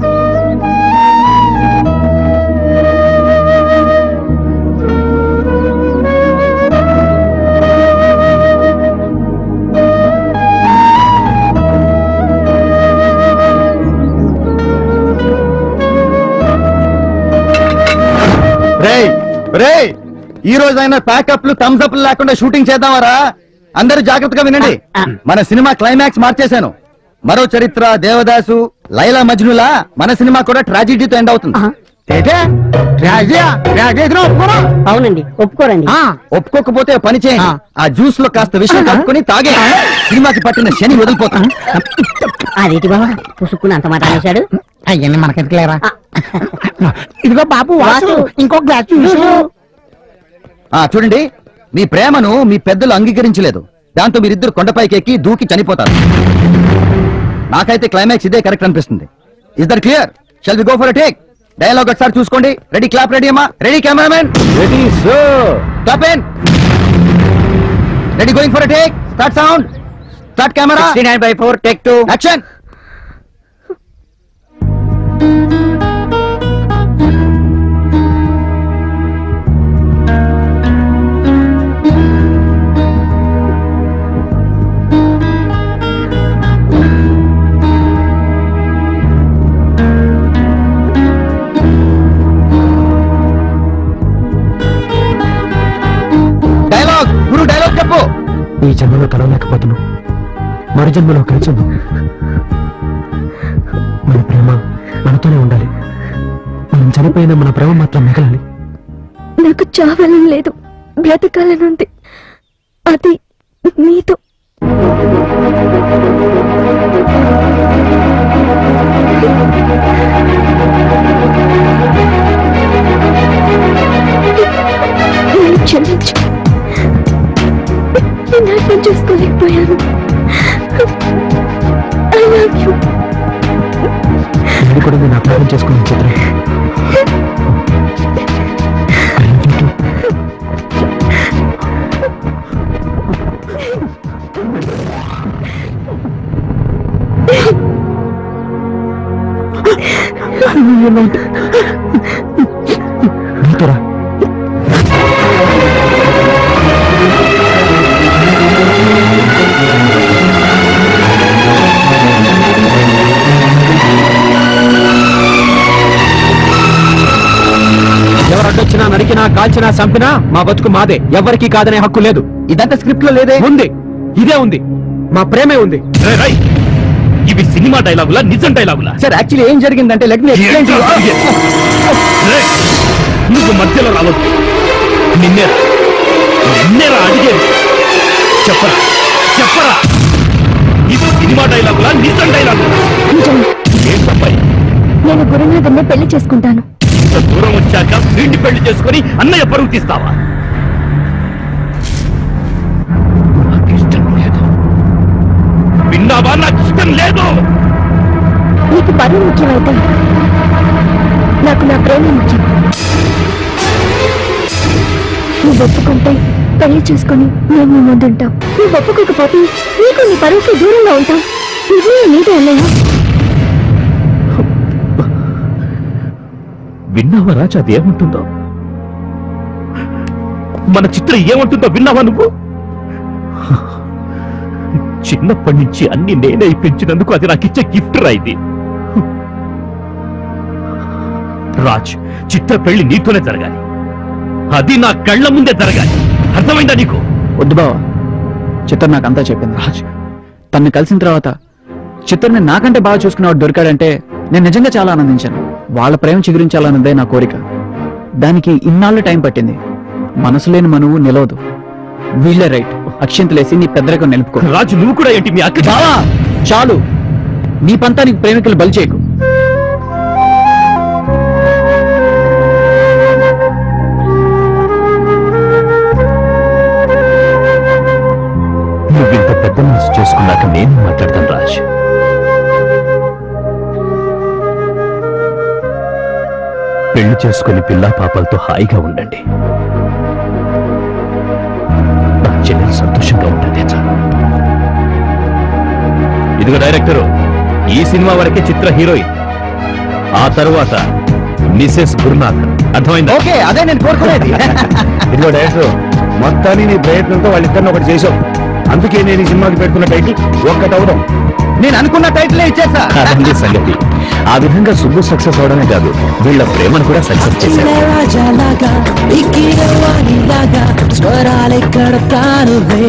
ఈ రోజైనా ప్యాకప్లు థమ్స్ అప్ లేకుండా షూటింగ్ చేద్దామరా? అందరూ జాగ్రత్తగా వినండి. మన సినిమా క్లైమాక్స్ మార్చేశాను. మరో చరిత్ర, దేవదాసు, లైలా మజ్నులా మన సినిమా కూడా ట్రాజిడీతో ఎండ్ అవుతుంది. అవునండి, ఒప్పుకోరండి. ఒప్పుకోకపోతే పని చేయండి, ఆ జ్యూస్ లో కాస్త విషయం కలుపుకొని తాగే. సినిమాకి పట్టిన శని వదిలిపోతాం. అదేంటి బాబా పుసుక్కుని అంత మాట అనేశాడు? అయ్యని మనకెందుకులేరా. ఇదిగో బాబు వాసు, ఇంకో గ్లాస్ చూసు. చూడండి, మీ ప్రేమను మీ పెద్దలు అంగీకరించలేదు. దాంతో మీరిద్దరు కొండపైకి ఎక్కి దూకి చనిపోతారు. నాకైతే క్లైమాక్స్ ఇదే కరెక్ట్ అనిపిస్తుంది. Is that clear? Shall we go for a take? Dialogue ఒకసారి చూసుకోండి. రెడీ? క్లాప్ రెడీ అమ్మా? Ready cameramen? Ready sir. Clap in. Ready, going for a take. Start sound. Start camera. Sixty nine by four take two. Action. ఈ జన్మలో కలవలేకపోతున్నాం, మరు జన్మలో కలిసి ఉన్నాం. మన ప్రేమ మనతోనే ఉండాలి. మనం చనిపోయిన మన ప్రేమ మాత్రం మిగలాలి. నాకు చావాలని లేదు, బ్రతకాలని ఉంది. అది నీతో. క్షమించు, నేను అర్థం చేసుకోలేకపోయాను. I love you. నేను కూడా నేను అర్థం చేసుకున్నాను చిత్ర. నీతోరా ఎవరడ్డొచ్చినా, నరికినా, కాల్చినా, చంపినా మా బతుకు మాదే. ఎవరికి కాదనే హక్కు లేదు. ఇదంతా స్క్రిప్ట్ లో లేదే. ఉంది, ఇదే ఉంది. మా ప్రేమే ఉంది. ఇవి సినిమా డైలాగులా, నిజం డైలాగులా? సార్ యాక్చువల్లీ ఏం జరిగిందంటే let me explain to you. నువ్వు మధ్యలో రావద్దు. నిన్నేరా నిన్నేరా అడిగేది. చెప్పరా చెప్పరా, ఇది సినిమా డైలాగులా, నిజం డైలాగులా? ఏం తప్పాయి? నేను గురునాథన్ని పెళ్లి చేసుకుంటాను. దూరం వచ్చాక వీడిని పెళ్లి చేసుకుని అన్నయ్య పరువు తీస్తావా? నాకు ఇష్టం లేదు. విన్నావా? నాకు ఇష్టం లేదు. నీకు పరువు ముఖ్యమైతే నాకు నా ప్రేమ ముఖ్యం. నువ్వు ఒప్పుకుంటే పెళ్లి చేసుకుని నేను నీ ముందుంటాం. నువ్వు ఒప్పుకోకపోతే నీకు నీ పరువుకి దూరంగా ఉంటాం. నిజమే నీదే అన్నయ్య. విన్నావా రాజా? అది ఏమంటుందో, మన చిత్రం ఏమంటుందో విన్నావా నువ్వు? చిన్నప్పటి నుంచి అన్ని నేనే పెంచినందుకు అది నాకు ఇచ్చే గిఫ్ట్ రా ఇది. రాజ్, చిత్ర పెళ్లి నీతోనే జరగాలి. అది నా కళ్ళ ముందే జరగాలి. అర్థమైందా నీకు? వద్దు బావా, చిత్ర నాకంతా చెప్పింది రాజు. తన్ని కలిసిన తర్వాత చిత్రని నాకంటే బాగా చూసుకున్నవాడు దొరికాడంటే నేను నిజంగా చాలా ఆనందించాను. వాళ్ళ ప్రేమ చిగురించాలన్నదే నా కోరిక. దానికి ఇన్నాళ్ళు టైం పట్టింది. మనసు లేని మనువు నిలవదు. వీళ్ళే రైట్. అక్షింతలేసి నీ పెద్దరికం నిలుపుకో. రాజు నువ్వు కూడా ఏంటి మీ అక్క? బావా చాలు, నీ పంతానికి ప్రేమికులు బలి చేయకు. నువ్వింత పెద్ద మనసు చేసుకున్నాక నేను మాట్లాడతాను రాజ్. పెళ్లి చేసుకుని పిల్లా పాపలతో హాయిగా ఉండండి. నా చెల్లెలు సంతోషంగా ఉంటుంది చాలు. ఇదిగో డైరెక్టరు, ఈ సినిమా వరకే చిత్ర హీరోయిన్, ఆ తరువాత మిసెస్ గురునాథ్. అర్థమైందా? ఓకే, అదే నేను కోరుకునేది. ఇదిగో డైరెక్టర్, మొత్తాన్ని నీ ప్రయత్నంతో వాళ్ళిద్దరిని ఒకటి చేసావు. అందుకే నేను ఈ సినిమాకి పెట్టుకున్న టైటిల్ ఒక్కటి అవడం. నేను అనుకున్న టైటిలే ఇచ్చేస్తా. అదండి సంగతి. ఆ విధంగా సుబ్బు సక్సెస్ అవడమే కాదు, వీళ్ళ ప్రేమను కూడా సక్సెస్ చేశారు. రాజాలాగా ఎక్కిన వాడిలాగా స్వరాలెక్కడ తానువే,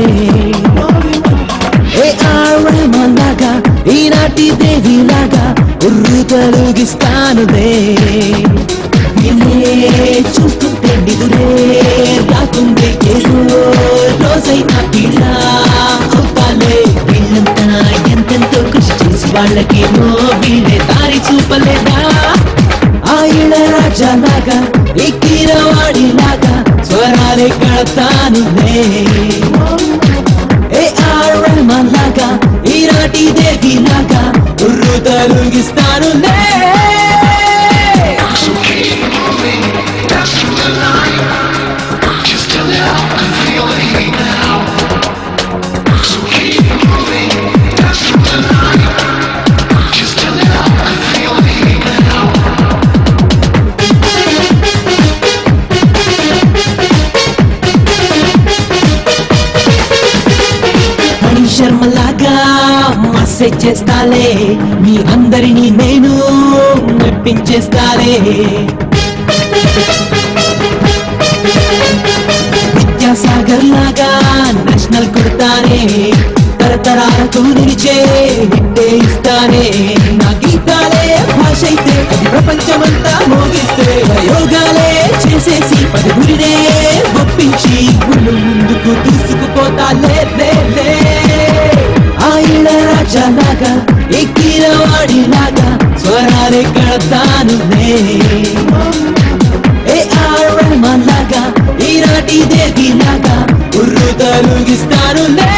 ఏ ఆరమలాగా ఈనాటి దేవిలాగా ఉర్రు తొలగిస్తానువే. నిన్నే చూస్తుంటే నిదురే రాకుండే, ఏదో రోజైనా ఇలా అవుతాలే. వీళ్ళంతా ఎంతెంతో కృషి చేసి వాళ్ళకేమో వీళ్ళే దారి చూపలేదా. ఆయుళ రాజాలాగా ఎక్కిన వాడిలాగా స్వరాలే కడతానులే, ఏ ఆరమలాగా ఈనాటి దేవిలాగా ఉర్రు తొలగిస్తానులే. శర్మలాగా మెసేజ్ చేస్తాలే, మీ అందరినీ నేను మెప్పించేస్తాలే. విద్యాసాగర్ లాగా నేషనల్ కొడతానే, తరతరాలకు నిలిచే హిట్టే ఇస్తానే. నా గీతాలే భాష అయితే అది ప్రపంచమంతా మోగిస్తే, ప్రయోగాలే చేసేసి పదుగురినే ఒప్పించి గుళ్ళు ముందుకు తీసుకుపోతా. లే లే ఆయుళ రాజాలాగా ఎక్కిన వాడిలాగా స్వరాలే కడతానులే, ఏ ఆరమలాగా ఈనాటి దేవిలాగా ఉర్రు తొలగిస్తానులే.